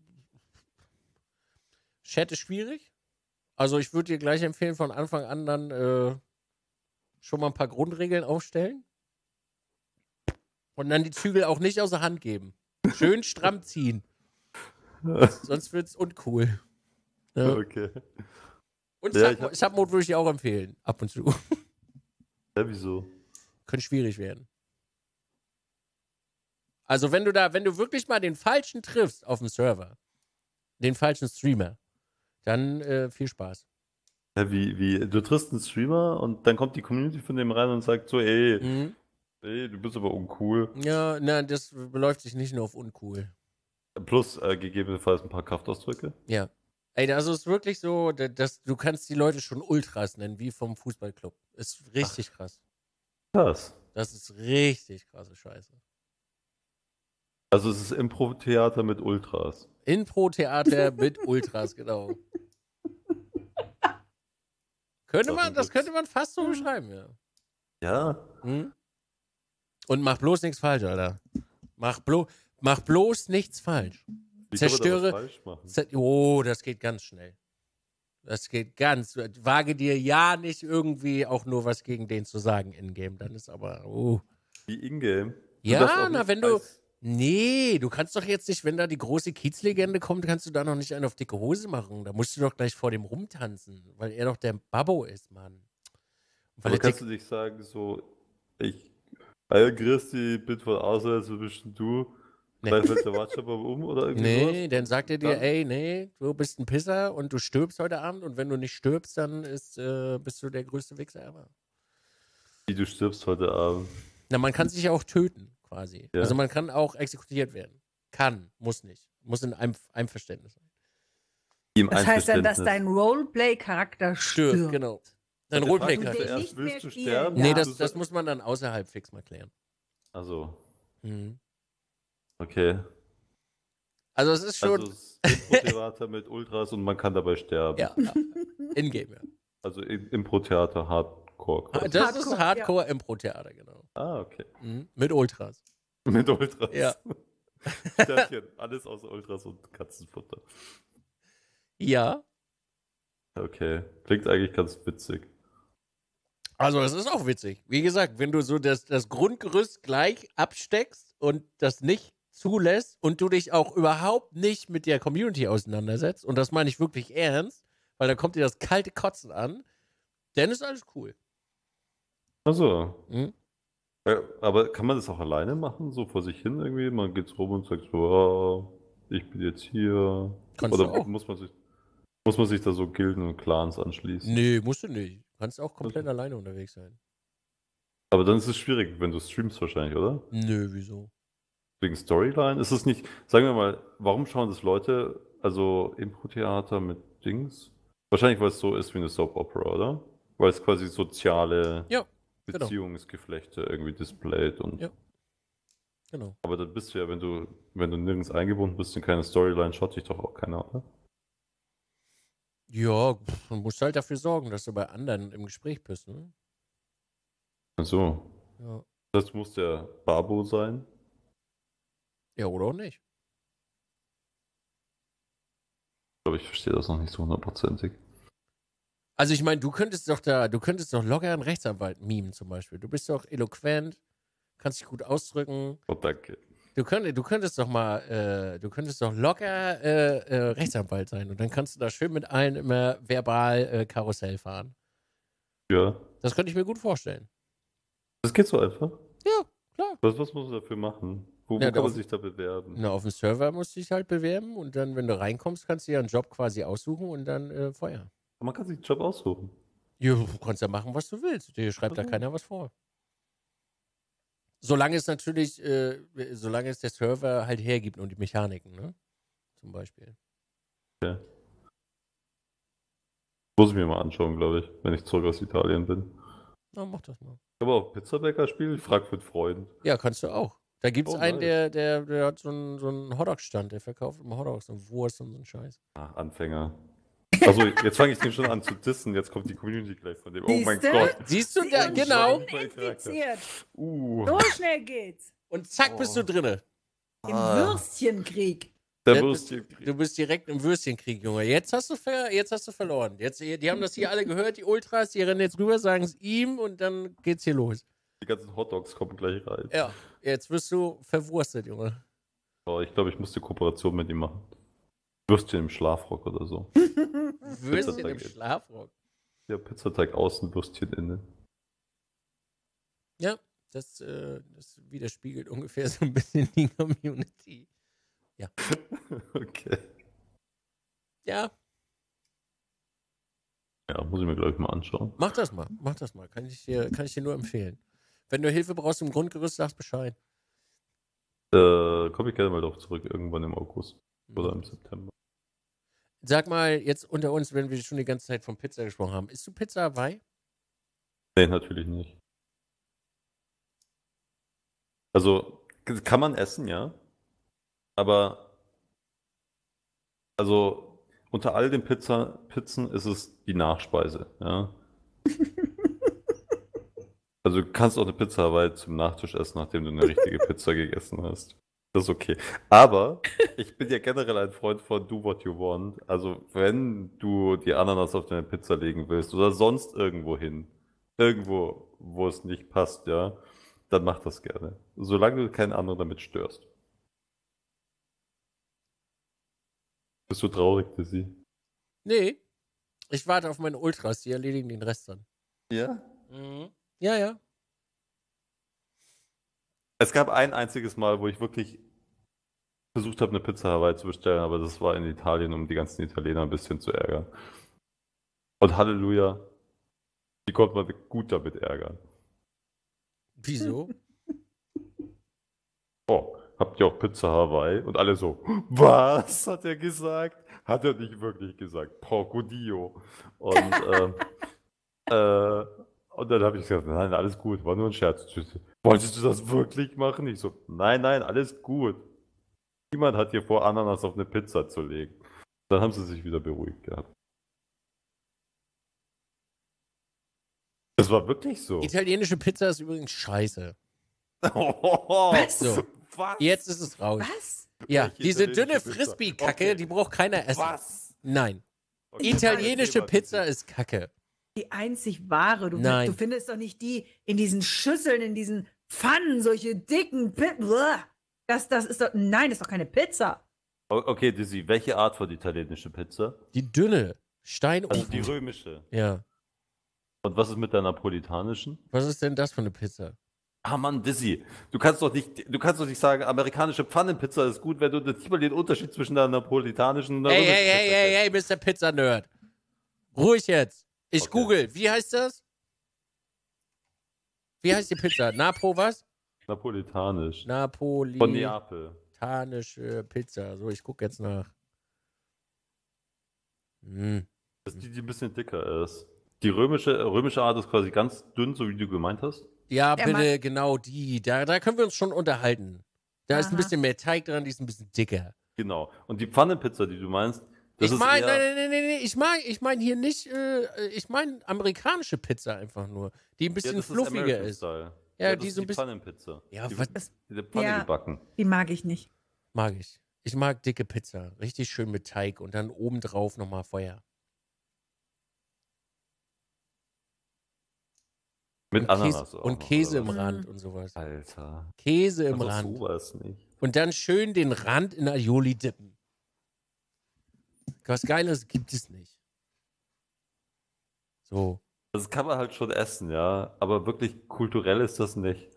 Chat ist schwierig. Also ich würde dir gleich empfehlen, von Anfang an dann schon mal ein paar Grundregeln aufstellen. Und dann die Zügel auch nicht aus der Hand geben. Schön stramm ziehen. Sonst wird es uncool. Ja. Okay. Und Ja, Submode würde ich dir auch empfehlen. Ab und zu. Ja, wieso? Könnte schwierig werden. Also wenn du wirklich mal den Falschen triffst auf dem Server, den falschen Streamer, dann viel Spaß. Ja, du triffst einen Streamer und dann kommt die Community von dem rein und sagt so, ey, du bist aber uncool. Ja, nein, das beläuft sich nicht nur auf uncool. Plus gegebenenfalls ein paar Kraftausdrücke. Ja. Ey, also es ist wirklich so, dass du kannst die Leute schon Ultras nennen, wie vom Fußballclub. Ist richtig krass. Krass. Das ist richtig krasse Scheiße. Also es ist Impro-Theater mit Ultras. Impro-Theater mit Ultras, genau. Das könnte man fast so beschreiben, ja. Ja. Hm? Und mach bloß nichts falsch, Alter. Mach bloß nichts falsch. Wie kann man da was falsch machen? Oh, das geht ganz schnell. Wage dir ja nicht irgendwie auch nur was gegen den zu sagen in-game. Dann ist aber, Wie in-game? Ja, na, wenn du. Nee, du kannst doch jetzt nicht, wenn da die große Kiezlegende kommt, kannst du da noch nicht einen auf dicke Hose machen. Da musst du doch gleich vor dem rumtanzen, weil er doch der Babbo ist, Mann. Aber kannst du nicht sagen, so, Christi, bin von auswärts, so bist du. Nee. Gleich fällt der Watschapper oder irgendwie sowas? Nee, dann sagt er dir, ey, nee, du bist ein Pisser und du stirbst heute Abend und wenn du nicht stirbst, dann bist du der größte Wichser ever. Wie, du stirbst heute Abend? Na, man kann sich ja auch töten. quasi. Ja. Also man kann auch exekutiert werden. Kann, muss nicht. Muss in Einverständnis sein. Im Das heißt dann, dass Einverständnis. dein Roleplay-Charakter stirbt. Genau. Dein Und der fragt Roleplay-Charakter. den zuerst, nicht mehr willst du spielen sterben? Nee, darfst. das muss man dann außerhalb fix mal klären. Also, Mhm. okay. Also es ist schon. Also es ist Impro-Theater mit Ultras und man kann dabei sterben. Ja. Ingame, ja. Also Impro-Theater Hardcore quasi. Das ist Hardcore, Hardcore-Impro-Theater, genau. Ah, okay. Mhm. Mit Ultras. Mit Ultras. Ja. Sternchen, alles außer Ultras und Katzenfutter. Ja. Okay. Klingt eigentlich ganz witzig. Also es ist auch witzig. Wie gesagt, wenn du so das Grundgerüst gleich absteckst und das nicht zulässt und du dich auch überhaupt nicht mit der Community auseinandersetzt, und das meine ich wirklich ernst, weil da kommt dir das kalte Kotzen an, dann ist alles cool. Achso. Mhm. Aber kann man das auch alleine machen, so vor sich hin irgendwie? Man geht rum und sagt so, oh, ich bin jetzt hier. Kannst Oder du auch. muss man sich da so Gilden und Clans anschließen? Nee, musst du nicht. Kannst auch komplett alleine unterwegs sein. Aber dann ist es schwierig, wenn du streamst wahrscheinlich, oder? Nö, wieso? Wegen Storyline? Ist es nicht, sagen wir mal, warum schauen das Leute, also Impro-Theater mit Dings? Wahrscheinlich, weil es so ist wie eine Soap-Opera, oder? Weil es quasi soziale Ja, genau. Beziehungsgeflechte irgendwie displayt und. Ja. Genau. Aber dann bist du ja, wenn du nirgends eingebunden bist in keine Storyline, schaut dich doch auch keiner, oder? Ja, du musst halt dafür sorgen, dass du bei anderen im Gespräch bist, ne? Ach so. Ja. Das muss der Babo sein. Ja, oder auch nicht. Ich glaube, ich verstehe das noch nicht so hundertprozentig. Also ich meine, du könntest doch locker einen Rechtsanwalt mimen zum Beispiel. Du bist doch eloquent, kannst dich gut ausdrücken. Oh, danke. Du könntest doch locker Rechtsanwalt sein und dann kannst du da schön mit allen immer verbal Karussell fahren. Ja. Das könnte ich mir gut vorstellen. Das geht so einfach. Ja, klar. Was muss man dafür machen? Wo Ja, kann man auf- sich da bewerben? Na, auf dem Server musst du dich halt bewerben und dann, wenn du reinkommst, kannst du ja einen Job quasi aussuchen und dann feuern. Man kann sich einen Job aussuchen. Ja, du kannst ja machen, was du willst. Dir schreibt da keiner was vor. Solange es natürlich, solange es der Server halt hergibt und die Mechaniken, ne? Zum Beispiel. Muss ich mir mal anschauen, glaube ich, wenn ich zurück aus Italien bin. Na, mach das mal. Ich habe auch Pizzabäcker spielen. Ich frage für einen Freund. Ja, kannst du auch. Da gibt es Oh, einen, nice. der hat so einen Hotdog-Stand, der verkauft immer Hotdogs und Wurst und so einen Scheiß. Ah, Anfänger. Also jetzt fange ich den schon an zu dissen. Jetzt kommt die Community gleich von dem. Oh mein Siehste? Gott. Siehst du, Sie da, sind genau. schon infiziert. Oh. So schnell geht's. Und zack, bist du drinne. Im Würstchenkrieg. Der Ja, Würstchen. Du bist direkt im Würstchenkrieg, Junge. Jetzt hast du verloren. Die haben das hier alle gehört, die Ultras, die rennen jetzt rüber, sagen es ihm und dann geht's hier los. Die ganzen Hotdogs kommen gleich rein. Ja, jetzt wirst du verwurstet, Junge. Oh, ich glaube, ich muss die Kooperation mit ihm machen. Würstchen im Schlafrock oder so. Würstchen im Pizzateig. Schlafrock. Ja, Pizzateig außen, Würstchen innen. Ja, das widerspiegelt ungefähr so ein bisschen die Community. Okay. Ja, Ja, muss ich mir, glaube ich, mal anschauen. mach das mal. Kann ich dir nur empfehlen. Wenn du Hilfe brauchst im Grundgerüst, sagst Bescheid. Komme ich gerne mal drauf zurück, irgendwann im August oder im September. Sag mal, jetzt unter uns, wenn wir schon die ganze Zeit von Pizza gesprochen haben, isst du Pizza Hawaii? Nee, natürlich nicht. Also, kann man essen, ja. Aber, also, unter all den Pizzen ist es die Nachspeise, ja. Also, du kannst auch eine Pizza Hawaii zum Nachtisch essen, nachdem du eine richtige Pizza gegessen hast. Das ist okay. Aber ich bin ja generell ein Freund von Do What You Want. Also, wenn du die Ananas auf deine Pizza legen willst oder sonst irgendwo hin, irgendwo, wo es nicht passt, ja, dann mach das gerne. Solange du keinen anderen damit störst. Bist du traurig, Dizzy? Nee. Ich warte auf meine Ultras, die erledigen den Rest dann. Ja. Ja, ja. Es gab ein einziges Mal, wo ich wirklich versucht habe, eine Pizza Hawaii zu bestellen, aber das war in Italien, um die ganzen Italiener ein bisschen zu ärgern. Und Halleluja, die konnte man gut damit ärgern. Wieso? oh, habt ihr auch Pizza Hawaii? Und alle so, was hat er gesagt? Hat er nicht wirklich gesagt. Porco Dio. Und, und dann habe ich gesagt, nein, alles gut, war nur ein Scherz. Wolltest du das wirklich machen? Ich so, nein, alles gut. Niemand hat hier vor, Ananas auf eine Pizza zu legen. Dann haben sie sich wieder beruhigt gehabt. Das war wirklich so. Italienische Pizza ist übrigens scheiße. Was? So, Was? jetzt ist es raus. Was? Ja, Welche diese italienische dünne Pizza? Frisbee-Kacke, Okay. die braucht keiner essen. Was? Nein. Okay, Italienische erzähl mal, Pizza Sissi. ist Kacke. Die einzig wahre. Du Nein. findest doch nicht die in diesen Schüsseln, in diesen Pfannen, solche dicken Das ist doch. Nein, das ist doch keine Pizza. Okay, Dizzy, welche Art von italienische Pizza? Die dünne. Steinofen. Also die römische. Ja. Und was ist mit der napolitanischen? Was ist denn das für eine Pizza? Ah Mann, Dizzy, du kannst doch nicht sagen, amerikanische Pfannenpizza ist gut, wenn du nicht mal den Unterschied zwischen der napolitanischen und der römischen Pizza Hey, Mr. Pizza-Nerd. Ruhig jetzt. Ich Okay. google. Wie heißt das? Wie heißt die Pizza? Was? kennst. Napolitanisch. Von Napolitanische Neapel. Pizza. So, ich gucke jetzt nach. Hm. Das ist die, die ein bisschen dicker ist. Die römische Art ist quasi ganz dünn, so wie du gemeint hast. Ja, Der bitte, genau die. Da können wir uns schon unterhalten. Da ist ein Aha. bisschen mehr Teig dran, die ist ein bisschen dicker. Genau. Und die Pfannenpizza, die du meinst, das Ich ist meine, eher... nein, ich meine hier nicht, ich meine amerikanische Pizza einfach nur, die ein bisschen das fluffiger American ist. Style. Ja, das die ist so ein die bisschen- Pfannenpizza. Ja, die was- wird in der Pfanne Ja. gebacken. Die mag ich nicht. Mag ich. Ich mag dicke Pizza. Richtig schön mit Teig und dann obendrauf nochmal Feuer. Mit Und Ananas Käse, auch und noch, Käse oder im was? Rand und sowas. Alter. Käse im Also Rand. sowas nicht. Und dann schön den Rand in Aioli dippen. Was Geiles gibt es nicht. So. Das kann man halt schon essen, ja. Aber wirklich kulturell ist das nicht.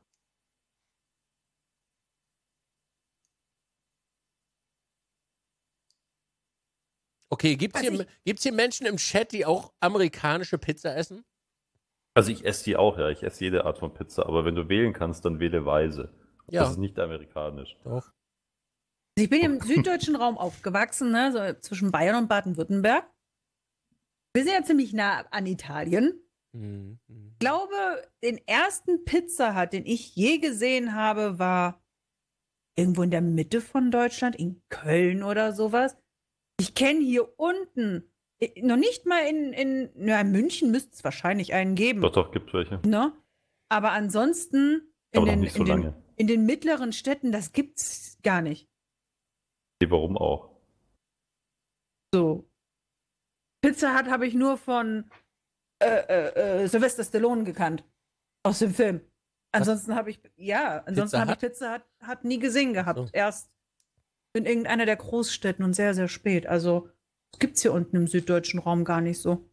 Okay, gibt's Was hier Menschen im Chat, die auch amerikanische Pizza essen? Also ich esse die auch, ja. Ich esse jede Art von Pizza. Aber wenn du wählen kannst, dann wähle weise. Ja. Das ist nicht amerikanisch. Doch. Also ich bin im süddeutschen Raum aufgewachsen, ne, so zwischen Bayern und Baden-Württemberg. Wir sind ja ziemlich nah an Italien. Mhm. Ich glaube, den ersten Pizza Hut, den ich je gesehen habe, war irgendwo in der Mitte von Deutschland, in Köln oder sowas. Ich kenne hier unten, noch nicht mal in München müsste es wahrscheinlich einen geben. Doch, gibt welche. Ne? Aber ansonsten Aber noch nicht so lange. in den mittleren Städten, das gibt's gar nicht. Nee, warum auch? So. Pizza Hut habe ich nur von Sylvester Stallone gekannt. Aus dem Film. Ansonsten habe ich, Pizza Hut nie gesehen gehabt. So. Erst in irgendeiner der Großstädten und sehr, sehr spät. Also, das gibt's hier unten im süddeutschen Raum gar nicht so.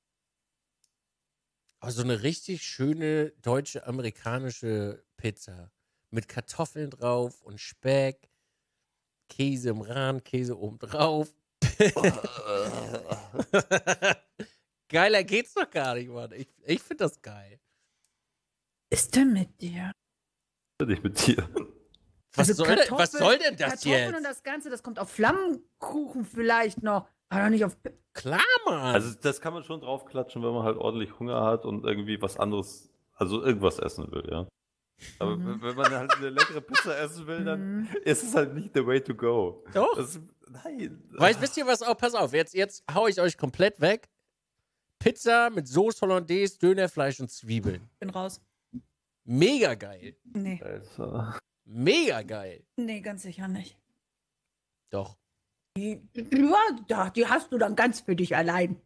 Also eine richtig schöne deutsche, amerikanische Pizza. Mit Kartoffeln drauf und Speck, Käse im Rand, Käse oben drauf. Geiler geht's doch gar nicht, Mann. Ich finde das geil. Ist denn mit dir? Nicht mit dir. Was soll denn das Kartoffeln jetzt? und das Ganze, das kommt auf Flammkuchen vielleicht noch. Aber doch nicht auf. Klar, Mann. Also das kann man schon draufklatschen, wenn man halt ordentlich Hunger hat und irgendwie was anderes, also irgendwas essen will, ja. Aber Mhm. wenn man halt eine leckere Pizza essen will, dann Mhm. ist es halt nicht the way to go. Doch. Nein. Wisst ihr was auch? Pass auf, jetzt hau ich euch komplett weg. Pizza mit Sauce Hollandaise, Dönerfleisch und Zwiebeln. Bin raus. Mega geil. Nee. Alter. Mega geil. Nee, ganz sicher nicht. Doch. Die hast du dann ganz für dich allein.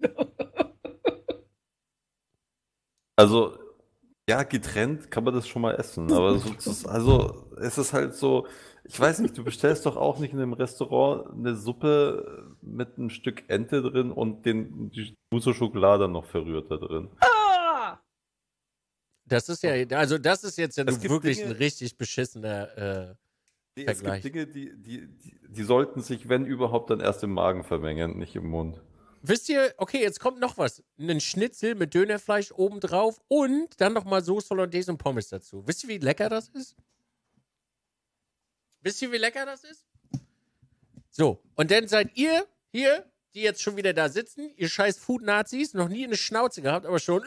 Also, ja, getrennt kann man das schon mal essen, aber es ist halt so, ich weiß nicht, du bestellst doch auch nicht in einem Restaurant eine Suppe mit einem Stück Ente drin und die Mousse Schokolade noch verrührt da drin. Ah! Das ist ja, also das ist jetzt ja Es nun gibt wirklich Dinge- ein richtig beschissener, Nee, Vergleich. es gibt Dinge, die sollten sich, wenn überhaupt, dann erst im Magen vermengen, nicht im Mund. wisst ihr, okay, jetzt kommt noch was. Ein Schnitzel mit Dönerfleisch obendrauf und dann nochmal Sauce Hollandaise und Pommes dazu. Wisst ihr, wie lecker das ist? Wisst ihr, wie lecker das ist? So, und dann seid ihr hier, die jetzt schon wieder da sitzen, ihr scheiß Food-Nazis, noch nie eine Schnauze gehabt, aber schon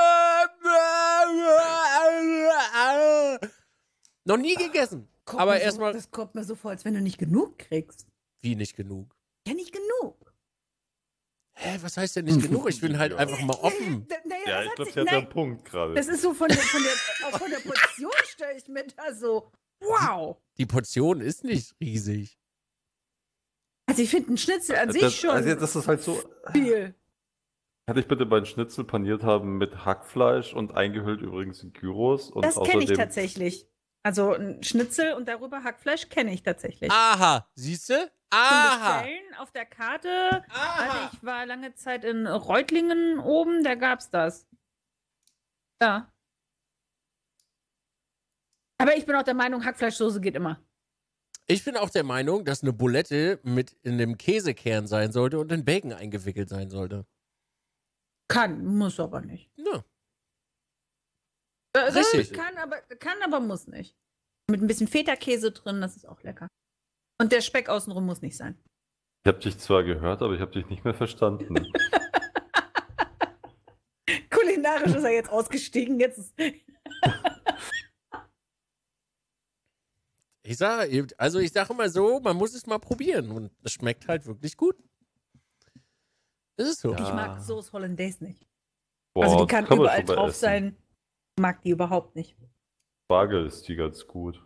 noch nie gegessen. Aber erstmal. Das kommt mir so vor, als wenn du nicht genug kriegst. Wie nicht genug? Ja, nicht genug. Hä, was heißt denn nicht genug? Ich bin halt einfach mal offen. Ja, ich glaube, sie hat ja einen Punkt gerade. Das ist so von der Portion stelle ich mir da so, wow. Die Portion ist nicht riesig. Also ich finde einen Schnitzel an sich schon Also das ist halt so. viel. Kann ich bitte meinen Schnitzel paniert haben mit Hackfleisch und eingehüllt übrigens in Gyros? Und Das kenne ich außerdem tatsächlich. Also ein Schnitzel und darüber Hackfleisch kenne ich tatsächlich. Aha, siehst du? Zum Aha. Bestellen auf der Karte. Aha. Also ich war lange Zeit in Reutlingen oben, da gab's das. Ja. Aber ich bin auch der Meinung, Hackfleischsoße geht immer. Ich bin auch der Meinung, dass eine Bulette mit in einem Käsekern sein sollte und in Bacon eingewickelt sein sollte. Kann, muss aber nicht. Ja. Richtig. Kann, aber muss nicht. Mit ein bisschen Feta-Käse drin, das ist auch lecker. Und der Speck außenrum muss nicht sein. Ich habe dich zwar gehört, aber ich habe dich nicht mehr verstanden. Kulinarisch ist er jetzt ausgestiegen. Jetzt ist Ich sage immer so, man muss es mal probieren und es schmeckt halt wirklich gut. Das ist so. Ja. Ich mag Sauce Hollandaise nicht. Boah, Also die kann man überall schon mal drauf essen. sein. Mag die überhaupt nicht. Spargel ist die ganz gut.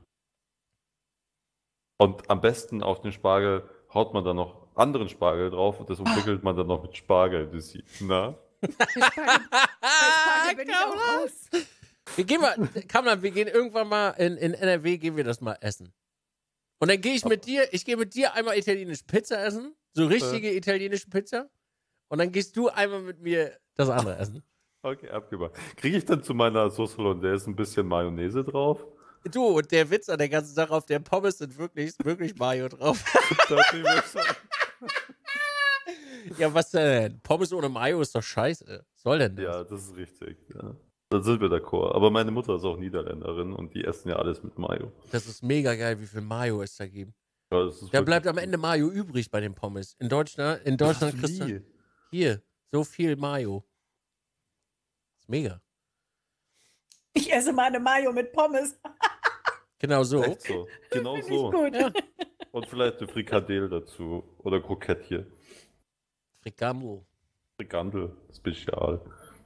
Und am besten auf den Spargel haut man dann noch anderen Spargel drauf und das umwickelt man dann noch mit Spargel. Das sieht, na? Bei Spargel bin ich auch raus. Wir gehen irgendwann mal in NRW, gehen wir das mal essen. Und dann gehe ich mit dir einmal italienisch Pizza essen, so richtige italienische Pizza. Und dann gehst du einmal mit mir das andere essen. Okay, abgemacht. Kriege ich dann zu meiner Sauce Hollandaise ein bisschen Mayonnaise drauf? Du, und der Witz an der ganzen Sache, auf der Pommes sind wirklich Mayo drauf. Ja, was denn? Pommes ohne Mayo ist doch scheiße. Was soll denn das? Ja, das ist richtig. Ja. Da sind wir d'accord. Aber meine Mutter ist auch Niederländerin und die essen ja alles mit Mayo. Das ist mega geil, wie viel Mayo es da gibt. Ja, das ist Da wirklich bleibt am gut. Ende Mayo übrig bei den Pommes. In Deutschland kriegst du Wie? hier so viel Mayo. Das ist mega. Ich esse meine Mayo mit Pommes. Genau so. Echt so. Genau Finde ich so. gut. Ja. Und vielleicht eine Frikadelle dazu. Oder Krokettchen. Frikandel. Frikandel. Spezial.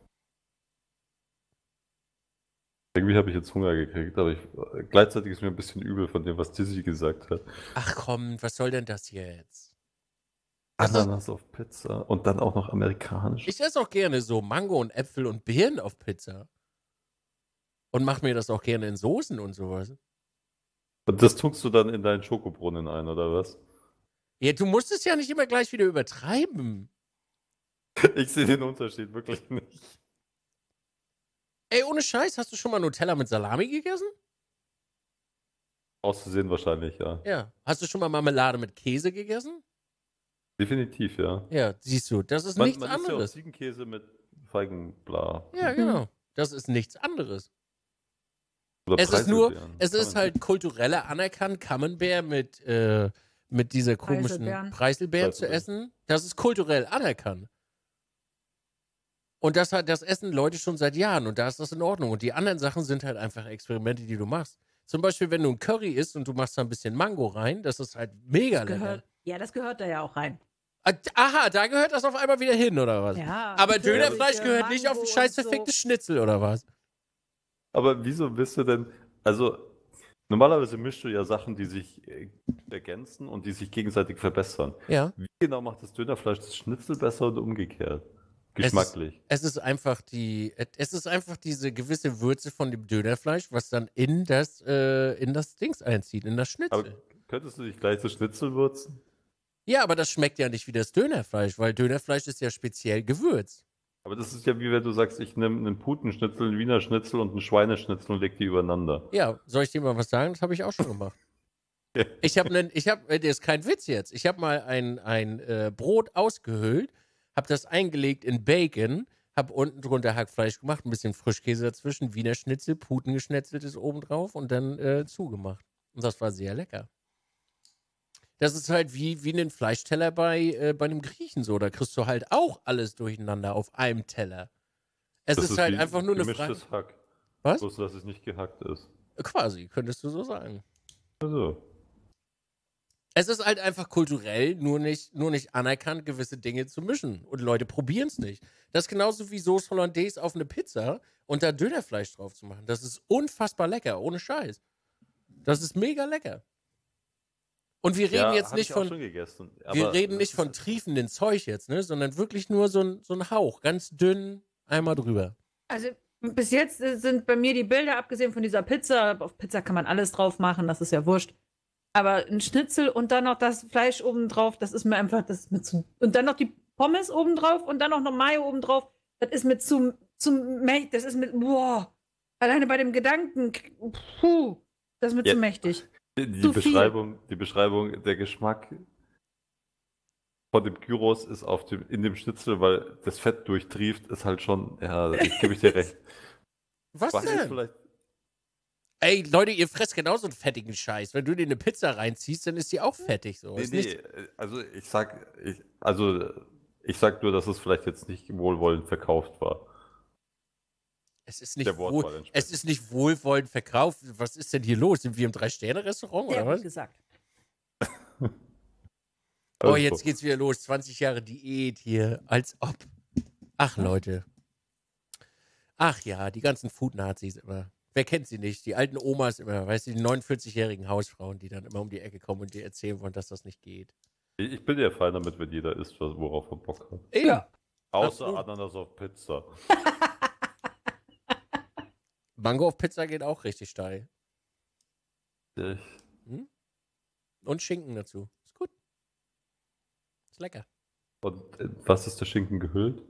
Irgendwie habe ich jetzt Hunger gekriegt, aber gleichzeitig ist mir ein bisschen übel von dem, was Dizzy gesagt hat. Ach komm, was soll denn das jetzt? Ananas auf Pizza und dann auch noch amerikanisch. Ich esse auch gerne so Mango und Äpfel und Birnen auf Pizza. Und mach mir das auch gerne in Soßen und sowas. Und das tunkst du dann in deinen Schokobrunnen ein, oder was? Ja, du musst es ja nicht immer gleich wieder übertreiben. Ich sehe den Unterschied wirklich nicht. Ey, ohne Scheiß, hast du schon mal Nutella mit Salami gegessen? Auszusehen wahrscheinlich, ja. Ja. Hast du schon mal Marmelade mit Käse gegessen? Definitiv, ja. Ja, siehst du, das ist Man nichts isst ja auch anderes. Ziegenkäse mit Feigenbla. Ja, genau. Das ist nichts anderes. Oder Es ist nur, Preiselbeeren. es ist Kann man- halt kulturell anerkannt, Camembert mit dieser komischen Preiselbeeren. Preiselbeeren zu Preiselbeeren. essen. Das ist kulturell anerkannt. Und das essen Leute schon seit Jahren und da ist das in Ordnung. Und die anderen Sachen sind halt einfach Experimente, die du machst. Zum Beispiel, wenn du ein Curry isst und du machst da ein bisschen Mango rein, das ist halt mega lecker. Das gehört da ja auch rein. Aha, da gehört das auf einmal wieder hin, oder was? Ja, Aber Curry, Dönerfleisch gehört nicht auf ein Mango scheiß und so. verficktes Schnitzel, oder was? Aber wieso bist du denn, also normalerweise mischst du ja Sachen, die sich ergänzen und die sich gegenseitig verbessern. Ja. Wie genau macht das Dönerfleisch das Schnitzel besser und umgekehrt? Geschmacklich. Es ist einfach diese gewisse Würze von dem Dönerfleisch, was dann in das Dings einzieht, in das Schnitzel. Aber könntest du dich gleich das Schnitzel würzen? Ja, aber das schmeckt ja nicht wie das Dönerfleisch, weil Dönerfleisch ist ja speziell gewürzt. Aber das ist ja wie wenn du sagst, ich nehme einen Putenschnitzel, einen Wiener Schnitzel und einen Schweineschnitzel und leg die übereinander. Ja, soll ich dir mal was sagen? Das habe ich auch schon gemacht. Das ist kein Witz jetzt. Ich habe mal ein Brot ausgehöhlt, habe das eingelegt in Bacon, habe unten drunter Hackfleisch gemacht, ein bisschen Frischkäse dazwischen, Wiener Schnitzel, Putengeschnetzeltes obendrauf und dann zugemacht. Und das war sehr lecker. Das ist halt wie ein Fleischteller bei einem Griechen so. Da kriegst du halt auch alles durcheinander auf einem Teller. Es Das ist halt wie einfach nur eine Frage. gemischtes Hack. Was? Bloß, dass es nicht gehackt ist. Quasi, könntest du so sagen. Also. Es ist halt einfach kulturell nur nicht anerkannt, gewisse Dinge zu mischen. Und Leute probieren es nicht. Das ist genauso wie Sauce Hollandaise auf eine Pizza und da Dönerfleisch drauf zu machen. Das ist unfassbar lecker, ohne Scheiß. Das ist mega lecker. Und wir reden jetzt nicht von. Wir reden nicht von triefenden Zeug jetzt, ne? Sondern wirklich nur so ein Hauch, ganz dünn, einmal drüber. Also bis jetzt sind bei mir die Bilder, abgesehen von dieser Pizza, auf Pizza kann man alles drauf machen, das ist ja wurscht. Aber ein Schnitzel und dann noch das Fleisch obendrauf, das ist mir einfach, das ist mir zu. Und dann noch die Pommes obendrauf und dann noch Mayo obendrauf, das ist mir das ist mir, boah. Alleine bei dem Gedanken, das ist mir zu mächtig. Die Beschreibung, der Geschmack von dem Gyros ist in dem Schnitzel, weil das Fett durchtrieft, ist halt schon, ja, ich gebe dir recht. Was denn? Ey, Leute, ihr fresst genauso einen fettigen Scheiß. Wenn du dir eine Pizza reinziehst, dann ist die auch fettig. So. Nee, also ich sag nur, dass es vielleicht jetzt nicht wohlwollend verkauft war. Es ist nicht wohlwollend verkauft. Was ist denn hier los? Sind wir im 3-Sterne-Restaurant oder was? Gesagt. Oh, jetzt geht's wieder los. 20 Jahre Diät hier. Als ob. Ach, Leute. Ach ja, die ganzen Food-Nazis immer. Wer kennt sie nicht? Die alten Omas immer, weißt du, die 49-jährigen Hausfrauen, die dann immer um die Ecke kommen und dir erzählen wollen, dass das nicht geht. Ich bin ja fein damit, wenn jeder isst, worauf er Bock hat. Ja. Außer Ananas auf Pizza. Mango auf Pizza geht auch richtig steil. Und Schinken dazu. Ist gut. Ist lecker. Und was ist der Schinken gehüllt?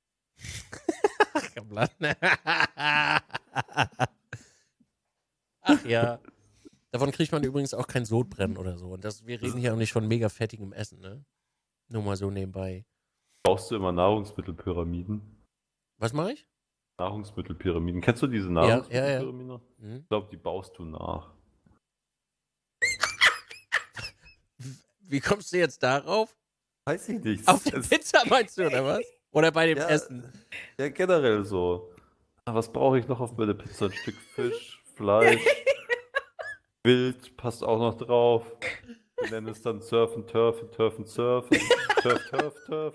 Ach ja. Davon kriegt man übrigens auch kein Sodbrennen oder so. Und wir reden hier auch nicht von mega fettigem Essen, ne? Nur mal so nebenbei. Brauchst du immer Nahrungsmittelpyramiden? Was mache ich? Nahrungsmittelpyramiden. Kennst du diese Nahrungsmittelpyramiden? Ja. Ich glaube, die baust du nach. Wie kommst du jetzt darauf? Weiß ich nicht. Auf die Pizza meinst du, oder was? Oder bei dem Essen? Ja, generell so. Was brauche ich noch auf meine Pizza? Ein Stück Fisch, Fleisch, Wild, passt auch noch drauf. Wir nennen es dann Surfen, Turfen, Turfen, Surfen. Turf.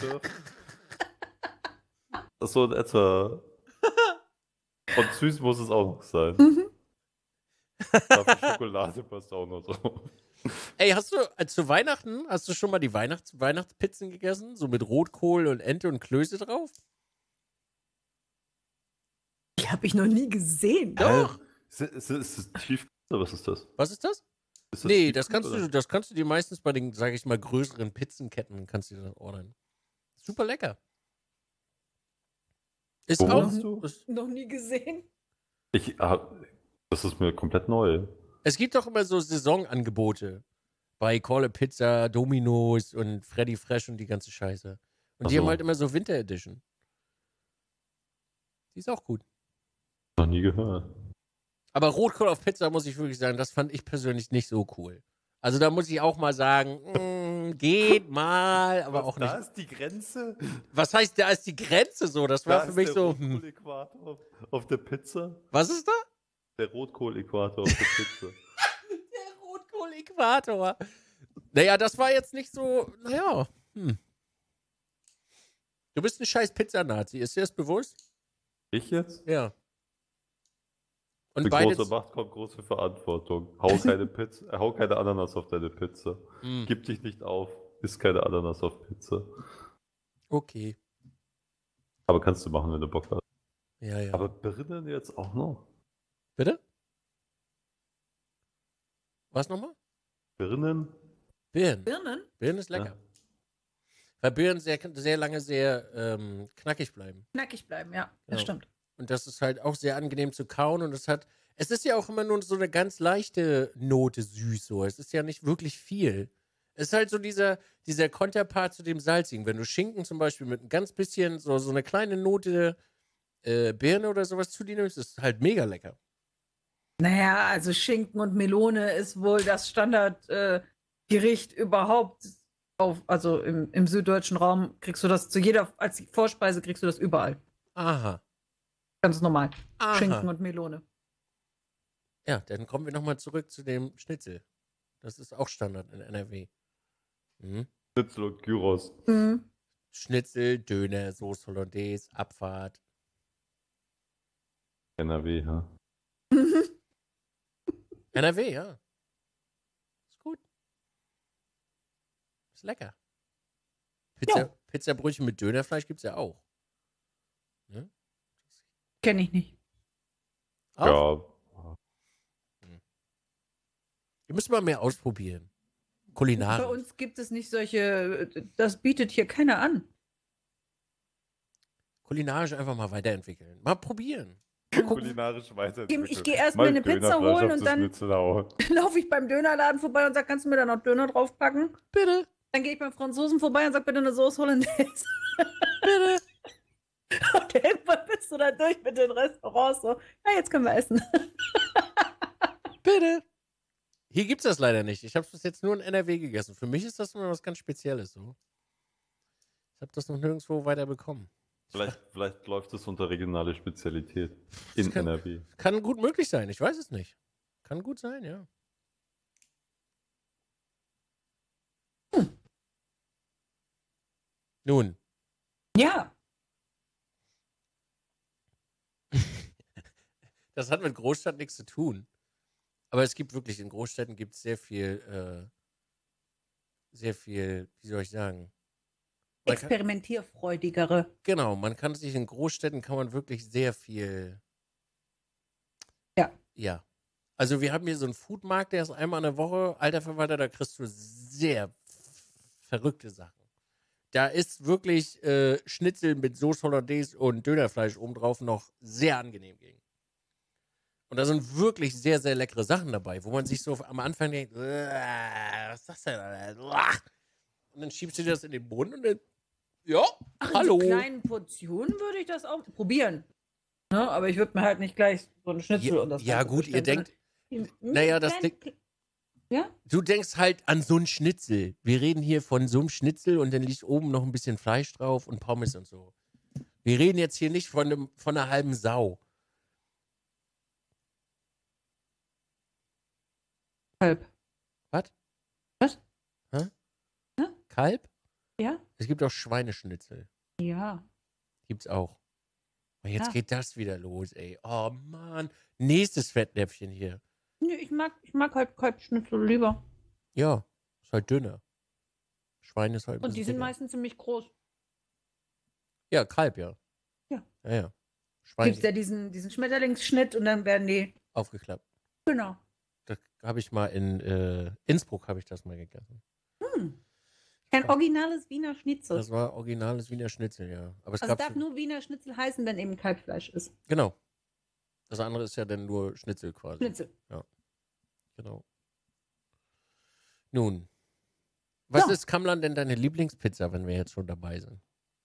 Das ist so in etwa. Und süß muss es auch noch sein. Dafür Schokolade passt auch noch so. Ey, hast du schon mal die Weihnachtspizzen gegessen? So mit Rotkohl und Ente und Klöße drauf? Die habe ich noch nie gesehen. Doch. Ist das Tiefkühl oder was ist das? Was ist das? Nee, das kannst du dir meistens bei den, sage ich mal, größeren Pizzenketten kannst du dir das ordern. Super lecker. Ist Wo auch hast du? Noch nie gesehen. Das ist mir komplett neu. Es gibt doch immer so Saisonangebote bei Call a Pizza, Domino's und Freddy Fresh und die ganze Scheiße. Und die haben halt immer so Winter Edition. Die ist auch gut. Noch nie gehört. Aber Rotkohl auf Pizza, muss ich wirklich sagen, das fand ich persönlich nicht so cool. Also da muss ich auch mal sagen, geht mal, aber auch nicht. Da ist die Grenze? Was heißt, da ist die Grenze so? Das war für mich so. Der Rotkohl-Äquator auf der Pizza? Was ist da? Der Rotkohl-Äquator auf der Pizza. Der Rotkohl-Äquator. Naja, das war jetzt nicht so, naja. Du bist ein scheiß Pizza-Nazi, ist dir das bewusst? Ich jetzt? Ja. Und Mit großer Macht kommt große Verantwortung. Hau keine Ananas auf deine Pizza. Gib dich nicht auf. Iss keine Ananas auf Pizza. Okay. Aber kannst du machen, wenn du Bock hast. Ja. Aber Birnen jetzt auch noch? Bitte? Was nochmal? Birnen? Birnen ist lecker. Ja. Weil Birnen sehr lange sehr knackig bleiben. Knackig bleiben, ja. Das stimmt. Und das ist halt auch sehr angenehm zu kauen und es ist ja auch immer nur so eine ganz leichte Note süß so. Es ist ja nicht wirklich viel. Es ist halt so dieser Konterpart zu dem Salzigen. Wenn du Schinken zum Beispiel mit ein ganz bisschen so eine kleine Note Birne oder sowas zu dir nimmst, ist halt mega lecker. Naja, also Schinken und Melone ist wohl das Standard Gericht überhaupt also im süddeutschen Raum kriegst du das als Vorspeise kriegst du das überall. Aha. Ganz normal. Aha. Schinken und Melone. Ja, dann kommen wir nochmal zurück zu dem Schnitzel. Das ist auch Standard in NRW. Mhm. Schnitzel und Gyros. Mhm. Schnitzel, Döner, Soße Hollandaise, Abfahrt. NRW, ja. NRW, ja. Ist gut. Ist lecker. Pizzabrötchen mit Dönerfleisch gibt es ja auch. Ne? Kenne ich nicht. Auch? Ja. Wir müssen mal mehr ausprobieren. Kulinarisch. Bei uns gibt es nicht solche, das bietet hier keiner an. Kulinarisch einfach mal weiterentwickeln. Mal probieren. Kulinarisch weiterentwickeln. Ich gehe erst mal eine Pizza holen und dann Schnitzelau. laufe ich beim Dönerladen vorbei und sage, kannst du mir da noch Döner draufpacken? Bitte. Dann gehe ich beim Franzosen vorbei und sage, bitte eine Soße Hollandaise. Bitte. Und irgendwann bist du da durch mit den Restaurants so, ja, jetzt können wir essen. Bitte. Hier gibt es das leider nicht. Ich habe es bis jetzt nur in NRW gegessen. Für mich ist das immer was ganz Spezielles. So. Ich habe das noch nirgendwo weiter bekommen. Vielleicht läuft es unter regionale Spezialität in NRW. Kann gut möglich sein. Ich weiß es nicht. Kann gut sein, ja. Nun. Ja. Das hat mit Großstadt nichts zu tun. Aber es gibt wirklich, in Großstädten gibt es sehr viel, wie soll ich sagen? Experimentierfreudigere. Genau, man kann sich in Großstädten kann man wirklich sehr viel. Ja. Ja. Also wir haben hier so einen Foodmarkt, der ist einmal in der Woche, alter Verwalter, da kriegst du sehr verrückte Sachen. Da ist wirklich Schnitzel mit Soße Hollandaise und Dönerfleisch obendrauf noch sehr angenehm gegen. Und da sind wirklich sehr, sehr leckere Sachen dabei, wo man sich so am Anfang denkt, was ist das denn? Und dann schiebst du dir das in den Mund und dann, ja, hallo. In so kleinen Portionen würde ich das auch probieren. Ne? Aber ich würde mir halt nicht gleich so einen Schnitzel und das Ja Ganze gut, ihr bestellen, denkt, sondern naja, das kleine- Ding, Ja? du denkst halt an so einen Schnitzel. Wir reden hier von so einem Schnitzel und dann liegt oben noch ein bisschen Fleisch drauf und Pommes und so. Wir reden jetzt hier nicht von einer halben Sau. Kalb. Was? Was? Hä? Hä? Kalb? Ja? Es gibt auch Schweineschnitzel. Ja. Gibt's auch. Und jetzt Ja. geht das wieder los, ey. Oh Mann. Nächstes Fettnäpfchen hier. Nee, ich mag halt Kalbschnitzel lieber. Ja, ist halt dünner. Schwein ist halt ein Und die bisschen sind dicker. meistens ziemlich groß. Ja, Kalb, ja. Ja. Ja, ja. Schwein Gibt ja diesen Schmetterlingsschnitt und dann werden die. aufgeklappt. Genau. Das habe ich mal in Innsbruck habe ich das mal gegessen. Ein originales Wiener Schnitzel. Das war originales Wiener Schnitzel, ja. Aber es Also gab darf nur Wiener Schnitzel heißen, wenn eben Kalbfleisch ist. genau. Das andere ist ja dann nur Schnitzel quasi. Schnitzel. Genau. Nun, was Ja. ist, Kamlan, denn deine Lieblingspizza, wenn wir jetzt schon dabei sind?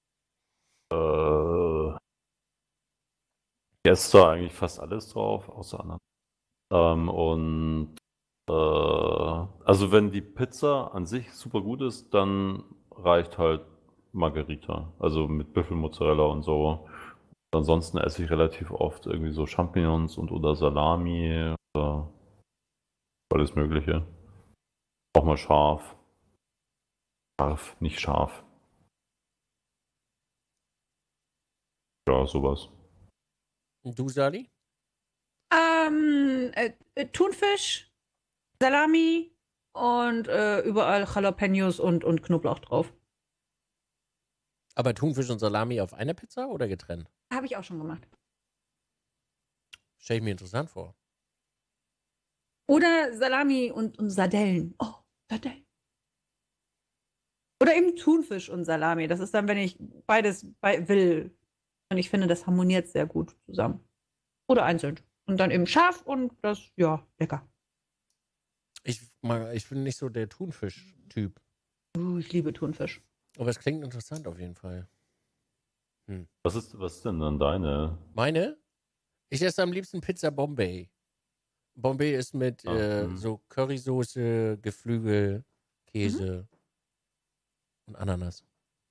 Hier ist da eigentlich fast alles drauf, außer Ananas. Also wenn die Pizza an sich super gut ist, dann reicht halt Margherita. Also mit Büffelmozzarella und so. Ansonsten esse ich relativ oft irgendwie so Champignons oder Salami oder alles Mögliche. Auch mal scharf. Scharf, nicht scharf. Ja, sowas. Und du, Sali? Thunfisch, Salami und überall Jalapenos und Knoblauch drauf. Aber Thunfisch und Salami auf einer Pizza oder getrennt? Habe ich auch schon gemacht. Stelle ich mir interessant vor. Oder Salami und Sardellen. Oh, Sardellen. Oder eben Thunfisch und Salami. Das ist dann, wenn ich beides will. Und ich finde, das harmoniert sehr gut zusammen. Oder einzeln. Und dann eben scharf und das, ja, lecker. Ich bin nicht so der Thunfisch-Typ. Ich liebe Thunfisch. Aber es klingt interessant auf jeden Fall. Was ist denn dann deine? Meine? Ich esse am liebsten Pizza Bombay. Bombay ist mit so Currysoße, Geflügel Käse und Ananas.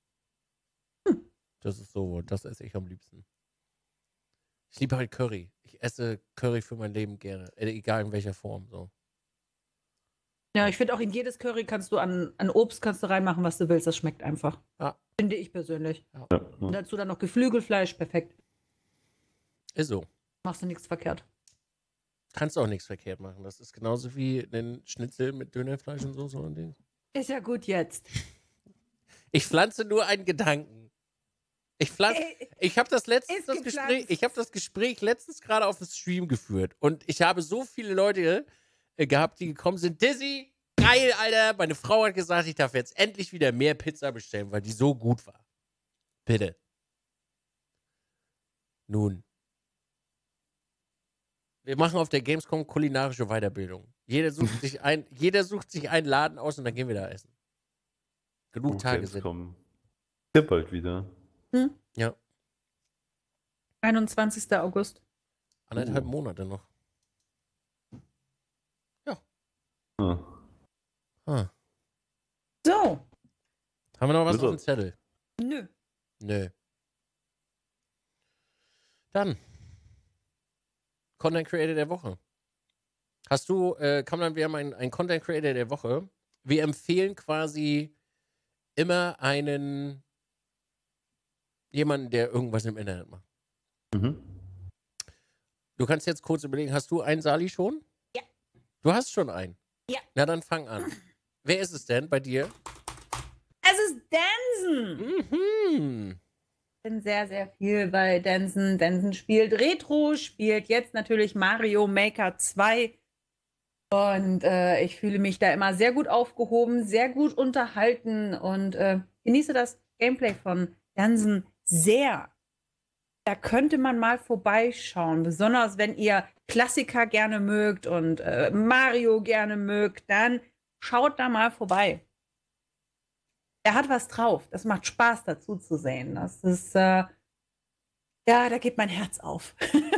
Das ist so, das esse ich am liebsten. Ich liebe halt Curry. Ich esse Curry für mein Leben gerne. Egal in welcher Form. So. Ja, ich finde auch in jedes Curry kannst du an Obst kannst du reinmachen, was du willst. Das schmeckt einfach. Ja. Finde ich persönlich. Ja. Und dazu dann noch Geflügelfleisch, perfekt. Ist so. Machst du nichts verkehrt. Kannst auch nichts verkehrt machen. Das ist genauso wie ein Schnitzel mit Dönerfleisch und so ein Ding. Ist ja gut jetzt. Ich pflanze nur einen Gedanken. Ich habe das Gespräch letztens gerade auf dem Stream geführt und ich habe so viele Leute gehabt, die gekommen sind. Dizzy, geil, Alter. Meine Frau hat gesagt, ich darf jetzt endlich wieder mehr Pizza bestellen, weil die so gut war. Bitte. Nun. Wir machen auf der Gamescom kulinarische Weiterbildung. Jeder sucht sich einen Laden aus und dann gehen wir da essen. Genug Tage sind. Ja, bald wieder. Ja. 21. August. 1,5 Monate noch. Ja. So. Haben wir noch was auf dem Zettel? Nö. Dann. Content Creator der Woche. Hast du, wir haben einen Content Creator der Woche. Wir empfehlen quasi immer jemanden, der irgendwas im Internet macht. Du kannst jetzt kurz überlegen, hast du einen, Sali, schon? Ja. Du hast schon einen? Ja. Na, dann fang an. Wer ist es denn bei dir? Es ist Dansen. Ich bin sehr, sehr viel bei Dansen. Dansen spielt Retro, spielt jetzt natürlich Mario Maker 2. Und ich fühle mich da immer sehr gut aufgehoben, sehr gut unterhalten und genieße das Gameplay von Dansen sehr. Da könnte man mal vorbeischauen, besonders wenn ihr Klassiker gerne mögt und Mario gerne mögt, dann schaut da mal vorbei. Er hat was drauf, das macht Spaß dazu zu sehen. Das ist, ja, da geht mein Herz auf.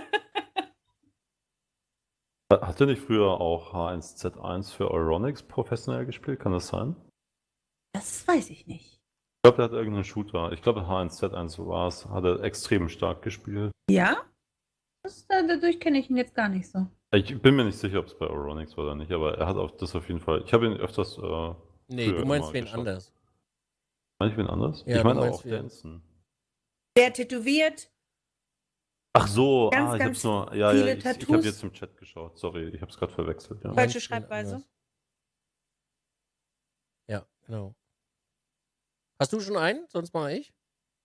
Hat er nicht früher auch H1Z1 für Euronics professionell gespielt? Kann das sein? Das weiß ich nicht. Ich glaube, der hat irgendeinen Shooter. Ich glaube, H1Z1 war es. Hat er extrem stark gespielt. Ja? Dadurch kenne ich ihn jetzt gar nicht so. Ich bin mir nicht sicher, ob es bei Euronics war oder nicht, aber er hat das auf jeden Fall. Ich habe ihn öfters. Nee, du meinst wen anders. Meine ich wen anders? Ja, ich meine auch Dansen. Der tätowiert. Ach so, ganz, ich ganz hab's nur. Ja, viele ich habe Tattoos. jetzt im Chat geschaut. Sorry, ich habe es gerade verwechselt. Ja. Falsche Schreibweise. Ja, genau. Hast du schon einen? Sonst mache ich.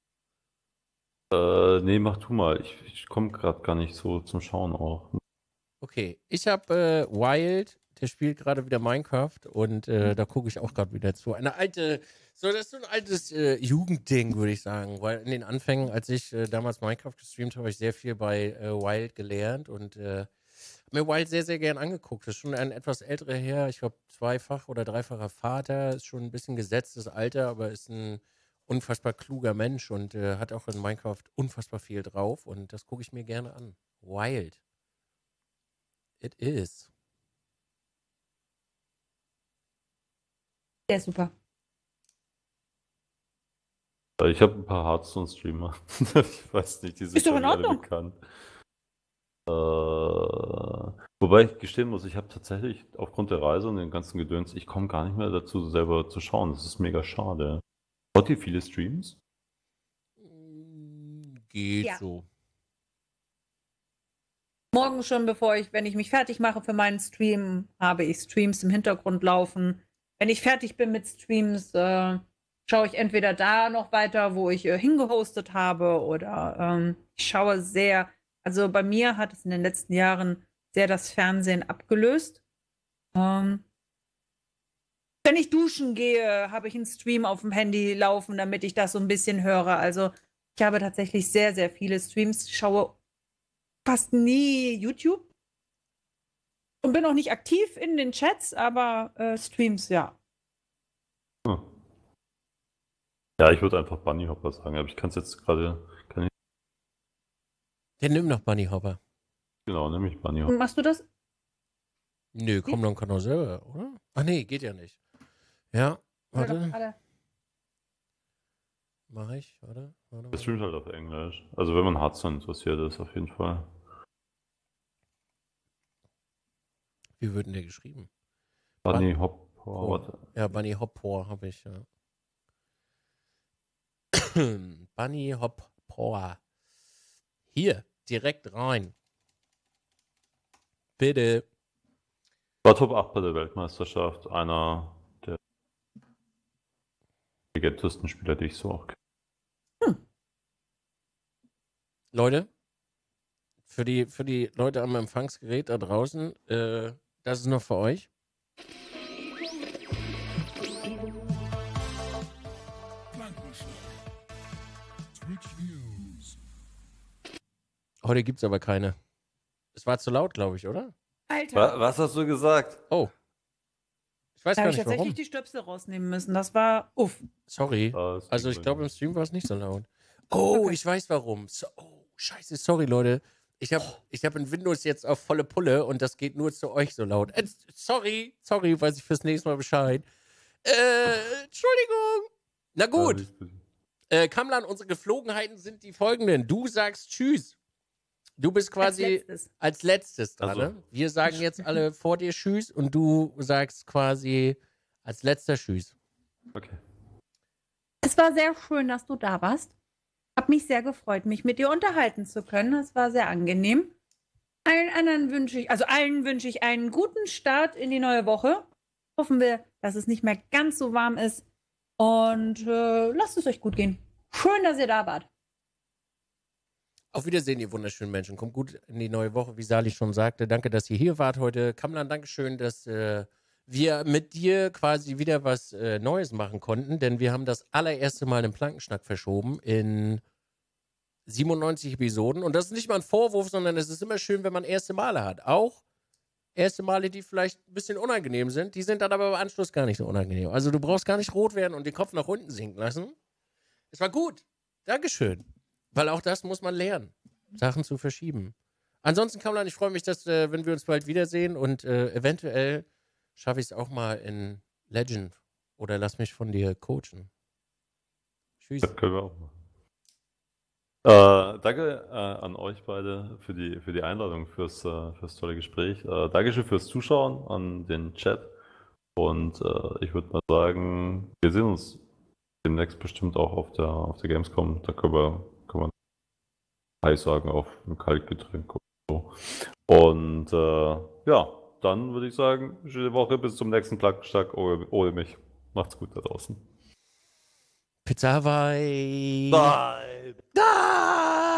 Nee, mach du mal. Ich komme gerade gar nicht so zum Schauen auch. Okay, ich habe Wild, der spielt gerade wieder Minecraft und da gucke ich auch gerade wieder zu. Das ist so ein altes Jugendding, würde ich sagen, weil in den Anfängen, als ich damals Minecraft gestreamt habe, habe ich sehr viel bei Wild gelernt und habe mir Wild sehr, sehr gern angeguckt. Das ist schon ein etwas älterer Herr, ich glaube zweifach oder dreifacher Vater, ist schon ein bisschen gesetztes Alter, aber ist ein unfassbar kluger Mensch und hat auch in Minecraft unfassbar viel drauf und das gucke ich mir gerne an. Wild. It is. Der ist super. Ich habe ein paar Hearthstone-Streamer. Ich weiß nicht, die sind Ist doch in alle Ordnung. bekannt. Wobei ich gestehen muss, ich habe tatsächlich aufgrund der Reise und den ganzen Gedöns, ich komme gar nicht mehr dazu, selber zu schauen. Das ist mega schade. Schaut ihr viele Streams? Geht Ja. so. Morgen schon, wenn ich mich fertig mache für meinen Stream, habe ich Streams im Hintergrund laufen. Wenn ich fertig bin mit Streams, schaue ich entweder da noch weiter, wo ich hingehostet habe, oder ich schaue sehr, also bei mir hat es in den letzten Jahren sehr das Fernsehen abgelöst. Wenn ich duschen gehe, habe ich einen Stream auf dem Handy laufen, damit ich das so ein bisschen höre. Also ich habe tatsächlich sehr, sehr viele Streams, schaue fast nie YouTube und bin auch nicht aktiv in den Chats, aber Streams, ja. Ja, ich würde einfach Bunny Hopper sagen, aber ich kann es jetzt gerade. Ja, nimm noch Bunny Hopper. Genau, nämlich Bunny Hopper. Machst du das? Nö, komm, dann kann er selber, oder? Ach nee, geht ja nicht. Ja, Warte. warte. Mach ich, warte. Das streamt halt auf Englisch. Also wenn man Hearthstone interessiert ist, auf jeden Fall. Wie wird denn der geschrieben? Bunny Hopper, warte. Ja, Bunny Hopper habe ich, ja. Bunny Hopper. Hier, direkt rein. Bitte. War Top 8 bei der Weltmeisterschaft. Einer der legendärsten Spieler, die ich so auch kenne. Leute, für die Leute am Empfangsgerät da draußen, das ist noch für euch. Heute gibt es aber keine. Es war zu laut, glaube ich, oder? Alter. Was hast du gesagt? Oh. Ich weiß Da gar habe ich nicht tatsächlich warum. die Stöpsel rausnehmen müssen. Das war uff. Sorry. Also ich glaube, im Stream war es nicht so laut. Oh, Okay. ich weiß warum. Oh, scheiße, sorry, Leute. Ich hab in Windows jetzt auf volle Pulle und das geht nur zu euch so laut. Sorry, weiß ich fürs nächste Mal Bescheid. Entschuldigung. Na gut. Kamlan, unsere Geflogenheiten sind die folgenden. Du sagst Tschüss. Du bist quasi als letztes dran. Also. Ne? Wir sagen jetzt alle vor dir Tschüss und du sagst quasi als letzter Tschüss. Okay. Es war sehr schön, dass du da warst. Hab mich sehr gefreut, mich mit dir unterhalten zu können. Es war sehr angenehm. Allen wünsche ich einen guten Start in die neue Woche. Hoffen wir, dass es nicht mehr ganz so warm ist. Und lasst es euch gut gehen. Schön, dass ihr da wart. Auf Wiedersehen, ihr wunderschönen Menschen. Kommt gut in die neue Woche, wie Sali schon sagte. Danke, dass ihr hier wart heute. Kamlan, Dankeschön, dass wir mit dir quasi wieder was Neues machen konnten, denn wir haben das allererste Mal den Plankenschnack verschoben in 97 Episoden. Und das ist nicht mal ein Vorwurf, sondern es ist immer schön, wenn man erste Male hat. Auch erste Male, die vielleicht ein bisschen unangenehm sind, die sind dann aber im Anschluss gar nicht so unangenehm. Also du brauchst gar nicht rot werden und den Kopf nach unten sinken lassen. Es war gut. Dankeschön. Weil auch das muss man lernen, Sachen zu verschieben. Ansonsten, Kamlan, ich freue mich, dass, wenn wir uns bald wiedersehen und eventuell schaffe ich es auch mal in Legend oder lass mich von dir coachen. Tschüss. Das können wir auch machen. Danke an euch beide für die Einladung, fürs tolle Gespräch. Dankeschön fürs Zuschauen an den Chat. Und ich würde mal sagen, wir sehen uns demnächst bestimmt auch auf der Gamescom. Da kann man heiß sagen auf ein Kaltgetränk oder so. Und ja, dann würde ich sagen, schöne Woche, bis zum nächsten Plankenschnack ohne mich. Macht's gut da draußen. Pizza Hawaii. Bye. Da!